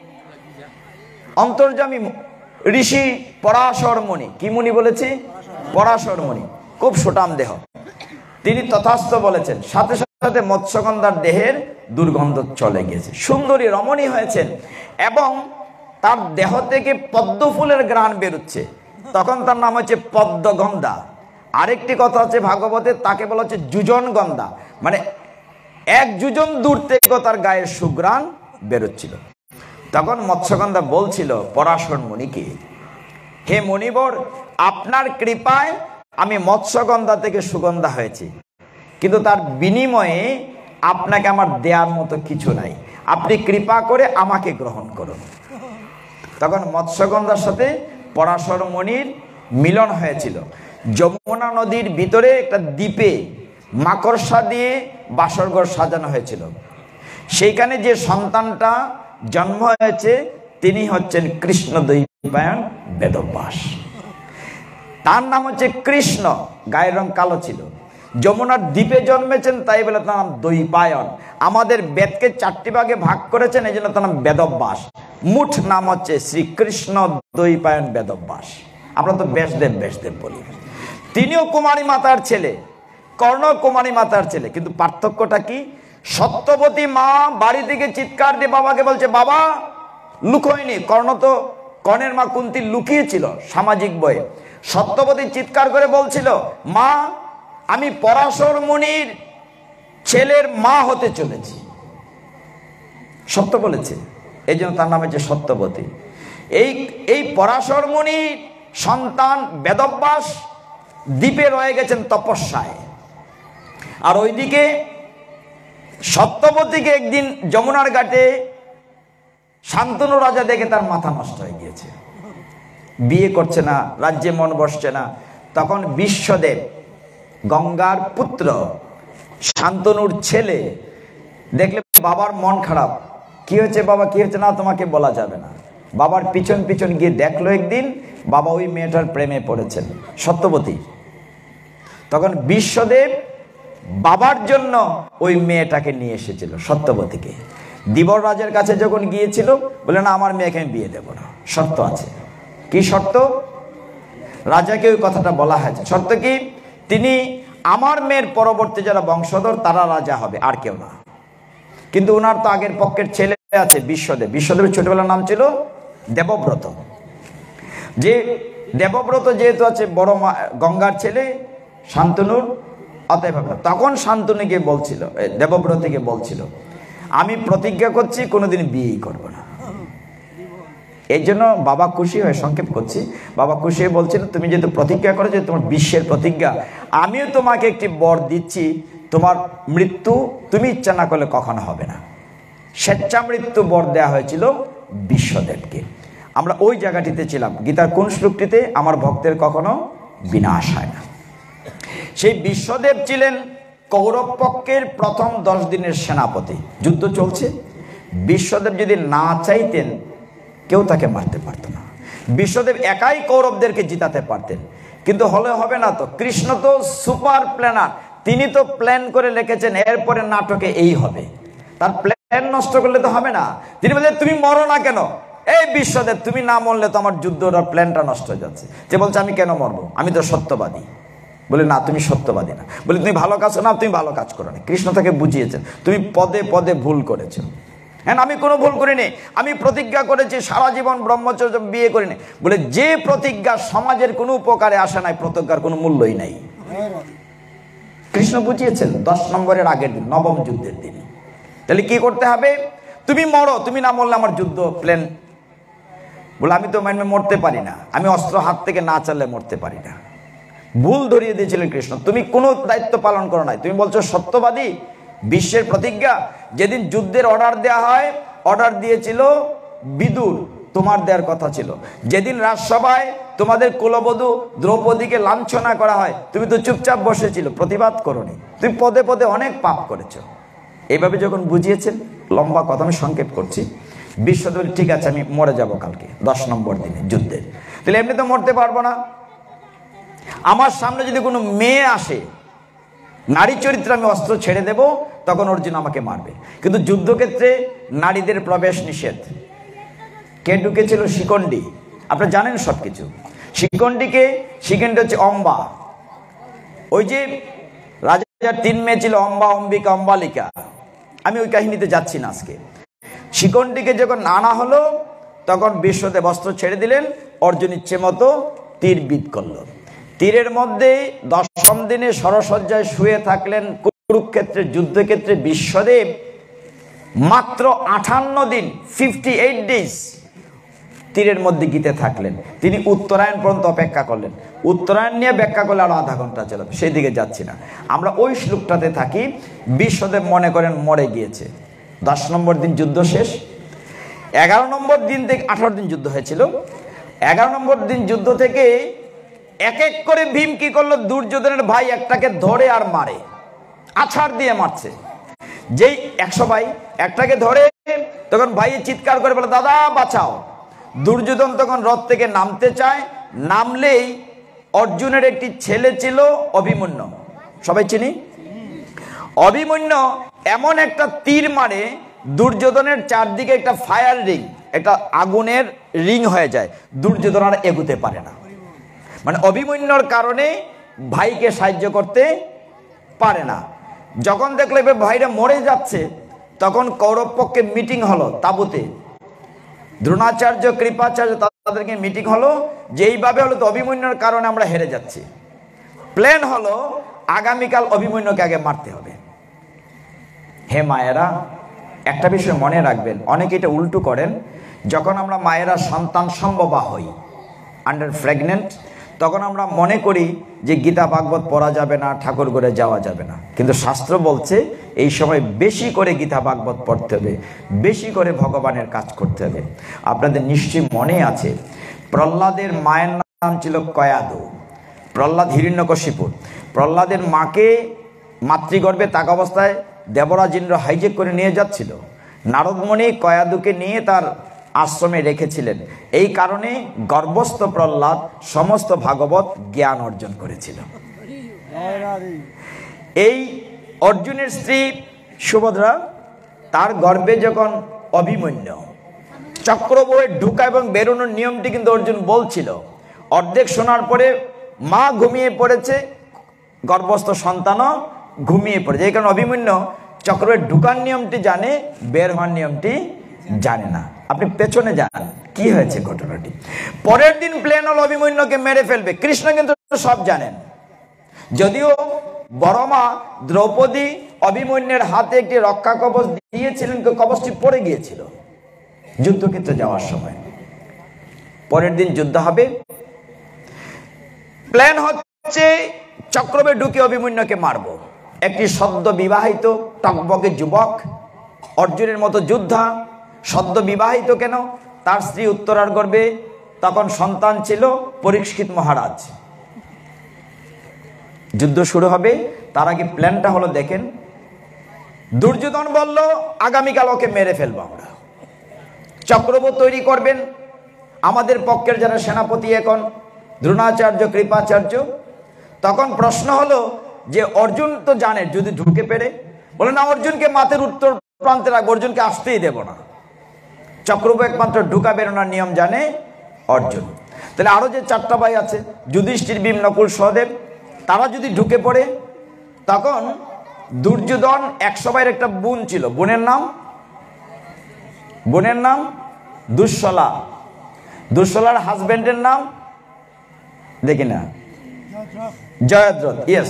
অন্তর্যামী ঋষি পরাশর মুনি, কি মুনি বলেছি? পরাশর মুনি, খুব সুটাম দেহ, তিনি তথাস্তু বলেছেন। সাথে সাথে মৎস্যগন্ধার দেহের দুর্গন্ধ চলে গিয়েছে, সুন্দরী রমণী হয়েছেন, এবং তার দেহ থেকে পদ্ম ফুলের ঘ্রাণ বেরোচ্ছে। তখন তার নাম হচ্ছে পদ্মগন্ধা। আরেকটি কথা হচ্ছে ভাগবতে, তাকে বলা হচ্ছে যুজন গন্ধা, মানে এক যুজন দূর থেকে তার গায়ের সুঘ্রাণ বেরোচ্ছিল। তখন মৎস্যগন্ধা বলছিল পরাশর মুনিকে, হে মুনিবর, আপনার কৃপায় আমি মৎস্যগন্ধা থেকে সুগন্ধা হয়েছি, কিন্তু তার বিনিময়ে আপনাকে আমার দেওয়ার মতো কিছু নাই, আপনি কৃপা করে আমাকে গ্রহণ করুন। তখন মৎস্যগন্ধার সাথে পরাশর মুনির মিলন হয়েছিল। যমুনা নদীর ভিতরে একটা দ্বীপে মাকড়সা দিয়ে বাসরঘর সাজানো হয়েছিল। সেইখানে যে সন্তানটা জন্ম হয়েছে তিনি হচ্ছেন কৃষ্ণ দ্বৈপায়ন বেদব্যাস। তার নাম হচ্ছে কৃষ্ণ, গায়ের রং কালো ছিল। যমুনার দ্বীপে জন্মেছেন, তাই বলে তার নাম দ্বৈপায়ন। আমাদের বেদকে 4টি ভাগে ভাগ করেছেন, এই জন্য তার নাম বেদব্যাস। মুঠ নাম হচ্ছে শ্রীকৃষ্ণ দ্বৈপায়ন বেদব্যাস। আমরা তো ব্যাসদেব ব্যাসদেব বলি। তিনিও কুমারী মাতার ছেলে, কর্ণ কুমারী মাতার ছেলে, কিন্তু পার্থক্যটা কি? সত্যবতী মা বাড়ি থেকে চিৎকার দিয়ে বাবাকে বলছে, বাবা লুকোয়নি। কর্ণ তো, কর্ণের মা কুন্তী লুকিয়েছিল সামাজিক বয়ে। সত্যবতী চিৎকার করে বলছিল, মা আমি পরাশর মুনির ছেলের মা হতে চলেছি। সত্য বলেছে, এই জন্য তার নাম হচ্ছে সত্যবতী। এই পরাশর মুনির সন্তান বেদব্যাস দ্বীপে রয়ে গেছেন তপস্যায়। আর ওইদিকে সত্যবতীকে একদিন যমুনার ঘাটে শান্তনু রাজা দেখে তার মাথা নষ্ট হয়ে গিয়েছে। বিয়ে করছে না, রাজ্যে মন বসছে না। তখন বিশ্বদেব, গঙ্গার পুত্র, শান্তনুর ছেলে, দেখলে বাবার মন খারাপ। কি হয়েছে বাবা, কি হয়েছে? না, তোমাকে বলা যাবে না। বাবার পিছন পিছন গিয়ে দেখলো একদিন বাবা ওই মেয়েটার প্রেমে পড়েছেন, সত্যবতী। তখন বিশ্বদেব বাবার জন্য ওই মেয়েটাকে নিয়ে এসেছিল, সত্যবতীকে। দিবর রাজের কাছে যখন গিয়েছিল, বলে না, আমার মেয়েকে আমি বিয়ে দেব না, শর্ত আছে। কি শর্ত? রাজাকে ওই কথাটা বলা হয়েছে। শর্ত কি? তিনি আমার মেয়ের পরবর্তী যারা বংশধর তারা রাজা হবে, আর কেউ না। কিন্তু ওনার তো আগের পক্ষের ছেলে আছে বিশ্বদেব। বিশ্বদেবের ছোটবেলার নাম ছিল দেবব্রত। যে দেবব্রত যেহেতু আছে বড় গঙ্গার ছেলে শান্তনুর, অতএব তখন শান্তনুকে বলছিল, দেবব্রতকে বলছিল, আমি প্রতিজ্ঞা করছি কোনোদিন বিয়েই করব না। এই জন্য বাবা খুশি হয়ে, সংক্ষেপ করছি, বাবা খুশি হয়ে বলছিল, তুমি যেহেতু প্রতিজ্ঞা করেছো, তোমার বিশ্বের প্রতিজ্ঞা, আমিও তোমাকে একটি বর দিচ্ছি, তোমার মৃত্যু তুমি ইচ্ছা না করলে কখনো হবে না। স্বেচ্ছা মৃত্যু বর দেওয়া হয়েছিল বিশ্বদেবকে। আমরা ওই জায়গাটিতে ছিলাম। গীতার কোন শ্লোকটিতে? আমার ভক্তের কখনো বিনাশ হয় না। সেই বিশ্বদেব ছিলেন কৌরব পক্ষের প্রথম 10 দিনের সেনাপতি। যুদ্ধ চলছে, বিশ্বদেব যদি না চাইতেন কেউ তাকে মারতে পারত না। বিশ্বদেব একাই কৌরবদেরকে জিতাতে পারতেন, কিন্তু হলে হবে না তো। কৃষ্ণ তো সুপার প্ল্যানার, তিনি তো প্ল্যান করে লিখেছেন এরপরে নাটকে এই হবে। তার প্ল্যান নষ্ট করলে তো হবে না। তিনি বললেন, তুমি মরো না কেন? এই বিশ্বদেব, তুমি না মরলে তো আমার যুদ্ধটা প্ল্যানটা নষ্ট হয়ে যাচ্ছে। যে বলছে, আমি কেন মরবো? আমি তো সত্যবাদী। বলে, না, তুমি সত্যবাদী না। বলে, তুমি ভালো কাজ না, তুমি ভালো কাজ করো না। কৃষ্ণ তাকে বুঝিয়েছেন, তুমি পদে পদে ভুল করেছো। হ্যাঁ, আমি কোনো ভুল করিনি, আমি প্রতিজ্ঞা করেছি সারা জীবন ব্রহ্মচর্য, বিয়ে করিনি। বলে, যে প্রতিজ্ঞা সমাজের কোনো উপকারে আসে নাই, প্রতিজ্ঞার কোনো মূল্যই নাই। কৃষ্ণ বুঝিয়েছেন 10 নম্বরের আগের দিন, নবম যুদ্ধের দিন। তাহলে কি করতে হবে? তুমি মরো, তুমি না মরলে আমার যুদ্ধ প্ল্যান। বলে, আমি তো মরতে পারি না, আমি অস্ত্র হাত থেকে না চাললে মরতে পারি না। ভুল ধরিয়ে দিয়েছিলেন কৃষ্ণ, তুমি কোনো দায়িত্ব পালন করো নাই। তুমি বলছো সত্যবাদী, বিশ্বের প্রতিজ্ঞা। যেদিন যুদ্ধের অর্ডার দেওয়া হয়, অর্ডার দিয়েছিল বিদুর, তোমার দেওয়ার কথা ছিল। যেদিন রাজসভায় তোমাদের কুলবধূ দ্রৌপদীকে লাঞ্ছনা করা হয়, তুমি তো চুপচাপ বসেছিল, প্রতিবাদ করোনি। তুমি পদে পদে অনেক পাপ করেছো। এইভাবে যখন বুঝিয়েছেন, লম্বা কথা আমি সংক্ষেপ করছি, বিশ্বদেব ঠিক আছে, আমি মরে যাব কালকে 10 নম্বর দিনে যুদ্ধের। তাহলে এমনি তো মরতে পারবো না। আমার সামনে যদি কোনো মেয়ে আসে, নারী চরিত্র, আমি অস্ত্র ছেড়ে দেব, তখন অর্জুন আমাকে মারবে। কিন্তু যুদ্ধক্ষেত্রে নারীদের প্রবেশ নিষেধ। কে ঢুকেছিল? শিখণ্ডী। আপনারা জানেন সবকিছু। শিখণ্ডী হচ্ছে অম্বা। ওই যে রাজার 3 মেয়ে ছিল, অম্বা, অম্বিকা, অম্বালিকা। আমি ওই কাহিনীতে যাচ্ছি না আজকে। শিখণ্ডীকে যখন আনা হলো, তখন বিশ্বদেব অস্ত্র ছেড়ে দিলেন, অর্জুন ইচ্ছে মতো তীর বিদ করলো। তীরের মধ্যে 10ম দিনে সরসজ্জায় শুয়ে থাকলেন কুরুক্ষেত্রের যুদ্ধক্ষেত্রে বিশ্বদেব। মাত্র 58 দিন, 58 ডেজ তীরের মধ্যে গীতে থাকলেন। তিনি উত্তরায়ণ পর্যন্ত অপেক্ষা করলেন। উত্তরায়ণ নিয়ে ব্যাখ্যা করলে আরো আধা ঘন্টা চলবে, সেই দিকে যাচ্ছি না। আমরা ওই শ্লোকটাতে থাকি। বিশ্বদেব মনে করেন মরে গিয়েছে। 10 নম্বর দিন যুদ্ধ শেষ। 11 নম্বর দিন থেকে 18 দিন যুদ্ধ হয়েছিল। 11 নম্বর দিন যুদ্ধ থেকে এক এক করে ভীম কি করলো? দুর্যোধনের ভাই একটাকে ধরে আর মারে, আছাড় দিয়ে মারছে। যেই 100 ভাই একটাকে ধরে, তখন ভাই চিৎকার করে বলে, দাদা বাঁচাও। দুর্যোধন তখন রথ থেকে নামতে চায়, নামলেই অর্জুনের একটি ছেলে ছিল অভিমন্যু, সবাই চিনি। অভিমন্যু এমন একটা তীর মারে, দুর্যোধনের চারদিকে একটা ফায়ার রিং, একটা আগুনের রিং হয়ে যায়। দুর্যোধন আর এগুতে পারে না। মানে অভিমন্যুর কারণে ভাইকে সাহায্য করতে পারে না। যখন দেখলে ভাইরা মরে যাচ্ছে, তখন কৌরব পক্ষে মিটিং হলো তাঁবুতে। দ্রোণাচার্য, কৃপাচার্য, তাদেরকে মিটিং হলো যে এইভাবে হলো তো অভিমন্যুর কারণে আমরা হেরে যাচ্ছি। প্ল্যান হলো আগামীকাল অভিমন্যুকে আগে মারতে হবে। হে মায়েরা, একটা বিষয় মনে রাখবেন, অনেকে এটা উল্টো করেন। যখন আমরা মায়েরা সন্তান সম্ভবা হই, আন্ডার প্রেগনেন্ট, তখন আমরা মনে করি যে গীতা ভাগবত পড়া যাবে না, ঠাকুর ঘরে যাওয়া যাবে না। কিন্তু শাস্ত্র বলছে এই সময় বেশি করে গীতা ভাগবত পড়তে হবে, বেশি করে ভগবানের কাজ করতে হবে। আপনাদের নিশ্চয়ই মনে আছে প্রহ্লাদের মায়ের নাম ছিল কয়াদু। প্রহ্লাদ হিরণ্যকশিপুর। প্রহ্লাদের মাকে মাতৃগর্ভে থাকা অবস্থায় দেবরাজ ইন্দ্র হাইজেক করে নিয়ে যাচ্ছিল। নারদমণি কয়াদুকে নিয়ে তার আশ্রমে রেখেছিলেন। এই কারণে গর্ভস্থ প্রহ্লাদ সমস্ত ভাগবত জ্ঞান অর্জন করেছিল। এই অর্জুনের স্ত্রী সুভদ্রা, তার গর্ভে যখন অভিমন্যু, চক্রবয়ে ঢুকা এবং বেরোনোর নিয়মটি কিন্তু অর্জুন বলছিল। অর্ধেক শোনার পরে মা ঘুমিয়ে পড়েছে, গর্ভস্থ সন্তানও ঘুমিয়ে পড়েছে। এই কারণে অভিমন্যু চক্রবয়ে ঢুকার নিয়মটি জানে, বের হওয়ার নিয়মটি জানে না। আপনি পেছনে যান, কি হয়েছে ঘটনাটি। পরের দিন প্ল্যান হল অভিমন্যুকে মেরে ফেলবে। কৃষ্ণ কিন্তু সব জানেন। যদিও বড়মা দ্রৌপদী অভিমন্যুর হাতে একটি রক্ষা কবচ দিয়েছিলেন, কবচটি পড়ে গিয়েছিল যুদ্ধক্ষেত্রে যাওয়ার সময়। পরের দিন যুদ্ধ হবে। প্ল্যান হচ্ছে চক্রবে ঢুকে অভিমন্যুকে মারব। একটি সদ্য বিবাহিত টকবকে যুবক, অর্জুনের মতো যোদ্ধা, সদ্য বিবাহিত কেন, তার স্ত্রী উত্তরার গর্ভে তখন সন্তান ছিল পরীক্ষিত মহারাজ। যুদ্ধ শুরু হবে। তার আগে প্ল্যানটা হলো দেখেন। দুর্যোধন বলল আগামীকাল ওকে মেরে ফেলবো আমরা। চক্রব্যূহ তৈরি করবেন। আমাদের পক্ষের যারা সেনাপতি এখন দ্রোণাচার্য, কৃপাচার্য। তখন প্রশ্ন হলো যে অর্জুন তো জানে যদি ঢুকে পেরে, বলে না অর্জুনকে মাঠের উত্তর প্রান্তে রাখবো, অর্জুনকে আসতেই দেব না। চক্রব্যূহ একমাত্র ঢুকা বেরোনোর নিয়ম জানে অর্জুন। তাহলে আরো যে 4টা ভাই আছে, যুধিষ্ঠির, ভীম, নকুল, সহদেব, তারা যদি ঢুকে পড়ে, তখন দুর্যোধন 100 ভাইয়ের একটা বোন ছিল, বোনের নাম দুঃশলা। দুঃশলার হাজবেন্ডের নাম দেখি না, জয়দ্রথ। ইয়েস,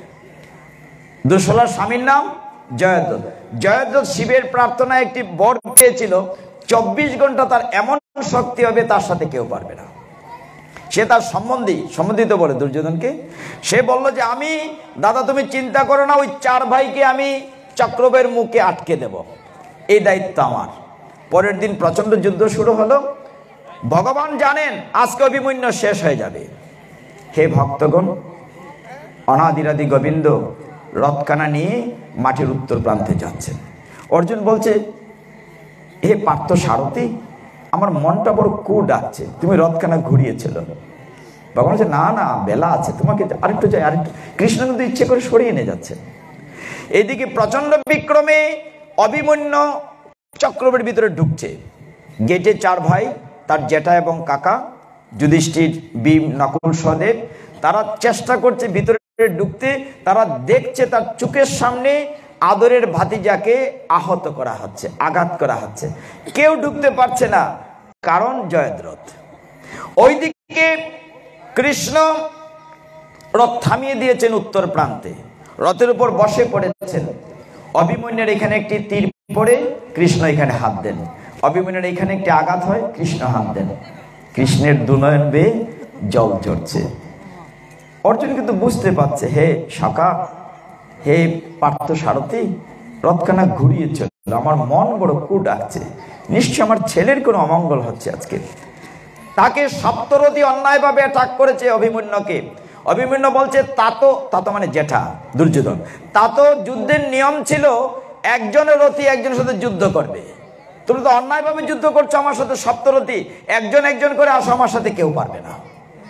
দুঃশলার স্বামীর নাম জয়দ্রথ। জয়দ্রথ শিবের প্রার্থনায় একটি বর পেয়েছিল, 24 ঘন্টা তার এমন শক্তি হবে তার সাথে কেউ পারবে না। সে তার সম্বন্ধিত বলে দুর্যোধনকে। সে বলল যে আমি, দাদা তুমি চিন্তা করো না, ওই 4 ভাইকে আমি চক্রব্যূহের মুখে আটকে দেব, এই দায়িত্ব আমার। পরের দিন প্রচন্ড যুদ্ধ শুরু হলো। ভগবান জানেন আজকে অভিমন্যু শেষ হয়ে যাবে। হে ভক্তগণ, অনাদিরাদি গোবিন্দ রথখানা নিয়ে মাঠের উত্তর প্রান্তে যাচ্ছেন। অর্জুন বলছে, হে পার্থ সারথি, আমার মনটা বড় কু ডাকছে, তুমি রথখানা ঘুরিয়েছিল। ভগবান বলছে না না, বেলা আছে, তোমাকে আরেকটু যাই, আরেকটু। কৃষ্ণ কিন্তু ইচ্ছে করে সরিয়ে নিয়ে যাচ্ছে। এইদিকে প্রচন্ড বিক্রমে অভিমন্যু চক্রব্যূহের ভিতরে ঢুকছে। গেটে 4 ভাই, তার জ্যাঠা এবং কাকা, যুধিষ্ঠির, ভীম, নকুল, সহদেব, তারা চেষ্টা করছে ভিতরে ঢুকতে। তারা দেখছে তার চোখের সামনে আদরের ভাতিজাকে আহত করা হচ্ছে, আঘাত করা হচ্ছে। কেউ ঢুকতে পারছে না, কারণ জয়দ্রথ। ওইদিকে কৃষ্ণ রথ থামিয়ে দিয়েছেন উত্তর প্রান্তে, রথের উপর বসে পড়েছেন। অভিমন্যুর এখানে একটি তীর পড়ে কৃষ্ণ এখানে হাত দেন। অভিমন্যুর এখানে একটি আঘাত হয়, কৃষ্ণ হাত দেন। কৃষ্ণের দুনয়ন বেয়ে জল ঝরছে। অর্জুন কিন্তু বুঝতে পারছে, হে সখা, হে পার্থ সারথি, রথখানা ঘুরিয়ে চল, আমার মন বড় কু ডাকছে, নিশ্চয় আমার ছেলের কোনো অমঙ্গল হচ্ছে আজকে। তাকে সপ্তরথী অন্যায়ভাবে অ্যাটাক করেছে অভিমন্যুকে। অভিমন্যু বলছে তা তো মানে জ্যাঠা দুর্যোধন, তা তো যুদ্ধের নিয়ম ছিল একজনের রথী একজনের সাথে যুদ্ধ করবে, তুমি তো অন্যায়ভাবে যুদ্ধ করছো আমার সাথে। সপ্তরথী একজন একজন করে আসো, আমার সাথে কেউ পারবে না।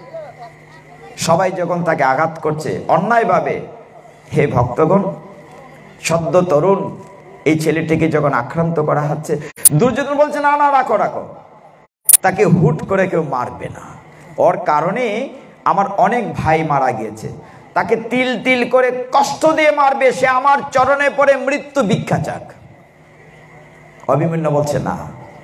সবাই যখন তাকে আঘাত করছে অন্যায়ভাবে, হে ভক্তগণ, সদ্য তরুণ এই ছেলেটিকে যখন আক্রান্ত করা হচ্ছে, দুর্যোধন বলছে না না, রাখো রাখো, তাকে হুট করে কেউ মারবে না, ওর কারণে আমার অনেক ভাই মারা গিয়েছে, তাকে তিল তিল করে কষ্ট দিয়ে মারবে, সে আমার চরণে পড়ে মৃত্যু ভিক্ষা চাক। অভিমন্যু বলছে না,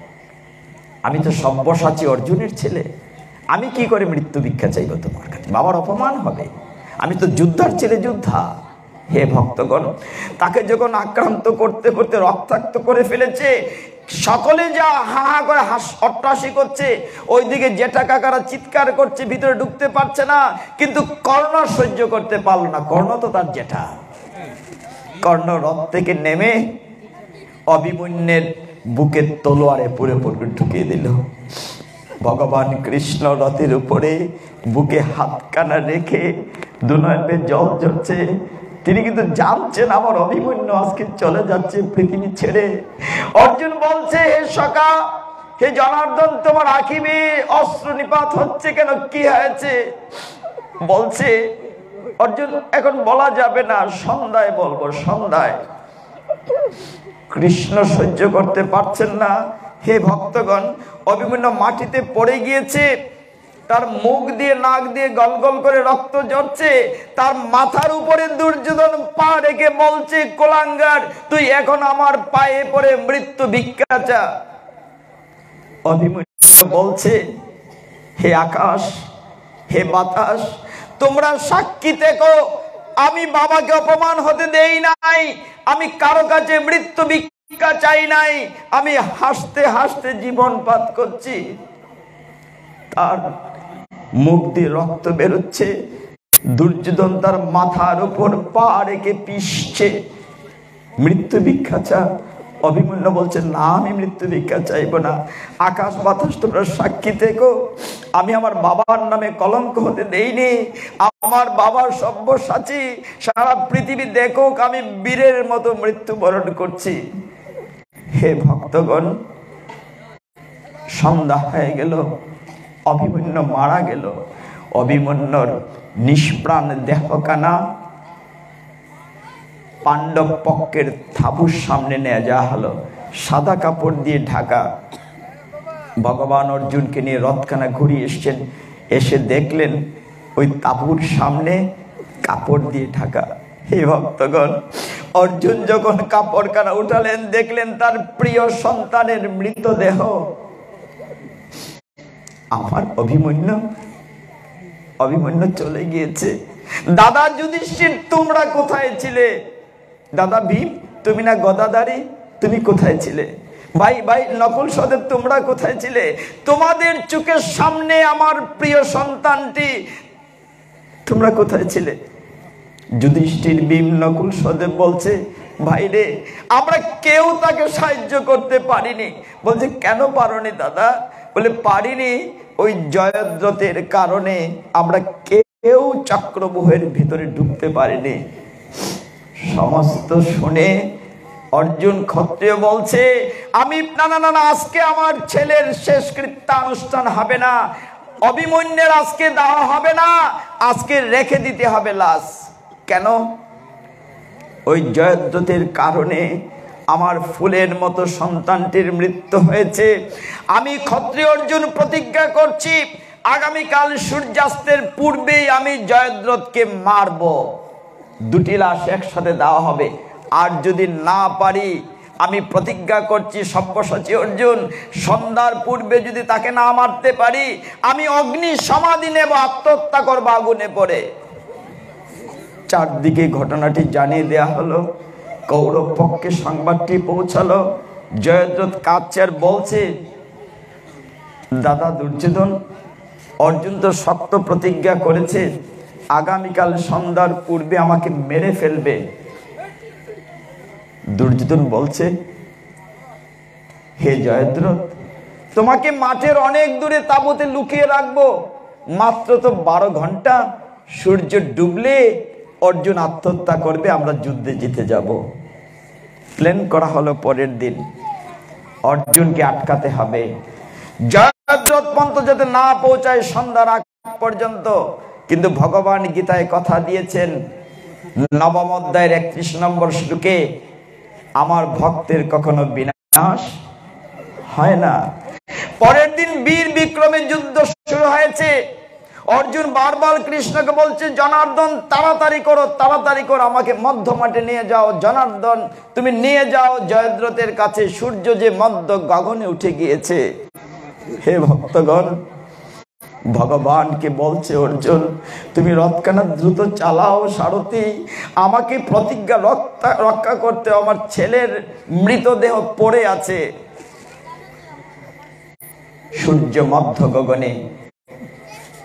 আমি তো সব্যসাচী অর্জুনের ছেলে, আমি কি করে মৃত্যু ভিক্ষা চাইব তোমার কাছে, বাবার অপমান হবে, আমি তো যোদ্ধার ছেলে, যোদ্ধা। হে ভক্তগণ, তাকে যখন আক্রান্ত করতে করতে রক্তাক্ত করে ফেলেছে, সকলে যা হা হা করে অট্টহাসি করছে, ওইদিকে জেঠা কাকারা চিৎকার করছে, ভিতরে ঢুকতে পারছে না। কিন্তু কর্ণ সহ্য করতে পারলো না, কর্ণ তো তার জেঠা। কর্ণ রথ থেকে নেমে অভিমন্যুর বুকের তলোয়ারে পুরোপুরি ঢুকিয়ে দিল। ভগবান কৃষ্ণ রথের উপরে বুকে হাতখানা রেখে দুনয়নে জল ঝরছে। তিনি কিন্তু জানছেন আমার অভিমন্যু আজকে চলে যাচ্ছে পৃথিবী ছেড়ে। অর্জুন বলছে, হে সখা, হে জনার্দন, তোমার আঁখিবে অশ্রু নিপাত হচ্ছে কেন, কি হয়েছে? বলছে অর্জুন, এখন বলা যাবে না, সন্ধ্যায় বলবো, সন্ধ্যায়। কৃষ্ণ সহ্য করতে পারছেন না। হে ভক্তগণ, অভিমন্যু মাটিতে পড়ে গিয়েছে, তার মুখ দিয়ে নাক দিয়ে গলগল করে রক্ত ঝরছে, তার মাথার উপরে দুর্যোধন পা রেখে বলছে, কোলাঙ্গার, তুই এখন আমার পায়ে পড়ে মৃত্যু ভিক্ষা চা। অভিমন্যু বলছে, হে আকাশ, হে বাতাস, তোমরা সাক্ষী থেকো, আমি বাবাকে অপমান হতে দেই নাই, আমি কারো কাছে মৃত্যু ভিক্ষা চাই নাই, আমি হাসতে হাসতে জীবন পাত করছি। তার মুখ দিয়ে রক্ত বেরোচ্ছে, দুর্যোধন তার মাথার উপর পা রেখে পিষছে, মৃত্যু ভিক্ষা চা। অভিমন্যু বলছে, না, আমি মৃত্যু ভিক্ষা চাইব না। আকাশ বাতাস তোমরা সাক্ষী থেকো, আমি আমার বাবার নামে কলঙ্ক হতে দেইনি, আমার বাবার সব্যসাচী সারা পৃথিবী দেখুক আমি বীরের মতো মৃত্যুবরণ করছি। হে ভক্তগণ, সন্ধ্যা হয়ে গেল, অভিমন্যু মারা গেল। অভিমন্যুর নিষ্প্রাণ দেহখানা পাণ্ডব পক্ষের তাঁবুর সামনে নিয়ে যাওয়া হলো, সাদা কাপড় দিয়ে ঢাকা। ভগবান অর্জুনকে নিয়ে রথখানা ঘুরিয়ে এসছেন, এসে দেখলেন ওই তাঁবুর সামনে কাপড় দিয়ে ঢাকা। হে ভক্তগণ, অর্জুন যখন কাপড়খানা উঠালেন, দেখলেন তার প্রিয় সন্তানের মৃতদেহ। আমার অভিমন্যু চলে গিয়েছে। দাদা যুধিষ্ঠির, তোমরা কোথায় ছিলে? দাদা ভীম, তুমি না গদাধারী, তুমি কোথায় ছিলে? ভাই ভাই নকুল সহদেব, তোমরা কোথায় ছিলে? তোমাদের চোখের সামনে আমার প্রিয় সন্তানটি, তোমরা কোথায় ছিলে? যুধিষ্ঠির, ভীম, নকুল সহদেব বলছে, ভাই রে, আমরা কেউ তাকে সাহায্য করতে পারিনি। বলছে, কেন পারোনি দাদা? বলে, পারিনি, ওই জয়দ্রথের কারণে আমরা কেউ চক্রব্যূহের ভিতরে ঢুকতে পারিনি। সমস্ত শুনে অর্জুন ক্ষত্রিয় বলছে, আমি না না না, আজকে আমার ছেলের শেষ কৃত্যানুষ্ঠান হবে না, অভিমন্যুর আজকে দেওয়া হবে না, আজকে রেখে দিতে হবে লাশ। কেন? ওই জয়দ্রথের কারণে আমার ফুলের মতো সন্তানটির মৃত্যু হয়েছে। আমি ক্ষত্রিয় অর্জুন প্রতিজ্ঞা করছি, আগামীকাল সূর্যাস্তের পূর্বেই আমি জয়দ্রথকে মারব। দুটি লাশ একসাথে দেওয়া হবে, আর যদি না পারি, আমি প্রতিজ্ঞা করছি সব্যসাচী অর্জুন, সন্ধ্যার পূর্বে যদি তাকে না মারতে পারি, আমি অগ্নি সমাধি নেব, আত্মহত্যা করবো আগুনে পড়ে। চারদিকে ঘটনাটি জানিয়ে দেয়া হলো। কৌরব পক্ষে সংবাদটি পৌঁছালো। জয়দ্রথ কাঁদছে আর বলছে, দাদা দুর্যোধন, অর্জুন তো শক্ত প্রতিজ্ঞা করেছে, আগামীকাল সন্ধ্যার পূর্বে আমাকে মেরে ফেলবে। দুর্যোধন বলছে, হে জয়দ্রথ, তোমাকে মাঠের অনেক দূরে তাঁবুতে লুকিয়ে রাখবো, মাত্র তো 12 ঘন্টা, সূর্য ডুবলে অর্জুন আত্মহত্যা করবে, আমরা যুদ্ধে জিতে যাব। প্ল্যান করা হলো পরের দিন অর্জুনকে আটকাতে হবে, জয়দ্রথ পর্যন্ত যাতে না পৌঁছায় সন্ধ্যার আগ পর্যন্ত। কিন্তু ভগবান গীতায় কথা দিয়েছেন, 9ম অধ্যায়ের 31 নম্বর শ্লোকে, আমার ভক্তের কখনো বিনাশ হয় না। পরের দিন বীর বিক্রমে যুদ্ধ শুরু হয়েছে। অর্জুন বারবার কৃষ্ণকে বলছে, জনার্দন তাড়াতাড়ি করো, তাড়াতাড়ি করো, আমাকে মধ্য মাঠে নিয়ে যাও, জনার্দন তুমি নিয়ে যাও জয়দ্রথের কাছে, সূর্য যে মধ্য গগনে উঠে গিয়েছে। হে ভক্তগণ, ভগবানকে বলছে, অর্জুন তুমি রথখানা দ্রুত চালাও সারথি, আমাকে প্রতিজ্ঞা রক্ষা করতে, আমার ছেলের মৃতদেহ পড়ে আছে। সূর্য মধ্য গগনে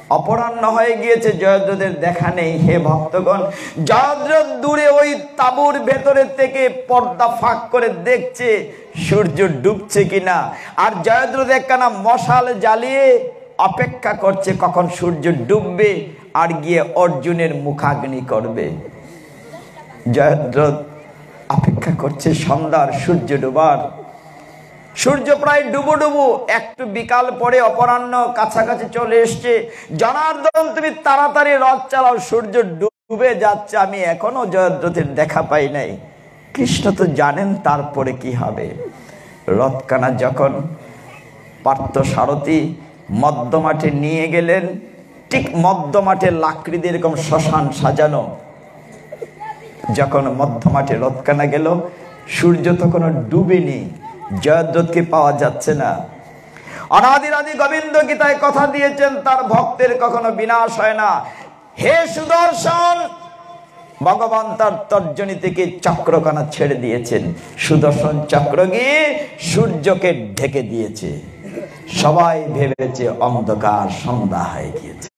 অপরাহ্ন হয়ে গিয়েছে, জয়দ্রথের দেখা নেই। হে ভক্তগণ, জয়দ্রথ দূরে ওই তাঁবুর ভেতরে থেকে পর্দা ফাঁক করে দেখছে সূর্য ডুবছে কিনা। আর জয়দ্রথ একখানা মশাল জ্বালিয়ে অপেক্ষা করছে কখন সূর্য ডুববে আর গিয়ে অর্জুনের মুখাগ্নি করবে। জয়দ্রথ অপেক্ষা করছে সন্ধ্যার, সূর্য ডুবার। সূর্য প্রায় ডুবো ডুবো, একটু বিকাল পরে অপরাহ্ন কাছাকাছি চলে এসছে। জনার্দন, তুমি তাড়াতাড়ি রথ চালাও, সূর্য ডুবে যাচ্ছে, আমি এখনো জয়দ্রথের দেখা পাই নাই। কৃষ্ণ তো জানেন তারপরে কি হবে। রথখানা যখন পার্থ সারথি মধ্যমাঠে নিয়ে গেলেন, ঠিক মধ্যমাঠে লাকড়ি দিয়ে এরকম শ্মশান সাজানো, যখন মধ্যমাঠে রথখানা গেল, সূর্য তখনও ডুবেনি, জয়দ্রথকে পাওয়া যাচ্ছে না। অনাদির আদি গোবিন্দ গীতায় কথা দিয়েছেন, তার ভক্তের কখনো বিনাশ হয় না। হে সুদর্শন, ভগবান তার তর্জনী থেকে চক্রখানা ছেড়ে দিয়েছেন। সুদর্শন চক্র গিয়ে সূর্যকে ঢেকে দিয়েছে। সবাই ভেবেছে অন্ধকার, সন্ধ্যা হয়ে গিয়েছে।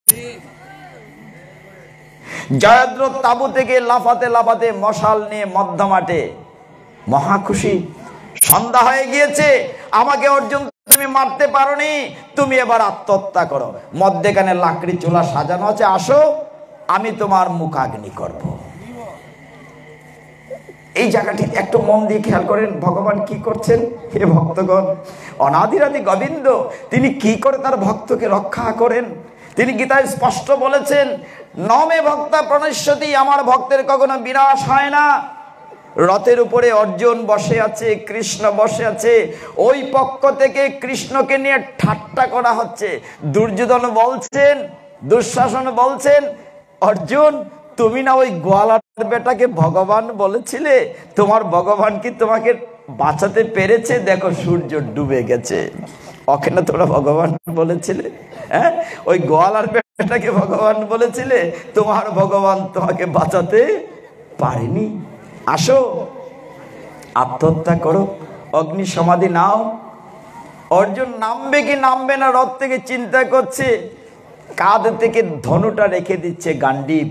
জয়দ্রথ তাঁবু থেকে লাফাতে লাফাতে মশাল নিয়ে মধ্যমাঠে, মহা খুশি, সন্ধ্যা হয়ে গিয়েছে, আমাকে অর্জুন তুমি মারতে পারোনি, তুমি এবার আত্মহত্যা করো। মধ্যেখানে লাকড়ি চুলা সাজানো আছে, আসো আমি তোমার মুখাগ্নি করব। এই জায়গাটি একটু মন দিয়ে খেয়াল করেন, ভগবান কি করছেন। হে ভক্তগণ, অনাদিরাদি গোবিন্দ তিনি কি করে তার ভক্তকে রক্ষা করেন। তিনি গীতায় স্পষ্ট বলেছেন, নমে ভক্তা প্রণশ্যতি, আমার ভক্তের কখনো বিনাশ হয় না। রথের উপরে অর্জুন বসে আছে, কৃষ্ণ বসে আছে, ওই পক্ষ থেকে কৃষ্ণকে নিয়ে ঠাট্টা করা হচ্ছে। দুর্যোধন বলছেন, দুঃশাসন বলছেন, অর্জুন তুমি না ওই গোয়ালার বেটাকে ভগবান বলেছিলে, তোমার ভগবান কি তোমাকে বাঁচাতে পেরেছে? দেখো সূর্য ডুবে গেছে, ওকে না তোমরা ভগবান বলেছিলে? হ্যাঁ, ওই গোয়ালার বেটাকে ভগবান বলেছিলে, তোমার ভগবান তোমাকে বাঁচাতে পারেনি। আসো আত্মহত্যা করো, অগ্নি সমাধি নাও। অর্জুন নামবে কি নামবে না রথ থেকে চিন্তা করছে, কাঁধ থেকে ধনুটা রেখে দিচ্ছে গান্ডীব।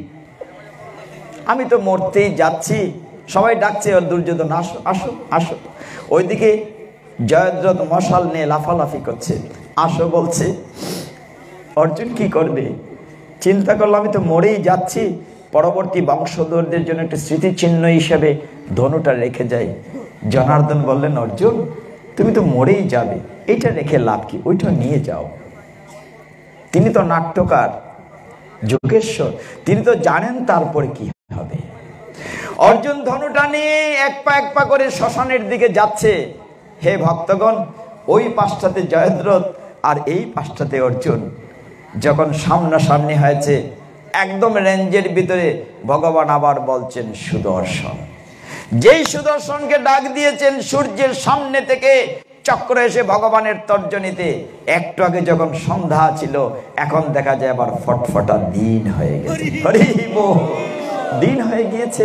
আমি তো মরতেই যাচ্ছি, সবাই ডাকছে দুর্যোধন আসো আসো আসো। ওইদিকে জয়দ্রথ মশাল নিয়ে লাফালাফি করছে, আসো বলছে। অর্জুন কি করবে, চিন্তা করলো আমি তো মরেই যাচ্ছি, পরবর্তী বংশধরদের জন্য একটা স্মৃতিচিহ্ন হিসেবে ধনুটা রেখে যাই। জনার্দন বললেন, অর্জুন তুমি তো মরেই যাবে, এটা রেখে লাভ কি, ওইটা নিয়ে যাও। তিনি তো নাট্যকার, যোগেশ্বর, তিনি তো জানেন তারপরে কি হবে। অর্জুন ধনুটা নিয়ে এক পা করে শ্মশানের দিকে যাচ্ছে। হে ভক্তগণ, ওই পাশটাতে জয়দ্রথ আর এই পাশটাতে অর্জুন। যখন সামনাসামনি হয়েছে, একদম রেঞ্জের ভিতরে, ভগবান আবার বলছেন সুদর্শন। যেই সুদর্শনকে ডাক দিয়েছেন সূর্যের সামনে থেকে চক্র এসে ভগবানের তর্জনীতে, একটু আগে যখন সন্ধ্যা ছিল, এখন দেখা যায় আবার ফটফটা দিন হয়ে গেছে। হরি বল, দিন হয়ে গিয়েছে।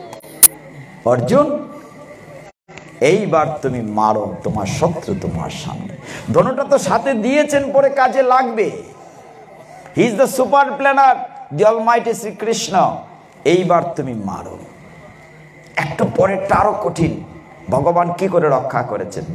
অর্জুন এইবার তুমি মারো তোমার শত্রু তোমার সামনে। ধনুটা তো সাথে দিয়েছেন, পরে কাজে লাগবে। He is the super planner, the almighty Shrikrishna. এইবার তুমি মারো। একটু পরেরটা আরো কঠিন। ভগবান কি করে রক্ষা করেছেন,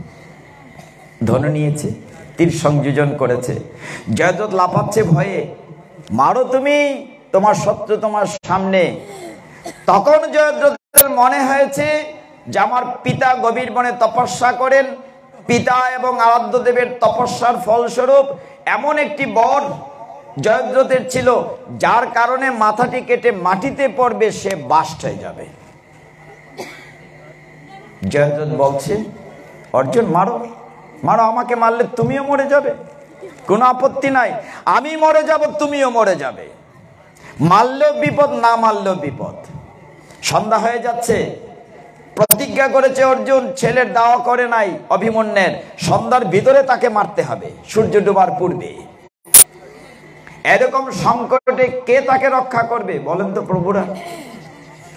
ধনু নিয়েছে, তীর সংযোজন করেছে। জয়দ্রথ লাফাচ্ছে ভয়ে, মারো তুমি, তোমার শত্রু তোমার সামনে। তখন জয়দ্রথের মনে হয়েছে যে আমার পিতা গভীর বনে তপস্যা করেন, পিতা এবং আরাধ্য দেবের তপস্যার ফলস্বরূপ এমন একটি বন জয়দ্রথের ছিল, যার কারণে মাথাটি কেটে মাটিতে পড়বে, সে বাস্ট হয়ে যাবে। জয়দ্রথ বলছে, অর্জুন মারো মারো, আমাকে মারলে তুমিও মরে যাবে, কোনো আপত্তি নাই, আমি মরে যাব তুমিও মরে যাবে। মারলেও বিপদ, না মারলেও বিপদ। সন্ধ্যা হয়ে যাচ্ছে, প্রতিজ্ঞা করেছে অর্জুন, ছেলের দাওয়া করে নাই অভিমন্যুর, সন্ধ্যার ভিতরে তাকে মারতে হবে, সূর্য ডোবার পূর্বে। এরকম সংকটে কে তাকে রক্ষা করবে বলেন তো প্রভুরা?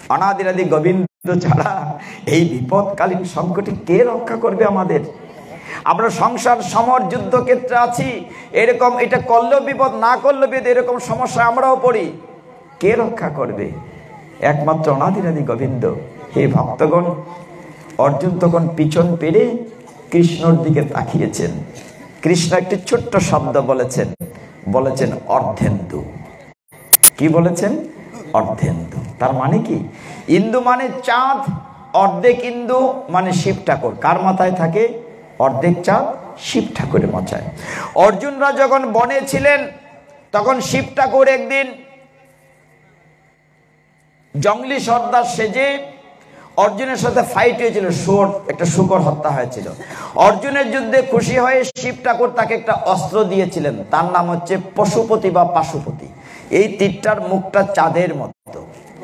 অনাদিরাদি গোবিন্দ ছাড়া এই বিপদকালীন সংকটে কে রক্ষা করবে আমাদের? আমরা সংসার সমর যুদ্ধক্ষেত্রে আছি, এরকম এটা করলেও বিপদ, না করলেও বিপদ, এরকম সমস্যা আমরাও পড়ি। কে রক্ষা করবে? একমাত্র অনাদিরাদি গোবিন্দ। হে ভক্তগণ, অর্জুন তখন পিছন পেরে কৃষ্ণর দিকে তাকিয়েছেন। কৃষ্ণ একটি ছোট্ট শব্দ বলেছেন, বলেছেন অর্ধেন্দু। কি বলেছেন? অর্ধেন্দু। তার মানে কি? ইন্দু মানে চাঁদ, অর্ধেক ইন্দু মানে শিব ঠাকুর। কার মাথায় থাকে? অর্ধেক চাঁদ শিব ঠাকুরের মাথায়। অর্জুনরা যখন বনে ছিলেন তখন শিব ঠাকুর একদিন জঙ্গলি সর্দার সেজে অর্জুনের সাথে ফাইট হয়েছিল, একটা শুকর হত্যা হয়েছিল। অর্জুনের যুদ্ধে খুশি হয়ে শিব ঠাকুর তাকে একটা অস্ত্র দিয়েছিলেন, তার নাম হচ্ছে পশুপতি বা পাশুপতি। এই তীরটার মুখটা চাঁদের মতো,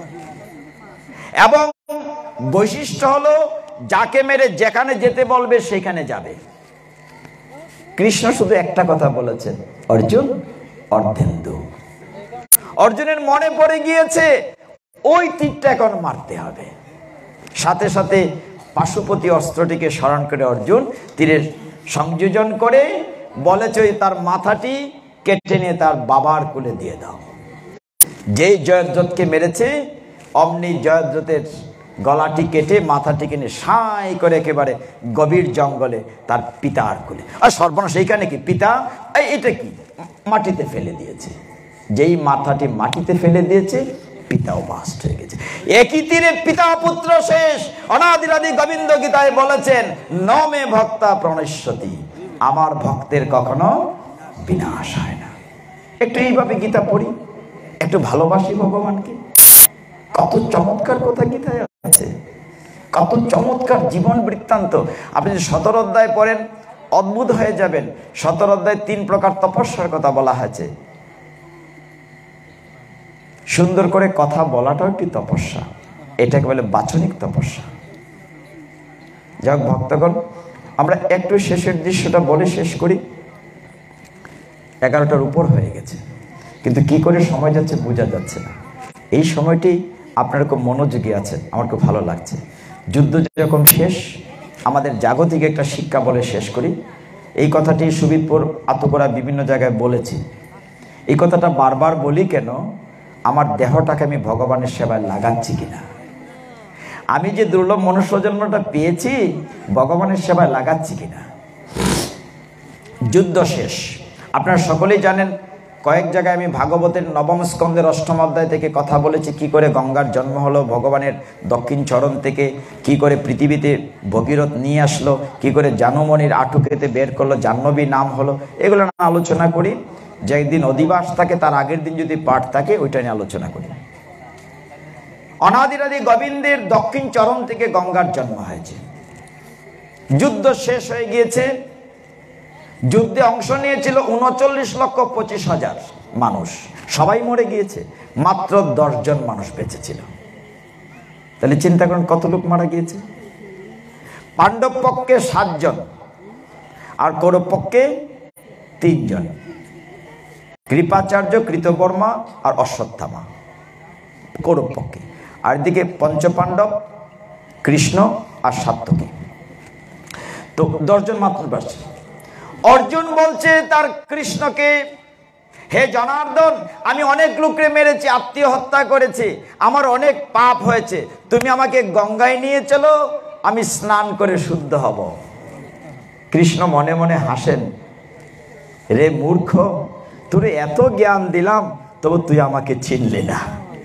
এবং বৈশিষ্ট্য হলো যাকে মেরে যেখানে যেতে বলবে সেখানে যাবে। কৃষ্ণ শুধু একটা কথা বলেছেন, অর্জুন অর্ধেন্দু। অর্জুনের মনে পড়ে গিয়েছে ওই তীরটা এখন মারতে হবে। সাথে সাথে পাশুপতি অস্ত্রটিকে স্মরণ করে অর্জুন তীরের সংযোজন করে বলেছে তার মাথাটি কেটে নিয়ে তার বাবার কোলে দিয়ে দাও। যেই জয়দ্রথকে মেরেছে অমনি জয়দ্রথের গলাটি কেটে মাথাটিকে নিয়ে সাঁই করে একেবারে গভীর জঙ্গলে তার পিতার কোলে। আর সর্বনাশ, এইখানে কি পিতা, এটা কি? মাটিতে ফেলে দিয়েছে। যেই মাথাটি মাটিতে ফেলে দিয়েছে, পিতাও বাস্ট হয়ে গেছে। একই তীরে পিতা পুত্র শেষ। অনাদিরাদি গোবিন্দ গীতায় বলেছেন, নমে ভক্তা প্রণশ্যতি, আমার ভক্তের কখনো বিনাশ হয় না। একটু এইভাবে গীতা পড়ি, একটু ভালোবাসি ভগবানকে। কত চমৎকার কথা গীতায় আছে, কত চমৎকার জীবন বৃত্তান্ত। আপনি যদি 17 অধ্যায় পড়েন অদ্ভুত হয়ে যাবেন। 17 অধ্যায় 3 প্রকার তপস্যার কথা বলা হয়েছে। সুন্দর করে কথা বলাটাও একটি তপস্যা, এটাকে বলে বাচনিক তপস্যা। যাক ভক্তগণ, আমরা একটু শেষের দৃশ্যটা বলে শেষ করি। 11টার উপর হয়ে গেছে, কিন্তু কি করে সময় যাচ্ছে বোঝা যাচ্ছে না। এই সময়টি আপনারা খুব মনোযোগী আছেন, আমার খুব ভালো লাগছে। যুদ্ধ যখন শেষ, আমাদের জাগতিক একটা শিক্ষা বলে শেষ করি। এই কথাটি সুবিদপুর আতকরা বিভিন্ন জায়গায় বলেছি। এই কথাটা বারবার বলি কেন? আমার দেহটাকে আমি ভগবানের সেবায় লাগাচ্ছি কিনা, আমি যে দুর্লভ মনুষ্য জন্মটা পেয়েছি ভগবানের সেবায় লাগাচ্ছি কিনা। যুদ্ধ শেষ, আপনারা সকলেই জানেন। কয়েক জায়গায় আমি ভাগবতের 9ম স্কন্ধের 8ম অধ্যায় থেকে কথা বলেছি, কি করে গঙ্গার জন্ম হলো, ভগবানের দক্ষিণ চরণ থেকে কি করে পৃথিবীতে ভগীরথ নিয়ে আসলো, কি করে জানুমণির আটুকেতে বের করলো, জাহ্নবী নাম হলো। এগুলো না আলোচনা করি। যে একদিন অধিবাস থাকে তার আগের দিন যদি পাঠ থাকে ওইটা নিয়ে আলোচনা করি। অনাদিরাদি গোবিন্দের দক্ষিণ চরণ থেকে গঙ্গার জন্ম হয়েছে। যুদ্ধ শেষ হয়ে গিয়েছে। যুদ্ধে অংশ নিয়েছিল 39,25,000 মানুষ, সবাই মরে গিয়েছে, মাত্র 10 জন মানুষ বেঁচে ছিল। তাহলে চিন্তা করেন কত লোক মারা গিয়েছে। পাণ্ডব পক্ষে 7 জন আর কৌরব পক্ষে 3 জন, কৃপাচার্য, কৃতবর্মা আর অশ্বত্থামা কৌরব পক্ষে। আর দিকে পঞ্চপাণ্ডব, কৃষ্ণ আর সাত্যকী। তো 10 জন মাত্র বাঁচছে। অর্জুন বলছে তার কৃষ্ণকে, হে জনার্দন, আমি অনেক লোককে মেরেছি, আত্মীয় হত্যা করেছি, আমার অনেক পাপ হয়েছে, তুমি আমাকে গঙ্গায় নিয়ে চলো, আমি স্নান করে শুদ্ধ হব। কৃষ্ণ মনে মনে হাসেন, রে মূর্খ, তোরে এত জ্ঞান দিলাম তবু তুই আমাকে চিনলি না।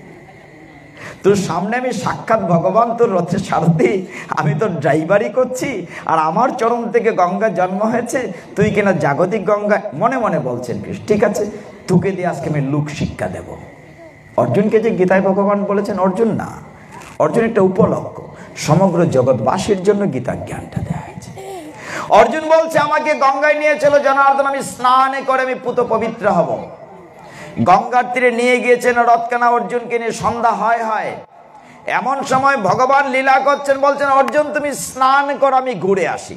তোর সামনে আমি সাক্ষাৎ ভগবান, তোর রথের সারথি, আমি তোর ড্রাইভারি করছি, আর আমার চরণ থেকে গঙ্গা জন্ম হয়েছে, তুই কিনা জাগতিক গঙ্গা। মনে মনে বলছেন কৃষ্ণ, ঠিক আছে, তোকে দিয়ে আজকে আমি লোক শিক্ষা দেব। অর্জুনকে যে গীতায় ভগবান বলেছেন অর্জুন না, অর্জুন একটা উপলক্ষ, সমগ্র জগৎবাসীর জন্য গীতার জ্ঞানটা দেওয়া হয়েছে। অর্জুন বলছে আমাকে গঙ্গায় নিয়ে চলো জনার্দন, আমি স্নানে করে আমি পুত পবিত্র হব। গঙ্গার তীরে নিয়ে গিয়েছেন রথখানা অর্জুনকে নিয়ে। সন্ধ্যা হয় এমন সময় ভগবান লীলা করছেন, বলছেন অর্জুন তুমি স্নান কর, আমি ঘুরে আসি।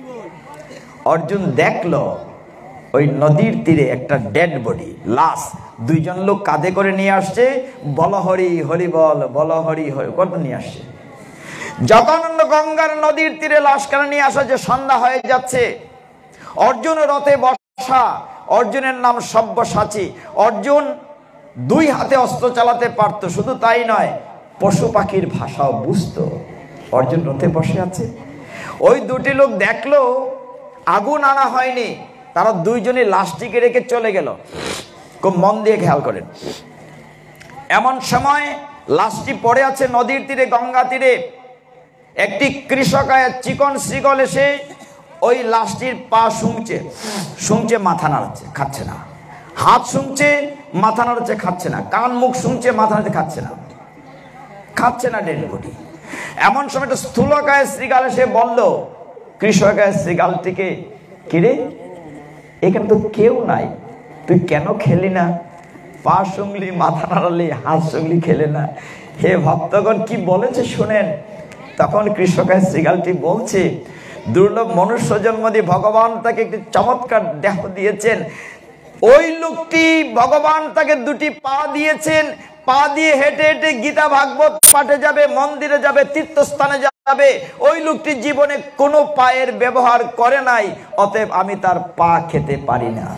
অর্জুন দেখলো ওই নদীর তীরে একটা ডেড বডি, লাশ, 2 জন লোক কাঁধে করে নিয়ে আসছে, বল হরি হরি বল, বল হরি হরি কত নিয়ে আসছে। যখন গঙ্গার নদীর তীরে লাশখানা নিয়ে আসা যে সন্ধ্যা হয়ে যাচ্ছে, অর্জুন রথে বসা, অর্জুনের নাম সব্যসাচী। অর্জুন 2 হাতে অস্ত্র চালাতে পারতো, শুধু তাই নয় পশু পাখির ভাষাও বুঝতো। অর্জুন রথে বসে আছে, ওই 2টি লোক দেখলো আগুন আনা হয়নি, তারা 2 জনই লাশটিকে রেখে চলে গেল। খুব মন দিয়ে খেয়াল করেন, এমন সময় লাশটি পড়ে আছে নদীর তীরে, গঙ্গা তীরে। একটি কৃষকায় চিকন শ্রীগল এসে ওই লাশটির পা শুংছে, মাথা নাড়াচ্ছে, খাচ্ছে না। হাত শুংছে, মাথা নাড়াচ্ছে, খাচ্ছে না। কান মুখ শুংছে, মাথা নাড়াচ্ছে, খাচ্ছে না ডেড বডি। এমন সময় একটা স্থূলকায় শ্রীগাল এসে বলল কৃষকায় শ্রীগালটিকে, কিরে এখানে তো কেউ নাই, তুই কেন খেলি না? পা শুংলি, মাথা নাড়ালি, হাত শুংলি, খেলে না। হে ভক্তগণ, কি বলেছে শুনেন। তখন কৃষকায় শ্রীগালটি বলছে, দুর্লভ মনুষ্য জন্ম দিয়ে ভগবান তাকে একটি চমৎকার দেহ দিয়েছেন। ওই লোকটি, ভগবান তাকে 2টি পা দিয়েছেন, পা দিয়ে হেঁটে হেঁটে গীতা ভাগবত পাঠে যাবে, মন্দিরে যাবে, তীর্থস্থানে যাবে। ওই লোকটি জীবনে কোনো পায়ের ব্যবহার করে নাই, অতএব আমি তার পা খেতে পারি না।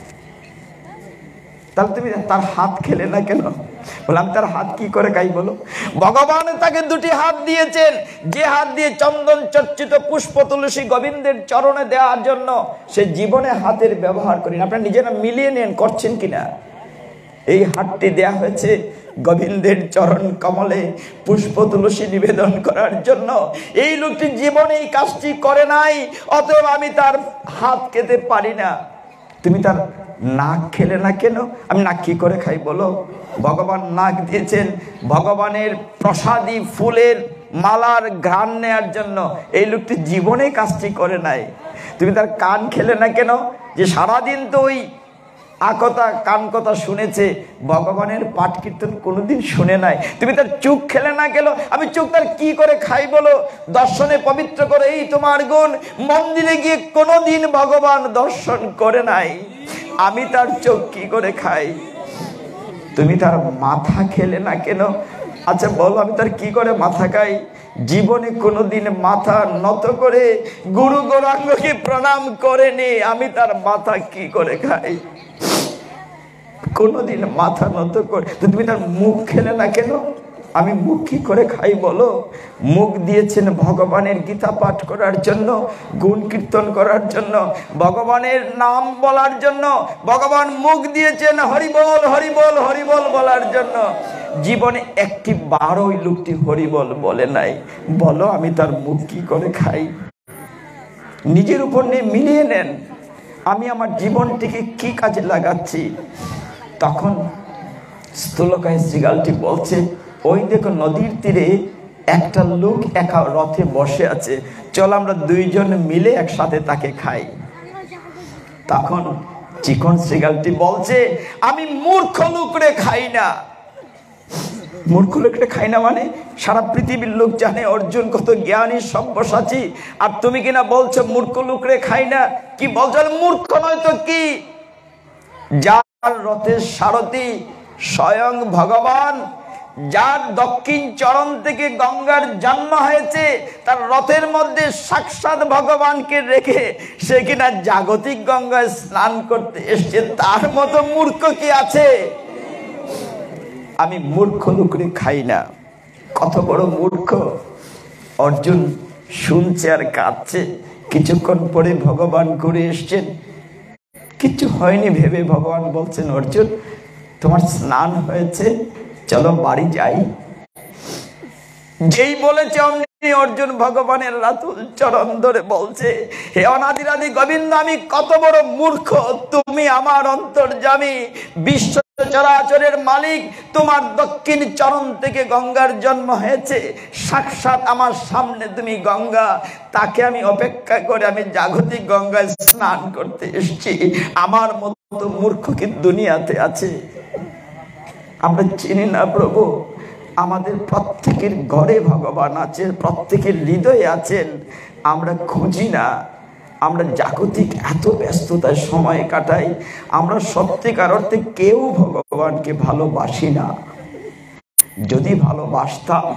তাহলে তুমি তার হাত খেলে না কেন? বললাম তার হাত কি করে খাই বলো? ভগবান তাকে 2টি হাত দিয়েছেন, যে হাত দিয়ে চন্দন চর্চিত পুষ্প তুলসী গোবিন্দের চরণে দেওয়ার জন্য সে জীবনে হাতের ব্যবহার করেন। আপনারা নিজেরা মিলিয়ে নেন, করছেন কিনা। এই হাতটি দেয়া হয়েছে গোবিন্দের চরণ কমলে পুষ্প তুলসী নিবেদন করার জন্য। এই লোকটি জীবনে এই কাজটি করে নাই, অতএব আমি তার হাত খেতে পারি না। তুমি তার নাক খেলে না কেন? আমি নাক কি করে খাই বলো? ভগবান নাক দিয়েছেন ভগবানের প্রসাদী ফুলের মালার ঘ্রাণ নেয়ার জন্য। এই লোকটি জীবনে কাজটি করে নাই। তুমি তার কান খেলে না কেন? যে সারাদিন তো ওই আকথা কান কথা শুনেছে, ভগবানের পাঠ কীর্তন কোনোদিন শুনে নাই। তুমি তার চোখ খেলে না গেল? আমি চোখ তার কি করে খাই বলো? দর্শনে পবিত্র করে এই তোমার গুণ, মন্দিরে গিয়ে কোনোদিন ভগবান দর্শন করে নাই, আমি তার চোখ কি করে খাই? তুমি তার মাথা খেলে না কেন? আচ্ছা বলো, আমি তার কি করে মাথা খাই? জীবনে কোনোদিন মাথা নত করে গুরু গৌরাঙ্গকে প্রণাম করেনি, আমি তার মাথা কি করে খাই? কোনোদিন মাথা নত করে। তো তুমি তার মুখ খেলে না কেন? আমি মুখ কি করে খাই বলো? মুখ দিয়েছেন ভগবানের গীতা পাঠ করার জন্য, গুণ কীর্তন করার জন্য, ভগবানের নাম বলার জন্য। ভগবান মুখ দিয়েছেন হরিবল হরিবল হরিবল বলার জন্য। জীবনে একটি বার ওই লোকটি হরিবল বলে নাই। বলো আমি তার মুখ কি করে খাই? নিজের উপর নিয়ে মিলিয়ে নেন, আমি আমার জীবনটিকে কি কাজে লাগাচ্ছি। তখন স্থূলকায় শ্রীগালটি বলছে, ওই দেখো নদীর তীরে একটা লোক একা রথে বসে আছে, চল আমরা 2 জন মিলে একসাথে তাকে খাই। তখন চিকন শ্রীগালটি বলছে, আমি মূর্খ লোকরে খাই না। মূর্খ লোকরে খাই না মানে? সারা পৃথিবীর লোক জানে অর্জুন কত জ্ঞানী সব্যসাচী, আর তুমি কিনা বলছো মূর্খ লোকরে খাই না। কি বলছো? মূর্খ নয় তো কি? যার রথের সারথি স্বয়ং ভগবান, যার দক্ষিণ চরণ থেকে গঙ্গার জন্ম হয়েছে, তার রথের মধ্যে সাক্ষাৎ ভগবানকে রেখে সে কিনা জাগতিক গঙ্গায় স্নান করতে এসছে, তার মতো মূর্খ কি আছে? আমি মূর্খ লোকরে খাই না। কত বড় মূর্খ! অর্জুন শুনছে আর কাঁদছে। কিছুক্ষণ পরে ভগবান ঘুরে এসছেন, কিছু হয়নি ভেবে ভগবান বলছেন, অর্জুন তোমার স্নান হয়েছে, চলো বাড়ি যাই। যেই বলেছে অমনি অর্জুন ভগবানের রাতুল চরণ ধরে বলছে, হে অনাদিরাদি গোবিন্দ, আমি কত বড় মূর্খ! তুমি আমার অন্তর্যামী, বিশ্ব চরাচরের মালিক, তোমার দক্ষিণ চরণ থেকে গঙ্গার জন্ম হয়েছে, সাক্ষাৎ আমার সামনে তুমি গঙ্গা, তাকে আমি অপেক্ষা করে আমি জাগতিক গঙ্গায় স্নান করতে এসেছি। আমার মতো মূর্খ কি দুনিয়াতে আছে? আমরা চিনি না প্রভু, আমাদের প্রত্যেকের ঘরে ভগবান আছেন, প্রত্যেকের হৃদয়ে আছেন, আমরা খুঁজি না। আমরা জাগতিক এত ব্যস্ততায় সময় কাটাই, আমরা সত্যিকার অর্থে কেউ ভগবানকে ভালোবাসি না। যদি ভালোবাসতাম,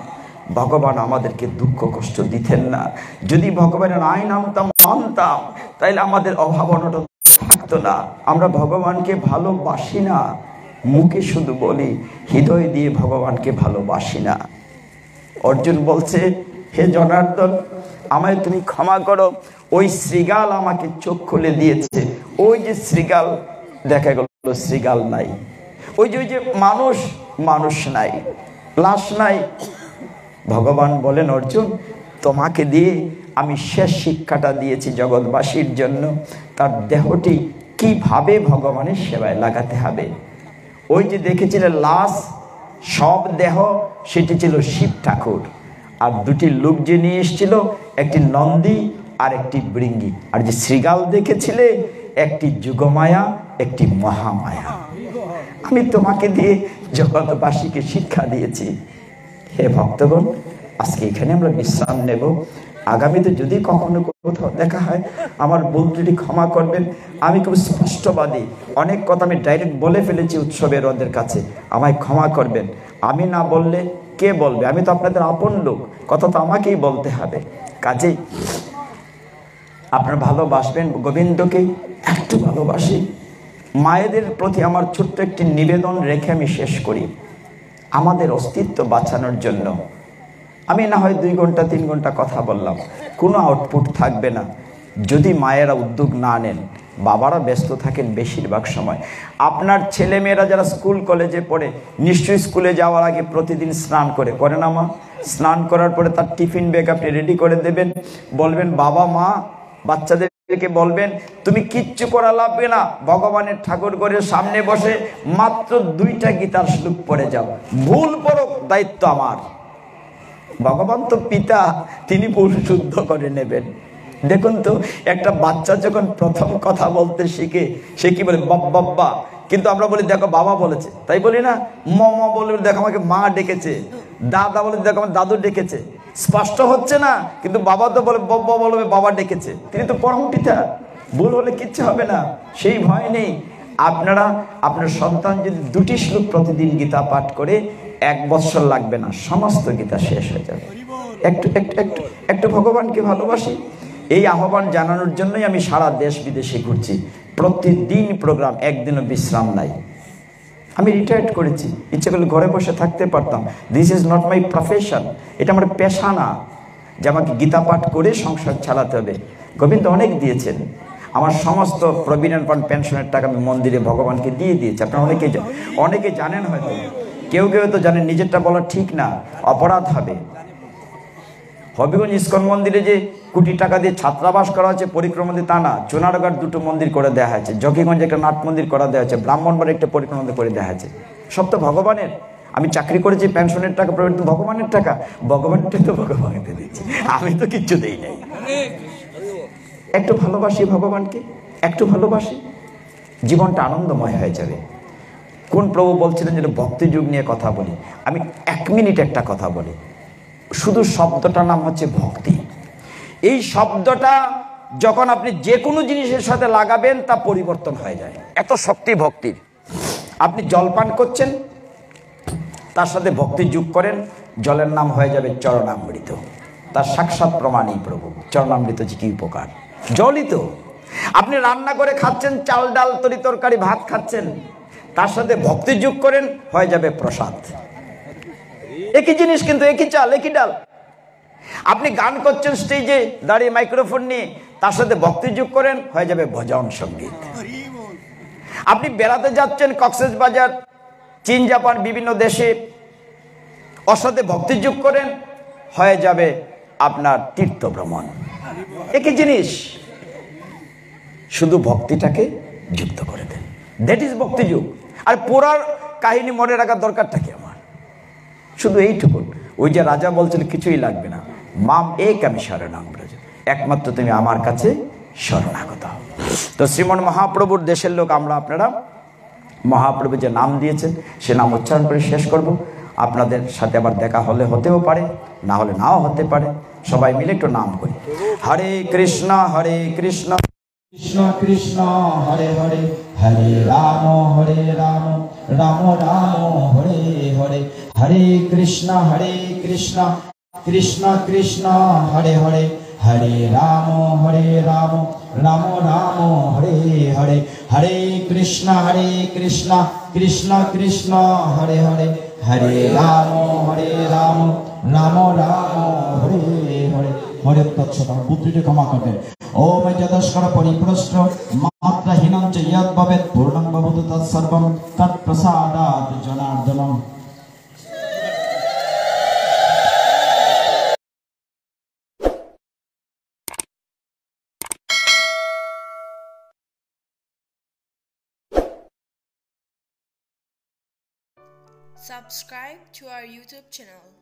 ভগবান আমাদেরকে দুঃখ কষ্ট দিতেন না। যদি ভগবানের আইন মানতাম তাইলে আমাদের অভাব অনটন থাকতো না। আমরা ভগবানকে ভালোবাসি না, মুখে শুধু বলি, হৃদয় দিয়ে ভগবানকে ভালোবাসি না। অর্জুন বলছে, হে জনার্দন, আমায় তুমি ক্ষমা করো, ওই শ্রীগাল আমাকে চোখ খুলে দিয়েছে। ওই যে শ্রীগাল, দেখা গেল শ্রীগাল নাই, ওই যে মানুষ, মানুষ নাই, লাশ নাই। ভগবান বলেন, অর্জুন, তোমাকে দিয়ে আমি শেষ শিক্ষাটা দিয়েছি জগৎবাসীর জন্য, তার দেহটি কিভাবে ভগবানের সেবায় লাগাতে হবে। ওই যে দেখেছিলে লাশ, সব দেহ, সেটি ছিল শিব ঠাকুর। আর দুটি লোক যে নিয়ে এসেছিল, একটি নন্দী আর একটি বৃঙ্গি। আর যে শ্রীগাল দেখেছিলে, একটি যুগমায়া, একটি মহামায়া। আমি তোমাকে দিয়ে জগৎবাসীকে শিক্ষা দিয়েছি। হে ভক্তগণ, আজকে এখানে আমরা বিশ্রাম নেব। আগামীতে যদি কখনো কোথাও দেখা হয়, আমার ভুল ত্রুটি ক্ষমা করবেন। আমি খুব স্পষ্টবাদী, অনেক কথা আমি ডাইরেক্ট বলে ফেলেছি উৎসবের ওদের কাছে, আমায় ক্ষমা করবেন। আমি না বললে কে বলবে? আমি তো আপনাদের আপন লোক, কথা তো আমাকেই বলতে হবে। কাজেই আপনারা ভালোবাসবেন গোবিন্দকে, একটু ভালোবাসি। মায়েদের প্রতি আমার ছোট্ট একটি নিবেদন রেখে আমি শেষ করি। আমাদের অস্তিত্ব বাঁচানোর জন্য আমি না হয় 2 ঘন্টা 3 ঘন্টা কথা বললাম, কোনো আউটপুট থাকবে না যদি মায়েরা উদ্যোগ না নেন। বাবারা ব্যস্ত থাকেন বেশিরভাগ সময়। আপনার ছেলেমেয়েরা যারা স্কুল কলেজে পড়ে, নিশ্চয়ই স্কুলে যাওয়ার আগে প্রতিদিন স্নান করে না মা? স্নান করার পরে তার টিফিন ব্যাগ আপনি রেডি করে দেবেন। বলবেন, বাবা মা, বাচ্চাদেরকে বলবেন, তুমি কিচ্ছু করা লাগবে না, ভগবানের ঠাকুর ঘরের সামনে বসে মাত্র 2টা গীতার শ্লোক পড়ে যাও, ভুল পড়ো, দায়িত্ব আমার। ভগবান তো পিতা, তিনি ভুল শুদ্ধ করে নেবেন। দেখুন তো, একটা বাচ্চা যখন প্রথম কথা বলতে শিখে, সে কি বলে? বাবা। কিন্তু আমরা বলি, দেখো বাবা বলেছে, তাই বলি না? মা বলে, দেখো আমাকে মা ডেকেছে। দাদা বলে, দেখো আমার দাদু ডেকেছে। স্পষ্ট হচ্ছে না, কিন্তু বাবা তো বলে, বাবা বলবে, বাবা ডেকেছে। তিনি তো পরম পিতা, ভুল হলে কিচ্ছু হবে না, সেই ভয় নেই। আপনারা, আপনার সন্তান যদি 2টি শ্লোক প্রতিদিন গীতা পাঠ করে, 1 বৎসর লাগবে না, সমস্ত গীতা শেষ হয়ে যাবে। একটু ভগবানকে ভালোবাসি। এই আহ্বান জানানোর জন্যই আমি সারা দেশ বিদেশে ঘুরছি। প্রতিদিন প্রোগ্রাম, একদিনও বিশ্রাম নাই। আমি রিটায়ার্ড করেছি, ইচ্ছে করলে ঘরে বসে থাকতে পারতাম। This is not my profession, এটা আমার পেশা না যে আমাকে গীতা পাঠ করে সংসার চালাতে হবে। গোবিন্দ অনেক দিয়েছেন। আমার সমস্ত প্রভিডেন্ট ফান্ড পেনশনের টাকা আমি মন্দিরে ভগবানকে দিয়ে দিয়েছি। আপনারা অনেকে জানেন, হয়তো কেউ তো জানেন। নিজেরটা বলা ঠিক না, অপরাধ হবে। হবিগঞ্জ ইস্কন মন্দিরে যে কোটি টাকা দিয়ে ছাত্রাবাস করা হয়েছে, পরিক্রমা মন্দির তা না, চুনারগড় 2টো মন্দির করে দেওয়া হয়েছে, জকিগঞ্জে একটা নাট মন্দির করা দেওয়া হয়েছে, ব্রাহ্মণবাড়ি একটা পরিক্রমা মন্দির করে দেওয়া হয়েছে। সব তো ভগবানের। আমি চাকরি করেছি, পেনশনের টাকা ভগবানের টাকা, ভগবানের টাকা ভগবানকে দিচ্ছি, আমি তো কিচ্ছু দেই নাই। একটু ভালোবাসি ভগবানকে, একটু ভালোবাসি, জীবনটা আনন্দময় হয়ে যাবে। কোন প্রভু বলছিলেন যে ভক্তি যুগ নিয়ে কথা বলি? আমি 1 মিনিট একটা কথা বলি। শুধু শব্দটার নাম হচ্ছে ভক্তি। এই শব্দটা যখন আপনি যে কোনো জিনিসের সাথে লাগাবেন, তা পরিবর্তন হয়ে যায়। এত শক্তি ভক্তির। আপনি জলপান করছেন, তার সাথে ভক্তি যোগ করেন, জলের নাম হয়ে যাবে চরণামৃত। তার সাক্ষাৎ প্রমাণই প্রভু। চরণামৃত যে কি উপকার, জলই তো। আপনি রান্না করে খাচ্ছেন, চাল ডাল তরি তরকারি ভাত খাচ্ছেন, তার সাথে ভক্তি যোগ করেন, হয়ে যাবে প্রসাদ। একই জিনিস কিন্তু, একই চাল একই ডাল। আপনি গান করছেন স্টেজে দাঁড়িয়ে মাইক্রোফোন নিয়ে, তার সাথে ভক্তি যোগ করেন, হয়ে যাবে ভজন সঙ্গীত। আপনি বেড়াতে যাচ্ছেন কক্সেস বাজার, চীন, জাপান, বিভিন্ন দেশে, ওর সাথে ভক্তি যোগ করেন, হয়ে যাবে আপনার তীর্থ ভ্রমণ। একই জিনিস, শুধু ভক্তিটাকে যুক্ত করে দেন। দ্যাট ইজ ভক্তি যুগ। আর পুরার কাহিনী মনে রাখার দরকারটা কি আমার? শুধু এইটুকু। ওই যে রাজা বলছিল, কিছুই লাগবে না, মাম এক আমি শরণাম ব্রজ, একমাত্র তুমি আমার কাছে শরণাগত। তো শ্রীমন মহাপ্রভুর দেশের লোক আমরা, আপনারা মহাপ্রভু যে নাম দিয়েছেন সে নাম উচ্চারণ করে শেষ করব। আপনাদের সাথে আবার দেখা হলে হতেও পারে, না হলে নাও হতে পারে। সবাই মিলে একটু নাম করি। হরে কৃষ্ণ কৃষ্ণ কৃষ্ণ হরে হরে, হরে রাম রাম রাম হরে হরে, হরে কৃষ্ণ কৃষ্ণ কৃষ্ণ কৃষ্ণ হরে হরে হরে রাম রাম রাম হরে হরে হরে কৃষ্ণ কৃষ্ণ কৃষ্ণ হরে হরে হরে রাম রাম রাম হরে হরে হরে তৎসৎ। পুত্রীকে ক্ষমা করবেন। ওম যদস্কর পরিপ্রষ্ট মাত্রাহীনং চ ইয়ৎ ভবেৎ পূর্ণং ভবতু তৎসর্বং তৎপ্রসাদাৎ জনার্দনম। Subscribe to our YouTube channel.